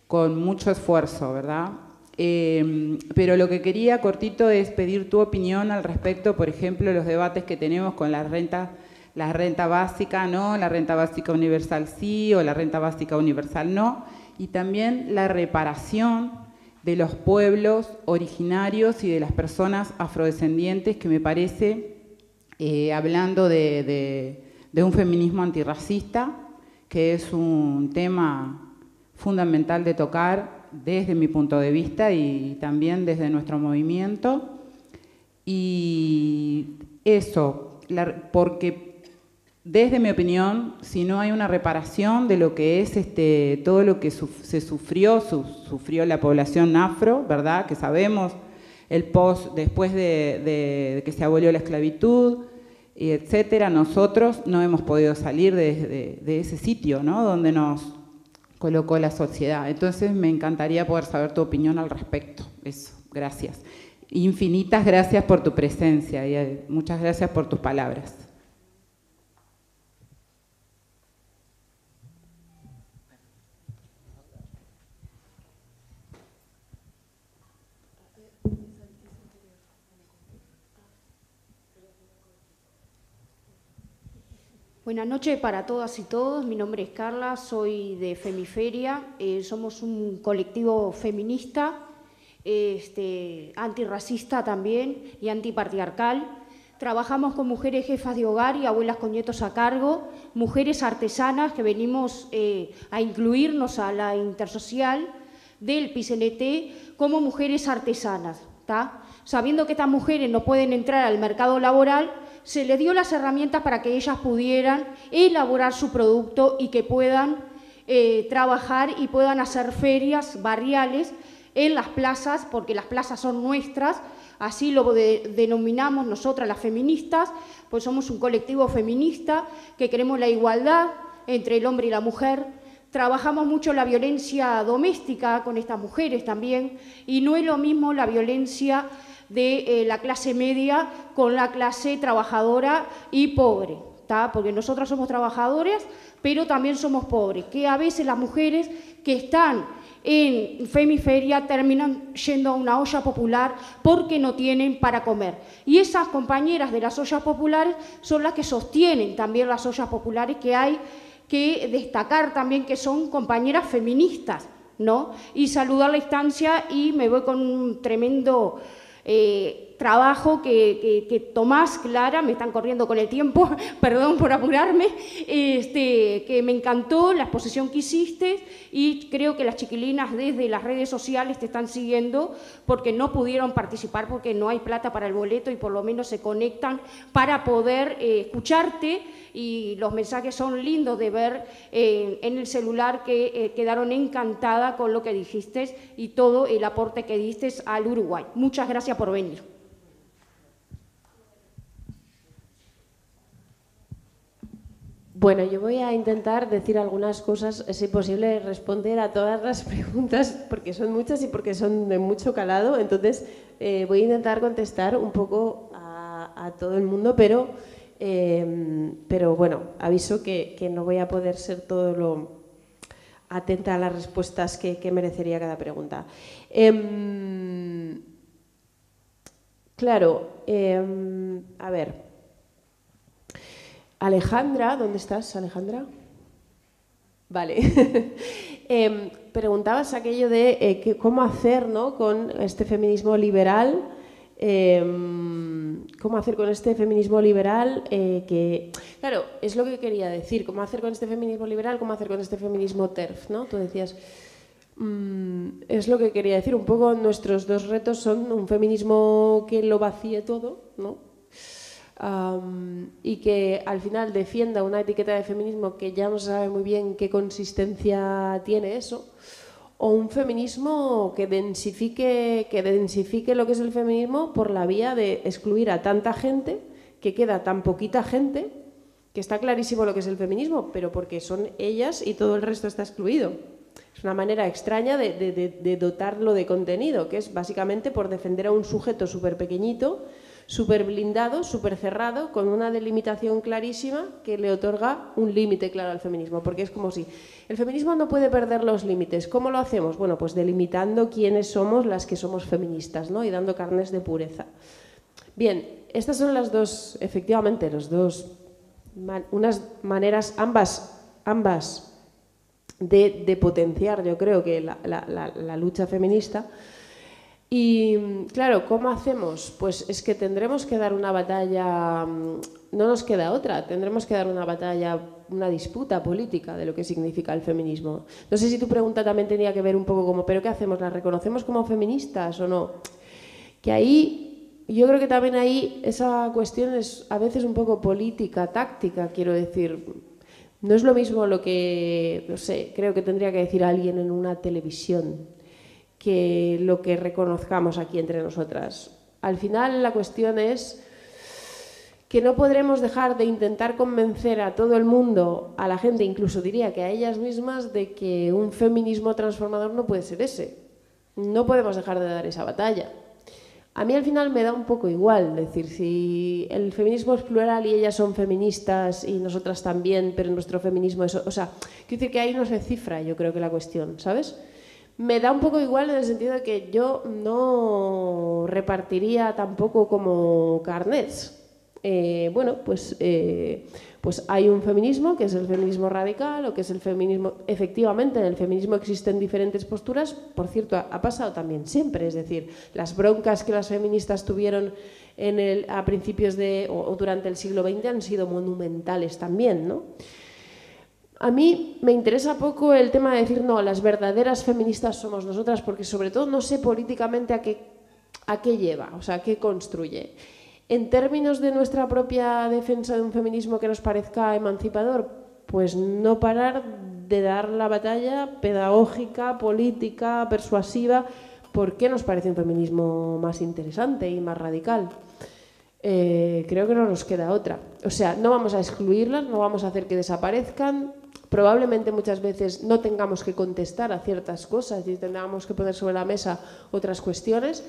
con mucho esfuerzo, ¿verdad? Eh, pero lo que quería, cortito, es pedir tu opinión al respecto, por ejemplo, los debates que tenemos con la renta, la renta básica no, la renta básica universal sí, o la renta básica universal no, y también la reparación de los pueblos originarios y de las personas afrodescendientes, que me parece, eh, hablando de, de, de un feminismo antirracista, que es un tema fundamental de tocar desde mi punto de vista y también desde nuestro movimiento. Y eso, la, porque desde mi opinión, si no hay una reparación de lo que es este, todo lo que su, se sufrió, su, sufrió la población afro, ¿verdad? Que sabemos el post, después de, de, de que se abolió la esclavitud, y etcétera, nosotros no hemos podido salir de, de, de ese sitio, ¿no? Donde nos colocó la sociedad. Entonces me encantaría poder saber tu opinión al respecto. Eso, gracias. Infinitas gracias por tu presencia y muchas gracias por tus palabras. Buenas noches para todas y todos. Mi nombre es Carla, soy de Femiferia. Eh, somos un colectivo feminista, este, antirracista también y antipatriarcal. Trabajamos con mujeres jefas de hogar y abuelas con nietos a cargo, mujeres artesanas que venimos eh, a incluirnos a la intersocial del P I C N T como mujeres artesanas, ¿tá? Sabiendo que estas mujeres no pueden entrar al mercado laboral, se les dio las herramientas para que ellas pudieran elaborar su producto y que puedan eh, trabajar y puedan hacer ferias barriales en las plazas, porque las plazas son nuestras, así lo de, denominamos nosotras las feministas, pues somos un colectivo feminista que queremos la igualdad entre el hombre y la mujer. Trabajamos mucho la violencia doméstica con estas mujeres también, y no es lo mismo la violencia de eh, la clase media con la clase trabajadora y pobre, ¿tá? Porque nosotras somos trabajadoras, pero también somos pobres, que a veces las mujeres que están en Femiferia terminan yendo a una olla popular porque no tienen para comer. Y esas compañeras de las ollas populares son las que sostienen también las ollas populares, que hay que destacar también que son compañeras feministas, ¿no? Y saludar la instancia, y me voy con un tremendo Eh, trabajo que, que, que Tomás, Clara, me están corriendo con el tiempo, perdón por apurarme, este, que me encantó la exposición que hiciste, y creo que las chiquilinas desde las redes sociales te están siguiendo porque no pudieron participar porque no hay plata para el boleto, y por lo menos se conectan para poder eh, escucharte, y los mensajes son lindos de ver eh, en el celular, que eh, quedaron encantada con lo que dijiste y todo el aporte que diste al Uruguay. Muchas gracias por venir. Bueno, yo voy a intentar decir algunas cosas, si posible responder a todas las preguntas, porque son muchas y porque son de mucho calado, entonces eh, voy a intentar contestar un poco a, a todo el mundo, pero, eh, pero bueno, aviso que, que no voy a poder ser todo lo atenta a las respuestas que, que merecería cada pregunta. Eh, claro, eh, a ver... Alejandra, ¿dónde estás, Alejandra? Vale. eh, preguntabas aquello de eh, que, cómo hacer, ¿no?, con este feminismo liberal, eh, cómo hacer con este feminismo liberal eh, que, claro, es lo que quería decir, cómo hacer con este feminismo liberal, cómo hacer con este feminismo TERF, ¿no? Tú decías, mmm, es lo que quería decir, un poco nuestros dos retos son un feminismo que lo vacíe todo, ¿no? Um, y que al final defienda una etiqueta de feminismo que ya no se sabe muy bien qué consistencia tiene eso, o un feminismo que densifique, que densifique lo que es el feminismo por la vía de excluir a tanta gente, que queda tan poquita gente, que está clarísimo lo que es el feminismo, pero porque son ellas y todo el resto está excluido. Es una manera extraña de, de, de, de dotarlo de contenido, que es básicamente por defender a un sujeto súper pequeñito, súper blindado, súper cerrado, con una delimitación clarísima que le otorga un límite claro al feminismo, porque es como si el feminismo no puede perder los límites. ¿Cómo lo hacemos? Bueno, pues delimitando quiénes somos las que somos feministas, ¿no? Y dando carnes de pureza. Bien, estas son las dos, efectivamente, los dos, man, unas maneras, ambas, ambas de, de potenciar, yo creo que la, la, la, la lucha feminista. Y claro, ¿cómo hacemos? Pues es que tendremos que dar una batalla, no nos queda otra, tendremos que dar una batalla, una disputa política de lo que significa el feminismo. No sé si tu pregunta también tenía que ver un poco como, ¿pero qué hacemos? ¿Las reconocemos como feministas o no? Que ahí, yo creo que también ahí esa cuestión es a veces un poco política, táctica, quiero decir. No es lo mismo lo que, no sé, creo que tendría que decir alguien en una televisión que lo que reconozcamos aquí entre nosotras. Al final la cuestión es que no podremos dejar de intentar convencer a todo el mundo, a la gente, incluso diría que a ellas mismas, de que un feminismo transformador no puede ser ese. No podemos dejar de dar esa batalla. A mí al final me da un poco igual, es decir, si el feminismo es plural y ellas son feministas y nosotras también, pero nuestro feminismo es... O sea, quiero decir que ahí no se cifra, yo creo que la cuestión, ¿sabes? Me da un poco igual en el sentido de que yo no repartiría tampoco como carnets. Eh, bueno, pues, eh, pues hay un feminismo que es el feminismo radical o que es el feminismo... Efectivamente, en el feminismo existen diferentes posturas. Por cierto, ha, ha pasado también siempre. Es decir, las broncas que las feministas tuvieron en el, a principios de... O, o durante el siglo veinte han sido monumentales también, ¿no? A mí me interesa poco el tema de decir, no, las verdaderas feministas somos nosotras, porque sobre todo no sé políticamente a qué, a qué lleva, o sea, a qué construye. En términos de nuestra propia defensa de un feminismo que nos parezca emancipador, pues no parar de dar la batalla pedagógica, política, persuasiva, por qué nos parece un feminismo más interesante y más radical. Eh, creo que no nos queda otra. O sea, no vamos a excluirlas, no vamos a hacer que desaparezcan. Probablemente muchas veces no tengamos que contestar a ciertas cosas y tengamos que poner sobre la mesa otras cuestiones,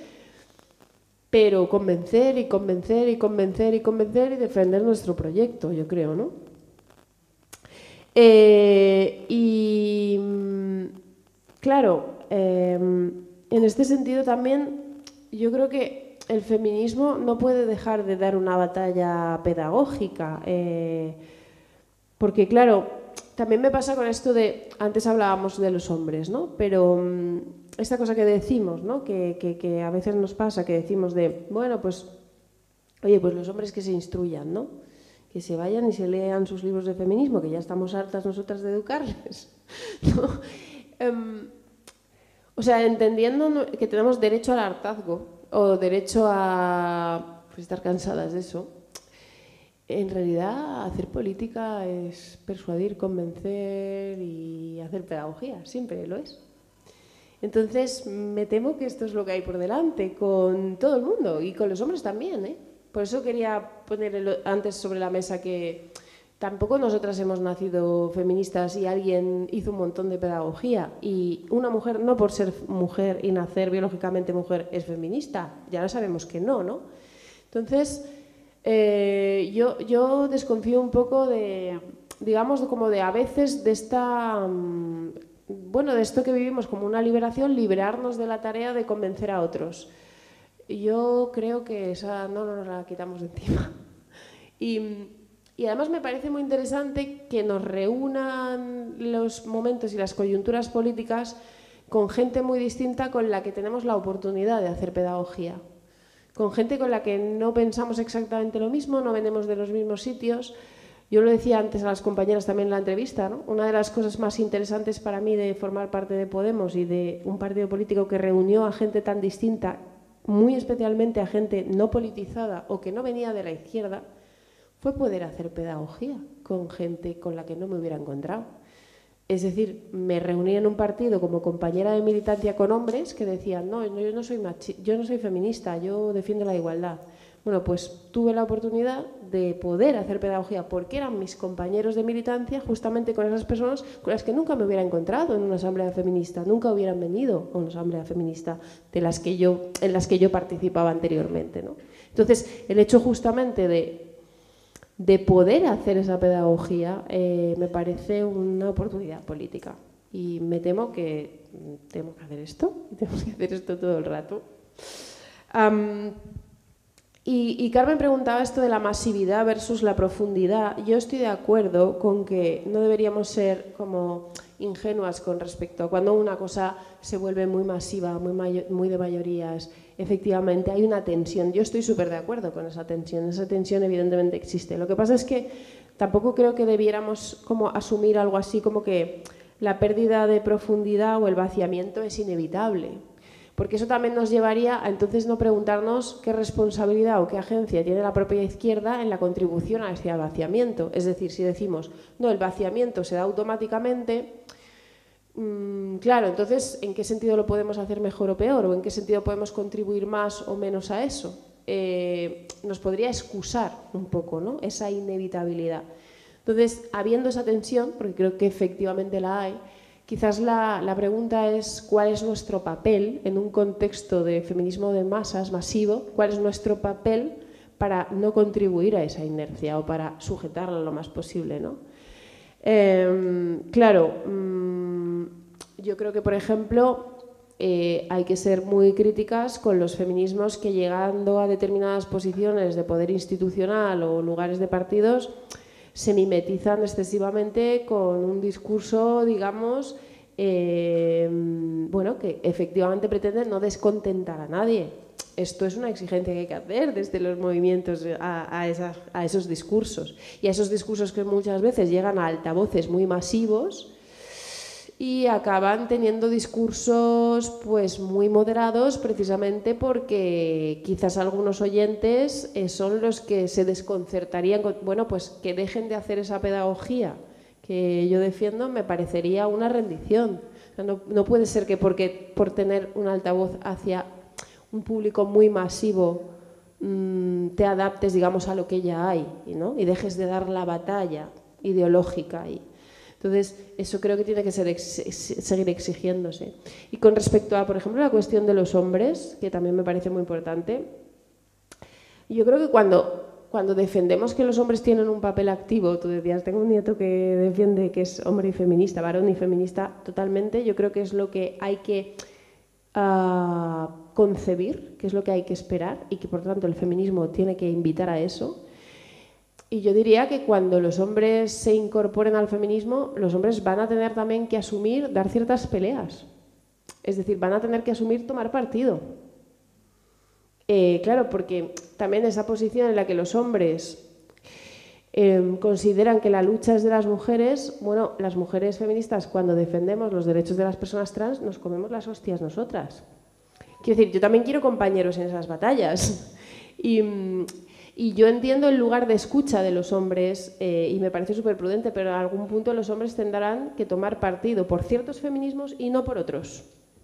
pero convencer y convencer y convencer y convencer y defender nuestro proyecto, yo creo, ¿no? Eh, y claro, eh, en este sentido también yo creo que el feminismo no puede dejar de dar una batalla pedagógica, eh, porque claro, también me pasa con esto de, antes hablábamos de los hombres, ¿no? Pero um, esta cosa que decimos, ¿no? Que, que, que a veces nos pasa, que decimos de, bueno, pues, oye, pues los hombres que se instruyan, ¿no? Que se vayan y se lean sus libros de feminismo, que ya estamos hartas nosotras de educarles, ¿no? Um, o sea, entendiendo que tenemos derecho al hartazgo o derecho a pues, estar cansadas de eso. En realidad, hacer política es persuadir, convencer y hacer pedagogía, siempre lo es. Entonces, me temo que esto es lo que hay por delante con todo el mundo y con los hombres también, ¿eh? Por eso quería poner antes sobre la mesa que tampoco nosotras hemos nacido feministas y alguien hizo un montón de pedagogía y una mujer, no por ser mujer y nacer biológicamente mujer, es feminista. Ya lo sabemos que no, ¿no? Entonces... Eh, yo, yo desconfío un poco de, digamos, como de a veces de esta, um, bueno, de esto que vivimos como una liberación, liberarnos de la tarea de convencer a otros. Yo creo que esa no nos la quitamos de encima. Y, y además me parece muy interesante que nos reúnan los momentos y las coyunturas políticas con gente muy distinta con la que tenemos la oportunidad de hacer pedagogía. Con gente con la que no pensamos exactamente lo mismo, no venimos de los mismos sitios. Yo lo decía antes a las compañeras también en la entrevista, ¿no? Una de las cosas más interesantes para mí de formar parte de Podemos y de un partido político que reunió a gente tan distinta, muy especialmente a gente no politizada o que no venía de la izquierda, fue poder hacer pedagogía con gente con la que no me hubiera encontrado. Es decir, me reuní en un partido como compañera de militancia con hombres que decían, no, yo no soy machi- yo no soy feminista, yo defiendo la igualdad. Bueno, pues tuve la oportunidad de poder hacer pedagogía porque eran mis compañeros de militancia justamente con esas personas con las que nunca me hubiera encontrado en una asamblea feminista, nunca hubieran venido a una asamblea feminista de las que yo, en las que yo participaba anteriormente, ¿no? Entonces, el hecho justamente de, de poder hacer esa pedagogía eh, me parece una oportunidad política. Y me temo que tenemos que hacer esto, tenemos que hacer esto todo el rato. Um, y, y Carmen preguntaba esto de la masividad versus la profundidad. Yo estoy de acuerdo con que no deberíamos ser como ingenuas con respecto a cuando una cosa se vuelve muy masiva, muy, mayo, muy de mayorías. Efectivamente, hay una tensión. Yo estoy súper de acuerdo con esa tensión. Esa tensión evidentemente existe. Lo que pasa es que tampoco creo que debiéramos como asumir algo así como que la pérdida de profundidad o el vaciamiento es inevitable. Porque eso también nos llevaría a entonces no preguntarnos qué responsabilidad o qué agencia tiene la propia izquierda en la contribución a ese vaciamiento. Es decir, si decimos, no, el vaciamiento se da automáticamente, mmm, claro, entonces, ¿en qué sentido lo podemos hacer mejor o peor? ¿O en qué sentido podemos contribuir más o menos a eso? Eh, nos podría excusar un poco, ¿no?, esa inevitabilidad. Entonces, habiendo esa tensión, porque creo que efectivamente la hay, quizás la, la pregunta es cuál es nuestro papel en un contexto de feminismo de masas masivo, cuál es nuestro papel para no contribuir a esa inercia o para sujetarla lo más posible, ¿no? Eh, claro, mmm, yo creo que, por ejemplo, eh, hay que ser muy críticas con los feminismos que, llegando a determinadas posiciones de poder institucional o lugares de partidos, se mimetizan excesivamente con un discurso, digamos, eh, bueno, que efectivamente pretende no descontentar a nadie. Esto es una exigencia que hay que hacer desde los movimientos a, a, esas, a esos discursos. Y a esos discursos que muchas veces llegan a altavoces muy masivos y acaban teniendo discursos pues muy moderados, precisamente porque quizás algunos oyentes eh, son los que se desconcertarían con, bueno, pues que dejen de hacer esa pedagogía que yo defiendo. Me parecería una rendición. O sea, no, no puede ser que porque por tener un altavoz hacia un público muy masivo mmm, te adaptes, digamos, a lo que ya hay, ¿no?, y dejes de dar la batalla ideológica ahí. Entonces, eso creo que tiene que ser ex seguir exigiéndose. Y con respecto a, por ejemplo, la cuestión de los hombres, que también me parece muy importante, yo creo que cuando, cuando defendemos que los hombres tienen un papel activo, tú decías, tengo un nieto que defiende que es hombre y feminista, varón y feminista totalmente, yo creo que es lo que hay que uh, concebir, que es lo que hay que esperar y que, por tanto, el feminismo tiene que invitar a eso. Y yo diría que cuando los hombres se incorporen al feminismo, los hombres van a tener también que asumir, dar ciertas peleas. Es decir, van a tener que asumir tomar partido. Eh, claro, porque también esa posición en la que los hombres eh, consideran que la lucha es de las mujeres, bueno, las mujeres feministas, cuando defendemos los derechos de las personas trans, nos comemos las hostias nosotras. Quiero decir, yo también quiero compañeros en esas batallas. Y... Y yo entiendo el lugar de escucha de los hombres eh, y me parece súper prudente, pero en algún punto los hombres tendrán que tomar partido por ciertos feminismos y no por otros.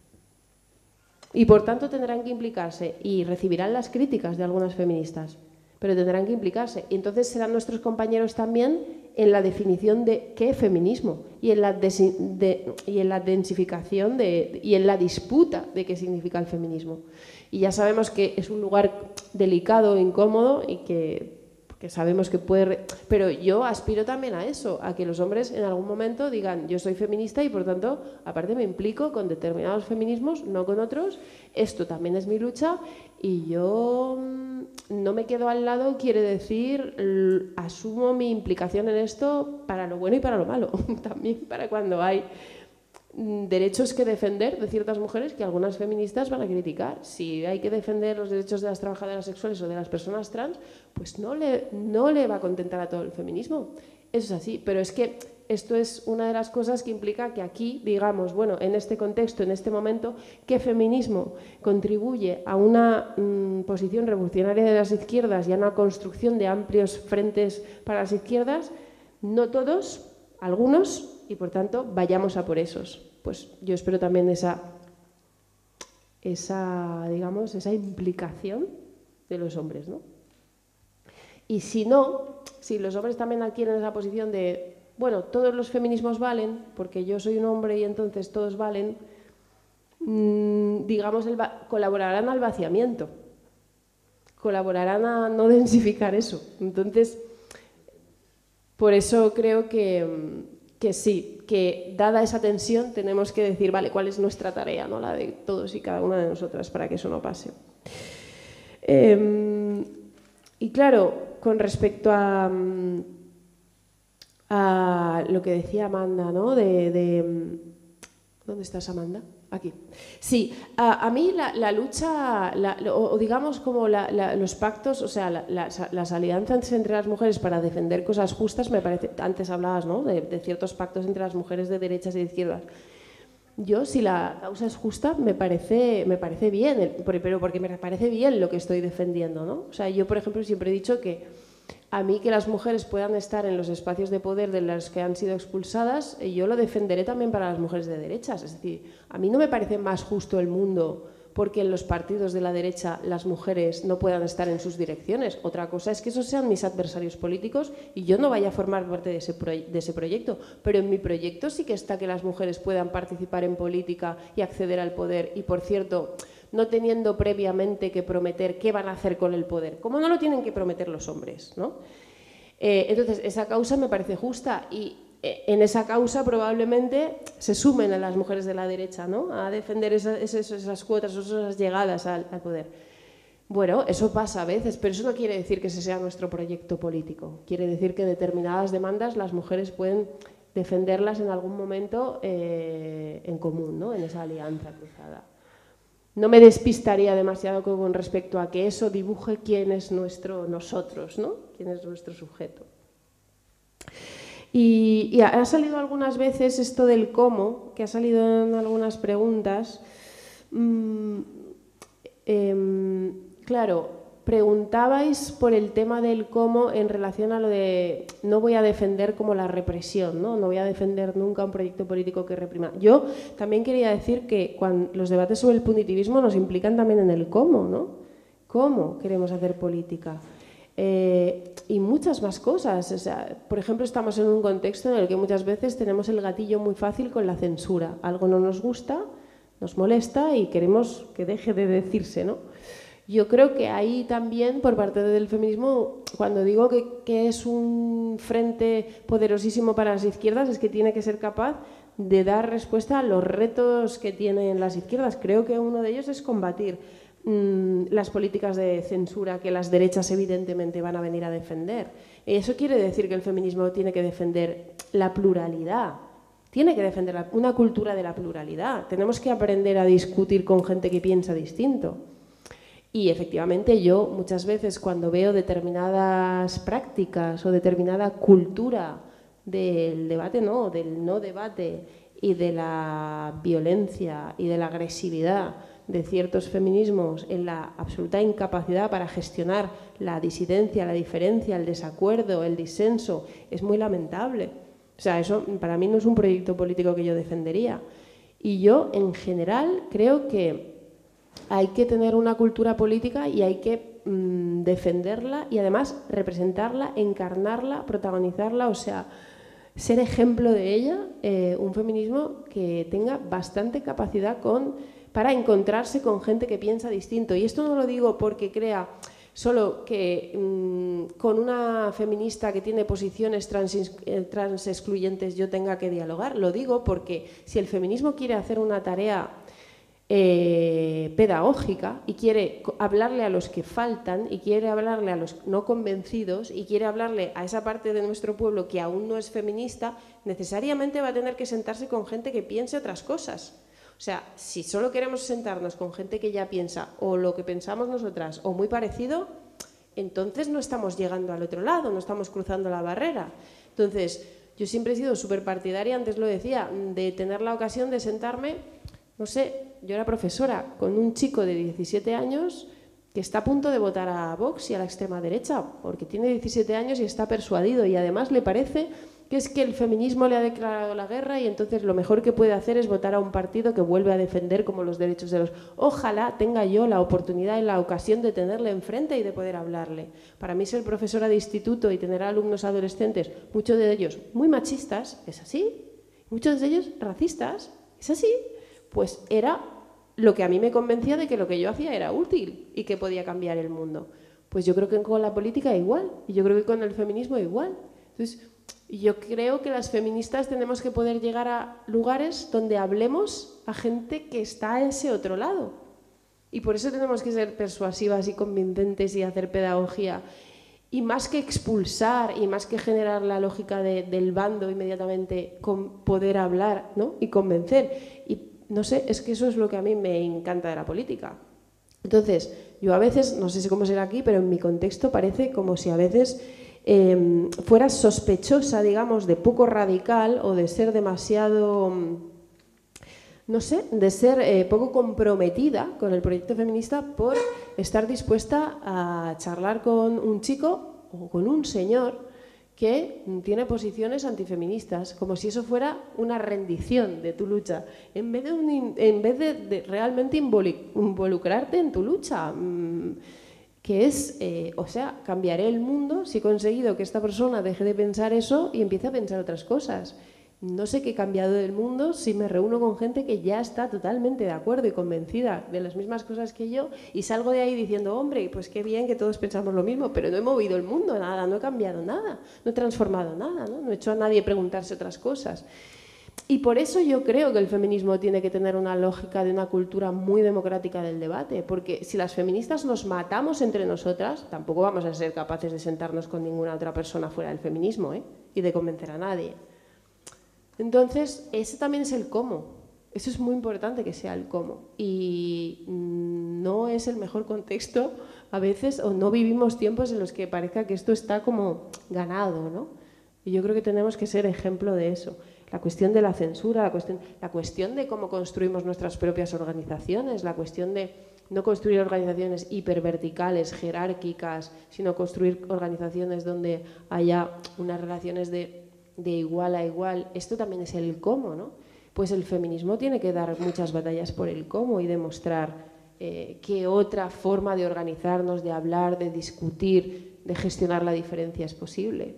Y por tanto tendrán que implicarse y recibirán las críticas de algunas feministas, pero tendrán que implicarse. Y entonces serán nuestros compañeros también en la definición de qué feminismo y en la, de, y en la densificación de, y en la disputa de qué significa el feminismo. Y ya sabemos que es un lugar delicado, incómodo y que, que sabemos que puede... Pero yo aspiro también a eso, a que los hombres en algún momento digan yo soy feminista y por tanto, aparte me implico con determinados feminismos, no con otros. Esto también es mi lucha y yo no me quedo al lado, quiere decir, asumo mi implicación en esto para lo bueno y para lo malo. También para cuando hay derechos que defender de ciertas mujeres que algunas feministas van a criticar. Si hay que defender los derechos de las trabajadoras sexuales o de las personas trans, pues no le, no le va a contentar a todo el feminismo. Eso es así, pero es que esto es una de las cosas que implica que aquí, digamos, bueno, en este contexto, en este momento, ¿qué feminismo contribuye a una mmm, posición revolucionaria de las izquierdas y a una construcción de amplios frentes para las izquierdas? No todos, algunos, y por tanto vayamos a por esos. Pues yo espero también esa, esa, digamos, esa implicación de los hombres, ¿no? Y si no, si los hombres también adquieren esa posición de, bueno, todos los feminismos valen, porque yo soy un hombre y entonces todos valen, mmm, digamos, el colaborarán al vaciamiento. colaborarán a no densificar eso. Entonces, por eso creo que, que sí, que dada esa tensión tenemos que decir, vale, ¿cuál es nuestra tarea, ¿no? La de todos y cada una de nosotras para que eso no pase. Eh, y claro, con respecto a, a lo que decía Amanda, ¿no? De, de, ¿dónde estás, Amanda? Aquí. Sí, a, a mí la, la lucha, la, o, o digamos como la, la, los pactos, o sea, la, la, las alianzas entre las mujeres para defender cosas justas, me parece, antes hablabas, ¿no? de, de ciertos pactos entre las mujeres de derechas y de izquierdas. Yo, si la causa es justa, me parece, me parece bien, pero porque me parece bien lo que estoy defendiendo, ¿no? O sea, yo, por ejemplo, siempre he dicho que a mí que las mujeres puedan estar en los espacios de poder de las que han sido expulsadas, yo lo defenderé también para las mujeres de derechas. Es decir, a mí no me parece más justo el mundo porque en los partidos de la derecha las mujeres no puedan estar en sus direcciones. Otra cosa es que esos sean mis adversarios políticos y yo no vaya a formar parte de ese, de ese proyecto. Pero en mi proyecto sí que está que las mujeres puedan participar en política y acceder al poder. Y, por cierto, no teniendo previamente que prometer qué van a hacer con el poder, como no lo tienen que prometer los hombres, ¿no? Eh, entonces, esa causa me parece justa y eh, en esa causa probablemente se sumen a las mujeres de la derecha, ¿no? A defender esa, esas, esas cuotas, esas llegadas al, al poder. Bueno, eso pasa a veces, pero eso no quiere decir que ese sea nuestro proyecto político. Quiere decir que determinadas demandas las mujeres pueden defenderlas en algún momento eh, en común, ¿no? En esa alianza cruzada. No me despistaría demasiado con respecto a que eso dibuje quién es nuestro nosotros, ¿no? Quién es nuestro sujeto. Y, y ha salido algunas veces esto del cómo, que ha salido en algunas preguntas. Mm, eh, claro, preguntabais por el tema del cómo en relación a lo de no voy a defender como la represión, ¿no? No voy a defender nunca un proyecto político que reprima. Yo también quería decir que cuando los debates sobre el punitivismo nos implican también en el cómo, ¿no? ¿Cómo queremos hacer política? Eh, y muchas más cosas. O sea, por ejemplo, estamos en un contexto en el que muchas veces tenemos el gatillo muy fácil con la censura. Algo no nos gusta, nos molesta y queremos que deje de decirse, ¿no? Yo creo que ahí también, por parte del feminismo, cuando digo que, que es un frente poderosísimo para las izquierdas, es que tiene que ser capaz de dar respuesta a los retos que tienen las izquierdas. Creo que uno de ellos es combatir mmm, las políticas de censura que las derechas evidentemente van a venir a defender. Eso quiere decir que el feminismo tiene que defender la pluralidad. Tiene que defender una cultura de la pluralidad. Tenemos que aprender a discutir con gente que piensa distinto. Y efectivamente yo muchas veces cuando veo determinadas prácticas o determinada cultura del debate, no, del no debate y de la violencia y de la agresividad de ciertos feminismos en la absoluta incapacidad para gestionar la disidencia, la diferencia, el desacuerdo, el disenso, es muy lamentable. O sea, eso para mí no es un proyecto político que yo defendería. Y yo en general creo que hay que tener una cultura política y hay que mmm, defenderla y además representarla, encarnarla, protagonizarla, o sea, ser ejemplo de ella, eh, un feminismo que tenga bastante capacidad con, para encontrarse con gente que piensa distinto. Y esto no lo digo porque crea solo que mmm, con una feminista que tiene posiciones trans, eh, trans excluyentes yo tenga que dialogar, lo digo porque si el feminismo quiere hacer una tarea Eh, pedagógica y quiere hablarle a los que faltan y quiere hablarle a los no convencidos y quiere hablarle a esa parte de nuestro pueblo que aún no es feminista, necesariamente va a tener que sentarse con gente que piense otras cosas. O sea, si solo queremos sentarnos con gente que ya piensa o lo que pensamos nosotras o muy parecido, entonces no estamos llegando al otro lado, no estamos cruzando la barrera. Entonces, yo siempre he sido súper partidaria, antes lo decía, de tener la ocasión de sentarme. No sé, yo era profesora con un chico de diecisiete años que está a punto de votar a Vox y a la extrema derecha, porque tiene diecisiete años y está persuadido y además le parece que es que el feminismo le ha declarado la guerra y entonces lo mejor que puede hacer es votar a un partido que vuelve a defender como los derechos de los... Ojalá tenga yo la oportunidad y la ocasión de tenerle enfrente y de poder hablarle. Para mí ser profesora de instituto y tener alumnos adolescentes, muchos de ellos muy machistas, es así, muchos de ellos racistas, es así, pues era lo que a mí me convencía de que lo que yo hacía era útil y que podía cambiar el mundo. Pues yo creo que con la política igual, y yo creo que con el feminismo igual. Entonces, yo creo que las feministas tenemos que poder llegar a lugares donde hablemos a gente que está a ese otro lado. Y por eso tenemos que ser persuasivas y convincentes y hacer pedagogía. Y más que expulsar y más que generar la lógica de, del bando inmediatamente, con poder hablar, ¿no? Y convencer. Y no sé, es que eso es lo que a mí me encanta de la política. Entonces, yo a veces, no sé si cómo será aquí, pero en mi contexto parece como si a veces eh, fuera sospechosa, digamos, de poco radical o de ser demasiado, no sé, de ser eh, poco comprometida con el proyecto feminista por estar dispuesta a charlar con un chico o con un señor que tiene posiciones antifeministas, como si eso fuera una rendición de tu lucha, en vez de, un, en vez de, de realmente involucrarte en tu lucha, mmm, que es, eh, o sea, cambiaré el mundo si he conseguido que esta persona deje de pensar eso y empiece a pensar otras cosas. No sé qué he cambiado del mundo si me reúno con gente que ya está totalmente de acuerdo y convencida de las mismas cosas que yo y salgo de ahí diciendo, hombre, pues qué bien que todos pensamos lo mismo, pero no he movido el mundo, nada, no he cambiado nada, no he transformado nada, ¿no? No he hecho a nadie preguntarse otras cosas. Y por eso yo creo que el feminismo tiene que tener una lógica de una cultura muy democrática del debate, porque si las feministas nos matamos entre nosotras, tampoco vamos a ser capaces de sentarnos con ninguna otra persona fuera del feminismo, ¿eh? Y de convencer a nadie. Entonces, ese también es el cómo. Eso es muy importante que sea el cómo. Y no es el mejor contexto a veces, o no vivimos tiempos en los que parezca que esto está como ganado, ¿no? Y yo creo que tenemos que ser ejemplo de eso. La cuestión de la censura, la cuestión, la cuestión de cómo construimos nuestras propias organizaciones, la cuestión de no construir organizaciones hiperverticales, jerárquicas, sino construir organizaciones donde haya unas relaciones de de igual a igual, esto también es el cómo, ¿no? Pues el feminismo tiene que dar muchas batallas por el cómo y demostrar eh, qué otra forma de organizarnos, de hablar, de discutir, de gestionar la diferencia es posible.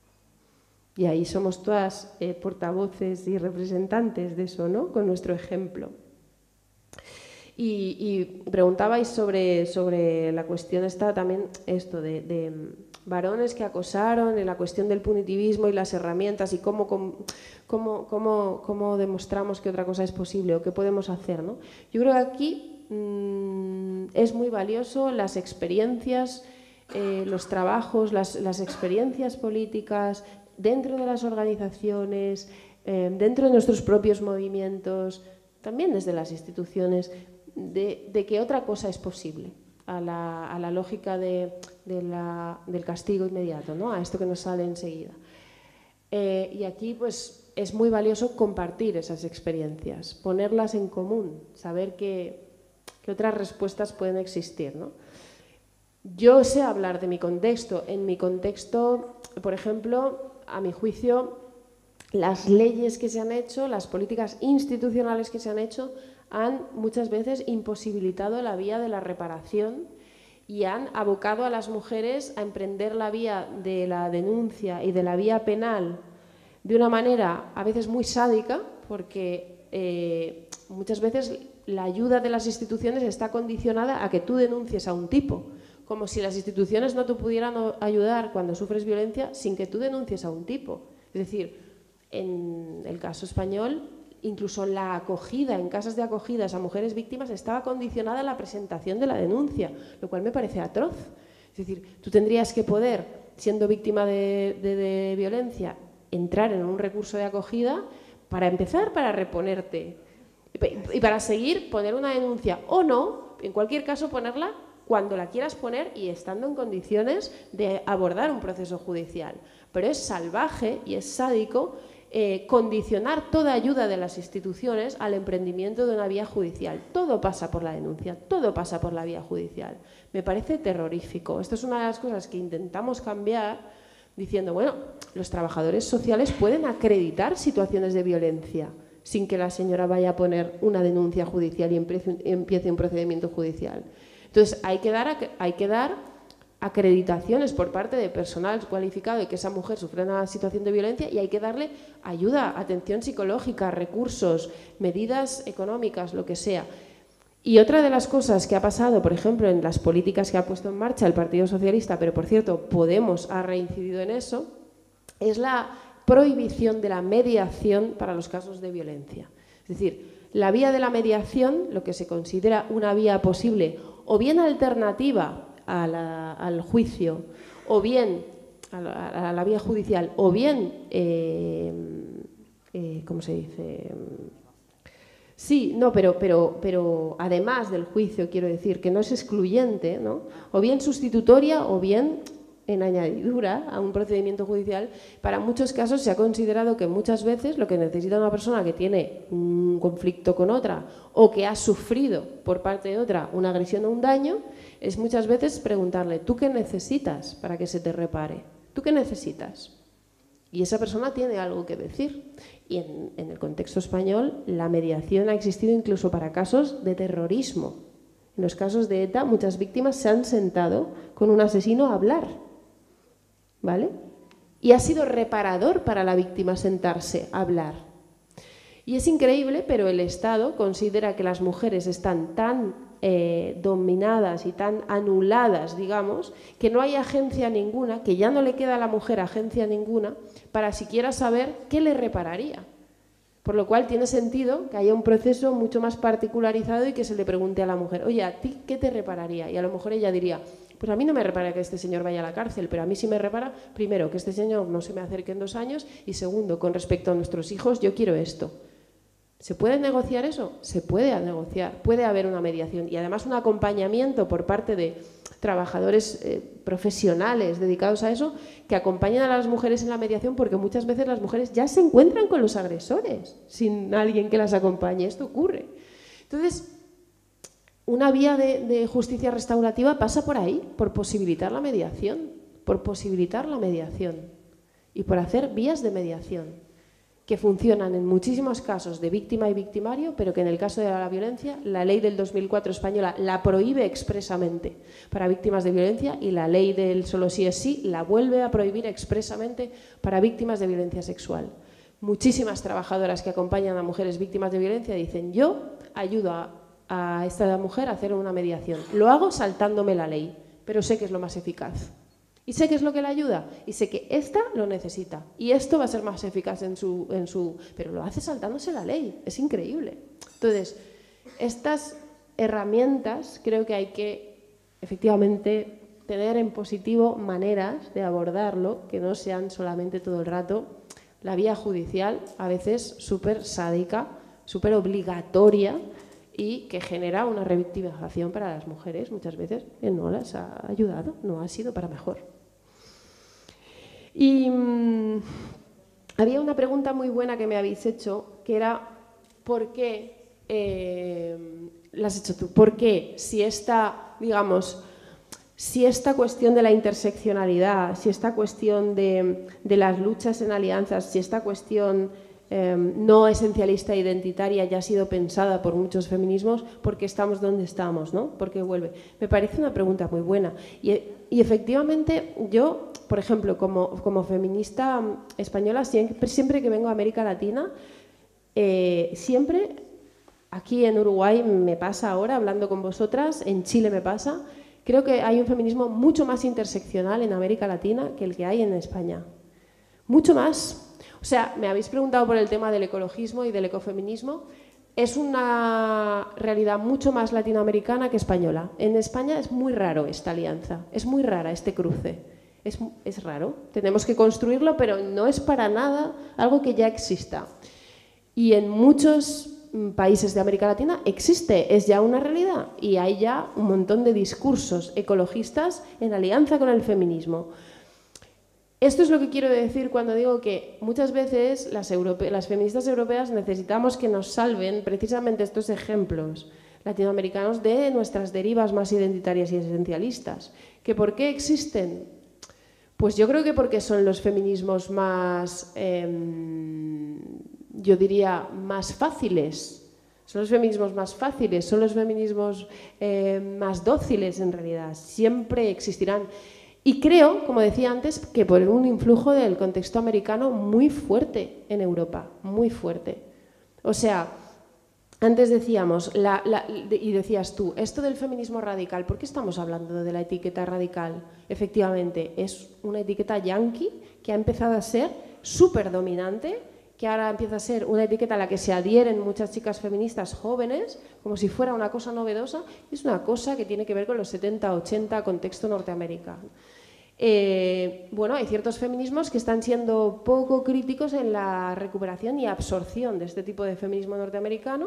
Y ahí somos todas eh, portavoces y representantes de eso, ¿no? Con nuestro ejemplo. Y, y preguntabais sobre, sobre la cuestión esta también, esto de... de varones que acosaron, en la cuestión del punitivismo y las herramientas y cómo, cómo, cómo, cómo demostramos que otra cosa es posible o qué podemos hacer, ¿no? Yo creo que aquí mmm, es muy valioso las experiencias, eh, los trabajos, las, las experiencias políticas dentro de las organizaciones, eh, dentro de nuestros propios movimientos, también desde las instituciones, de, de que otra cosa es posible. A la, a la lógica de, de la, del castigo inmediato, ¿no? A esto que nos sale enseguida. Eh, y aquí pues, es muy valioso compartir esas experiencias, ponerlas en común, saber que, que otras respuestas pueden existir, ¿no? Yo sé hablar de mi contexto. En mi contexto, por ejemplo, a mi juicio, las leyes que se han hecho, las políticas institucionales que se han hecho, han muchas veces imposibilitado la vía de la reparación y han abocado a las mujeres a emprender la vía de la denuncia y de la vía penal de una manera a veces muy sádica, porque eh, muchas veces la ayuda de las instituciones está condicionada a que tú denuncies a un tipo, como si las instituciones no te pudieran ayudar cuando sufres violencia sin que tú denuncies a un tipo. Es decir, en el caso español, incluso la acogida en casas de acogidas a mujeres víctimas estaba condicionada a la presentación de la denuncia, lo cual me parece atroz. Es decir, tú tendrías que poder, siendo víctima de, de, de violencia, entrar en un recurso de acogida para empezar, para reponerte y para seguir, poner una denuncia o no, en cualquier caso ponerla cuando la quieras poner y estando en condiciones de abordar un proceso judicial. Pero es salvaje y es sádico Eh, condicionar toda ayuda de las instituciones al emprendimiento de una vía judicial. Todo pasa por la denuncia, todo pasa por la vía judicial. Me parece terrorífico. Esto es una de las cosas que intentamos cambiar diciendo, bueno, los trabajadores sociales pueden acreditar situaciones de violencia sin que la señora vaya a poner una denuncia judicial y empiece un procedimiento judicial. Entonces, hay que dar, hay que dar acreditaciones por parte de personal cualificado de que esa mujer sufre una situación de violencia y hay que darle ayuda, atención psicológica, recursos, medidas económicas, lo que sea. Y otra de las cosas que ha pasado, por ejemplo, en las políticas que ha puesto en marcha el Partido Socialista, pero por cierto, Podemos ha reincidido en eso, es la prohibición de la mediación para los casos de violencia. Es decir, la vía de la mediación, lo que se considera una vía posible, o bien alternativa a la, al juicio, o bien a la, a la vía judicial, o bien, eh, eh, ¿cómo se dice?, sí, no, pero, pero, pero además del juicio, quiero decir, que no es excluyente, ¿no? O bien sustitutoria o bien en añadidura a un procedimiento judicial. Para muchos casos se ha considerado que muchas veces lo que necesita una persona que tiene un conflicto con otra o que ha sufrido por parte de otra una agresión o un daño, es muchas veces preguntarle, ¿tú qué necesitas para que se te repare? ¿Tú qué necesitas? Y esa persona tiene algo que decir. Y en, en el contexto español la mediación ha existido incluso para casos de terrorismo. En los casos de ETA muchas víctimas se han sentado con un asesino a hablar, ¿vale? Y ha sido reparador para la víctima sentarse a hablar. Y es increíble, pero el Estado considera que las mujeres están tan eh, dominadas y tan anuladas, digamos, que no hay agencia ninguna, que ya no le queda a la mujer agencia ninguna para siquiera saber qué le repararía. Por lo cual tiene sentido que haya un proceso mucho más particularizado y que se le pregunte a la mujer, oye, ¿a ti qué te repararía? Y a lo mejor ella diría, pues a mí no me repara que este señor vaya a la cárcel, pero a mí sí me repara, primero, que este señor no se me acerque en dos años y segundo, con respecto a nuestros hijos, yo quiero esto. ¿Se puede negociar eso? Se puede negociar, puede haber una mediación y además un acompañamiento por parte de trabajadores eh, profesionales dedicados a eso que acompañan a las mujeres en la mediación, porque muchas veces las mujeres ya se encuentran con los agresores sin alguien que las acompañe. Esto ocurre. Entonces, una vía de, de justicia restaurativa pasa por ahí, por posibilitar la mediación, por posibilitar la mediación y por hacer vías de mediación que funcionan en muchísimos casos de víctima y victimario, pero que en el caso de la violencia, la ley del dos mil cuatro española la prohíbe expresamente para víctimas de violencia y la ley del solo sí es sí la vuelve a prohibir expresamente para víctimas de violencia sexual. Muchísimas trabajadoras que acompañan a mujeres víctimas de violencia dicen, yo ayudo a, a esta mujer a hacer una mediación. Lo hago saltándome la ley, pero sé que es lo más eficaz. Y sé que es lo que le ayuda, y sé que esta lo necesita, y esto va a ser más eficaz en su... En su pero lo hace saltándose la ley, es increíble. Entonces, estas herramientas creo que hay que, efectivamente, tener en positivo maneras de abordarlo, que no sean solamente todo el rato la vía judicial, a veces súper sádica, súper obligatoria, y que genera una revictimización para las mujeres, muchas veces, que no las ha ayudado, no ha sido para mejor. Y mmm, había una pregunta muy buena que me habéis hecho, que era, ¿por qué, eh, la has hecho tú, por qué si esta, digamos, si esta cuestión de la interseccionalidad, si esta cuestión de, de las luchas en alianzas, si esta cuestión eh, no esencialista e identitaria ya ha sido pensada por muchos feminismos, ¿por qué estamos donde estamos, ¿no? ¿Por qué vuelve? Me parece una pregunta muy buena. Y, y efectivamente yo, por ejemplo, como, como feminista española, siempre, siempre que vengo a América Latina, eh, siempre, aquí en Uruguay me pasa ahora, hablando con vosotras, en Chile me pasa, creo que hay un feminismo mucho más interseccional en América Latina que el que hay en España. Mucho más. O sea, me habéis preguntado por el tema del ecologismo y del ecofeminismo. Es una realidad mucho más latinoamericana que española. En España es muy raro esta alianza, es muy rara este cruce. Es, es raro, tenemos que construirlo, pero no es para nada algo que ya exista. Y en muchos países de América Latina existe, es ya una realidad y hay ya un montón de discursos ecologistas en alianza con el feminismo. Esto es lo que quiero decir cuando digo que muchas veces las, europe- las feministas europeas necesitamos que nos salven precisamente estos ejemplos latinoamericanos de nuestras derivas más identitarias y esencialistas. ¿Que por qué existen? Pues yo creo que porque son los feminismos más, eh, yo diría, más fáciles. Son los feminismos más fáciles, son los feminismos eh, más dóciles en realidad. Siempre existirán. Y creo, como decía antes, que por un influjo del contexto americano muy fuerte en Europa, muy fuerte. O sea, Antes decíamos, la, la, y decías tú, esto del feminismo radical, ¿por qué estamos hablando de la etiqueta radical? Efectivamente, es una etiqueta yanqui que ha empezado a ser súper dominante, que ahora empieza a ser una etiqueta a la que se adhieren muchas chicas feministas jóvenes, como si fuera una cosa novedosa, es una cosa que tiene que ver con los setenta, ochenta, contexto norteamericano. Eh, bueno, hay ciertos feminismos que están siendo poco críticos en la recuperación y absorción de este tipo de feminismo norteamericano.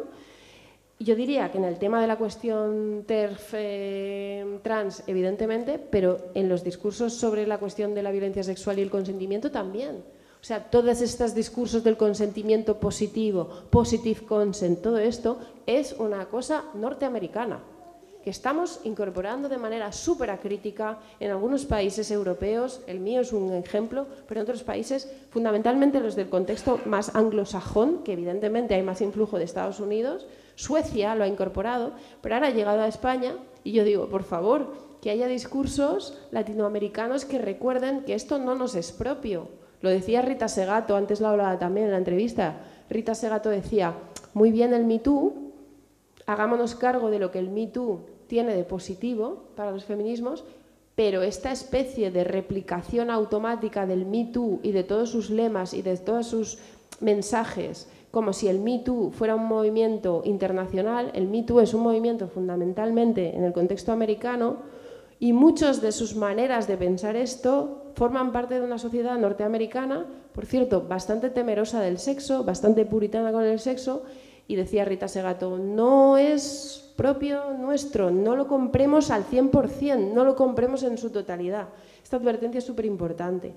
Yo diría que en el tema de la cuestión TERF eh, trans, evidentemente, pero en los discursos sobre la cuestión de la violencia sexual y el consentimiento también. O sea, todos estos discursos del consentimiento positivo, positive consent, todo esto es una cosa norteamericana, que estamos incorporando de manera súper acrítica en algunos países europeos, el mío es un ejemplo, pero en otros países, fundamentalmente los del contexto más anglosajón, que evidentemente hay más influjo de Estados Unidos, Suecia lo ha incorporado, pero ahora ha llegado a España y yo digo, por favor, que haya discursos latinoamericanos que recuerden que esto no nos es propio. Lo decía Rita Segato, antes lo hablaba también en la entrevista, Rita Segato decía, muy bien el Me Too, hagámonos cargo de lo que el Me Too tiene de positivo para los feminismos, pero esta especie de replicación automática del Me Too y de todos sus lemas y de todos sus mensajes, como si el Me Too fuera un movimiento internacional, el Me Too es un movimiento fundamentalmente en el contexto americano y muchas de sus maneras de pensar esto forman parte de una sociedad norteamericana, por cierto, bastante temerosa del sexo, bastante puritana con el sexo, y decía Rita Segato, no es propio nuestro, no lo compremos al cien por cien, no lo compremos en su totalidad. Esta advertencia es súper importante.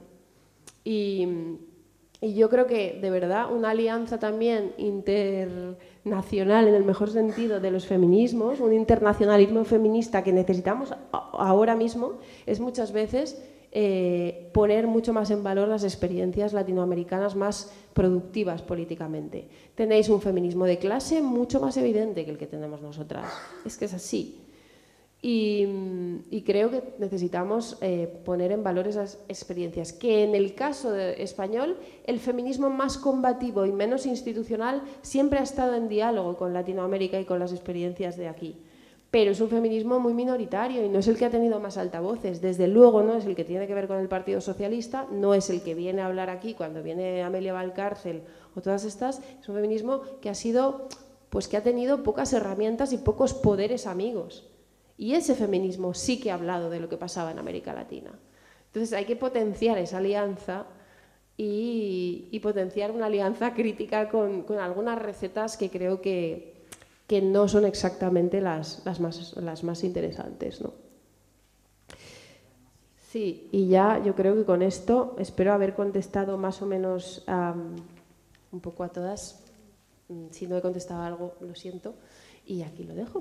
Y, y yo creo que, de verdad, una alianza también internacional, en el mejor sentido, de los feminismos, un internacionalismo feminista que necesitamos ahora mismo, es muchas veces eh, poner mucho más en valor las experiencias latinoamericanas más productivas políticamente. Tenéis un feminismo de clase mucho más evidente que el que tenemos nosotras. Es que es así. Y, y creo que necesitamos eh, poner en valor esas experiencias, que en el caso de español el feminismo más combativo y menos institucional siempre ha estado en diálogo con Latinoamérica y con las experiencias de aquí. Pero es un feminismo muy minoritario y no es el que ha tenido más altavoces. Desde luego no es el que tiene que ver con el Partido Socialista, no es el que viene a hablar aquí cuando viene Amelia Valcárcel o todas estas. Es un feminismo que ha sido, pues que ha tenido pocas herramientas y pocos poderes amigos. Y ese feminismo sí que ha hablado de lo que pasaba en América Latina. Entonces hay que potenciar esa alianza y, y potenciar una alianza crítica con, con algunas recetas que creo que que no son exactamente las, las, más, las más interesantes, ¿no? Sí, y ya yo creo que con esto espero haber contestado más o menos um, un poco a todas. Si no he contestado algo, lo siento. Y aquí lo dejo.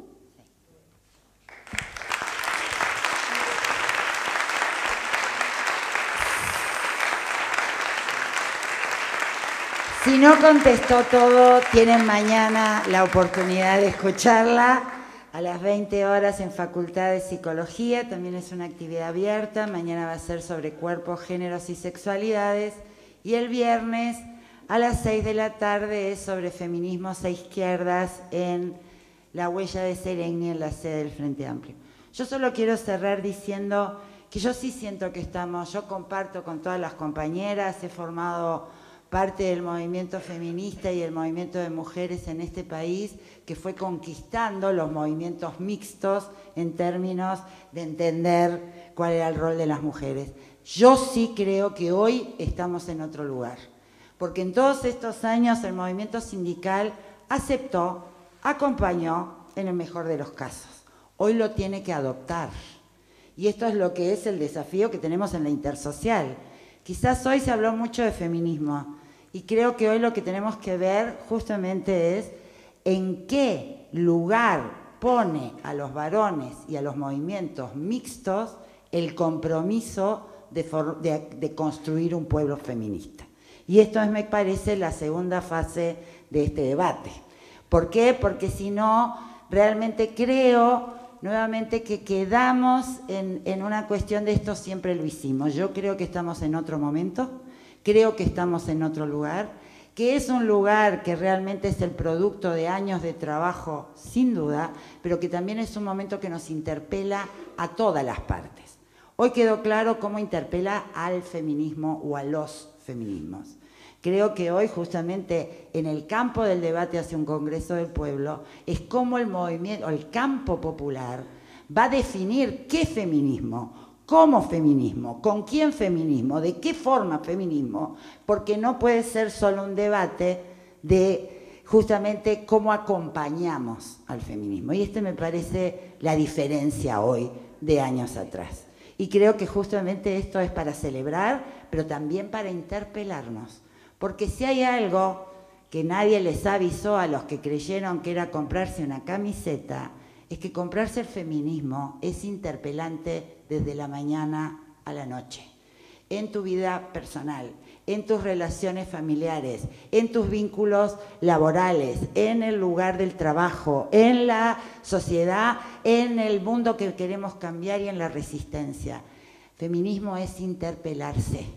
Si no contestó todo, tienen mañana la oportunidad de escucharla a las veinte horas en Facultad de Psicología. También es una actividad abierta. Mañana va a ser sobre cuerpos, géneros y sexualidades. Y el viernes a las seis de la tarde es sobre feminismos e izquierdas en La Huella de Seregni, en la sede del Frente Amplio. Yo solo quiero cerrar diciendo que yo sí siento que estamos, yo comparto con todas las compañeras, he formado parte del movimiento feminista y el movimiento de mujeres en este país que fue conquistando los movimientos mixtos en términos de entender cuál era el rol de las mujeres. Yo sí creo que hoy estamos en otro lugar, porque en todos estos años el movimiento sindical aceptó, acompañó en el mejor de los casos. Hoy lo tiene que adoptar. Y esto es lo que es el desafío que tenemos en la intersocial. Quizás hoy se habló mucho de feminismo y creo que hoy lo que tenemos que ver justamente es en qué lugar pone a los varones y a los movimientos mixtos el compromiso de, for- de, de construir un pueblo feminista. Y esto es, me parece, la segunda fase de este debate. ¿Por qué? Porque si no, realmente creo nuevamente que quedamos en, en una cuestión de esto siempre lo hicimos. Yo creo que estamos en otro momento, creo que estamos en otro lugar, que es un lugar que realmente es el producto de años de trabajo, sin duda, pero que también es un momento que nos interpela a todas las partes. Hoy quedó claro cómo interpela al feminismo o a los feminismos. Creo que hoy, justamente en el campo del debate hacia un Congreso del Pueblo, es cómo el movimiento, el campo popular, va a definir qué feminismo, cómo feminismo, con quién feminismo, de qué forma feminismo, porque no puede ser solo un debate de justamente cómo acompañamos al feminismo. Y este me parece la diferencia hoy de años atrás. Y creo que justamente esto es para celebrar, pero también para interpelarnos. Porque si hay algo que nadie les avisó a los que creyeron que era comprarse una camiseta, es que comprarse el feminismo es interpelante desde la mañana a la noche. En tu vida personal, en tus relaciones familiares, en tus vínculos laborales, en el lugar del trabajo, en la sociedad, en el mundo que queremos cambiar y en la resistencia. Feminismo es interpelarse.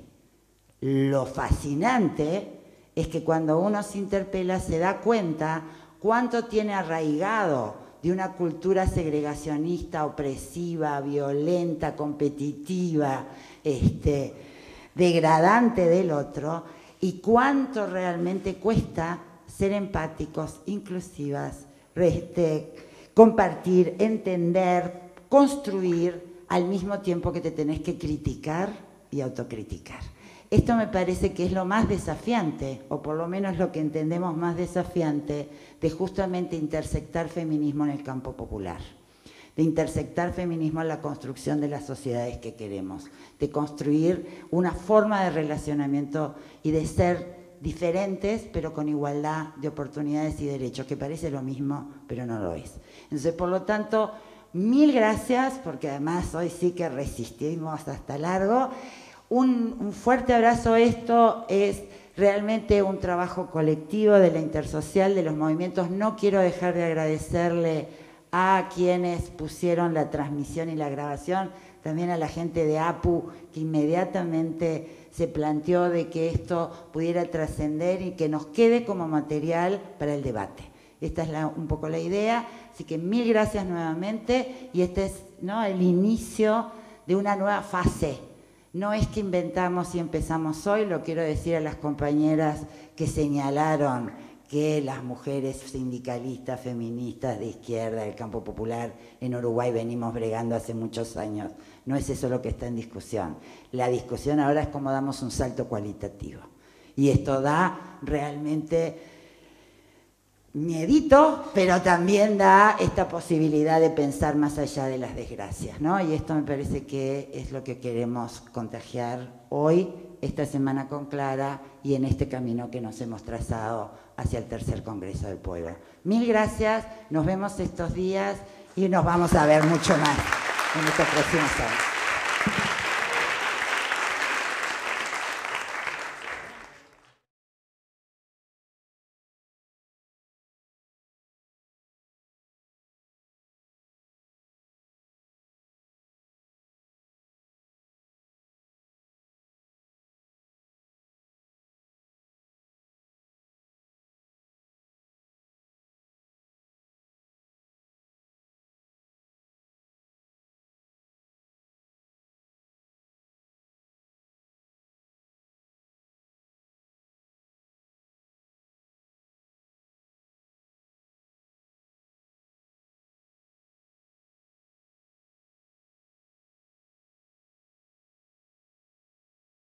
Lo fascinante es que cuando uno se interpela se da cuenta cuánto tiene arraigado de una cultura segregacionista, opresiva, violenta, competitiva, este, degradante del otro, y cuánto realmente cuesta ser empáticos, inclusivas, este, compartir, entender, construir, al mismo tiempo que te tenés que criticar y autocriticar. Esto me parece que es lo más desafiante, o por lo menos lo que entendemos más desafiante, de justamente intersectar feminismo en el campo popular, de intersectar feminismo en la construcción de las sociedades que queremos, de construir una forma de relacionamiento y de ser diferentes, pero con igualdad de oportunidades y derechos, que parece lo mismo, pero no lo es. Entonces, por lo tanto, mil gracias, porque además hoy sí que resistimos hasta largo. Un, un fuerte abrazo. Esto es realmente un trabajo colectivo de la Intersocial, de los movimientos. No quiero dejar de agradecerle a quienes pusieron la transmisión y la grabación, también a la gente de A P U, que inmediatamente se planteó de que esto pudiera trascender y que nos quede como material para el debate. Esta es la, un poco la idea, así que mil gracias nuevamente, y este es, ¿no?, el inicio de una nueva fase. No es que inventamos y empezamos hoy, lo quiero decir a las compañeras que señalaron que las mujeres sindicalistas, feministas, de izquierda, del campo popular, en Uruguay venimos bregando hace muchos años. No es eso lo que está en discusión. La discusión ahora es cómo damos un salto cualitativo. Y esto da realmente miedito, pero también da esta posibilidad de pensar más allá de las desgracias, ¿no? Y esto me parece que es lo que queremos contagiar hoy, esta semana con Clara, y en este camino que nos hemos trazado hacia el tercer Congreso del Pueblo. Mil gracias, nos vemos estos días y nos vamos a ver mucho más en estos próximos años.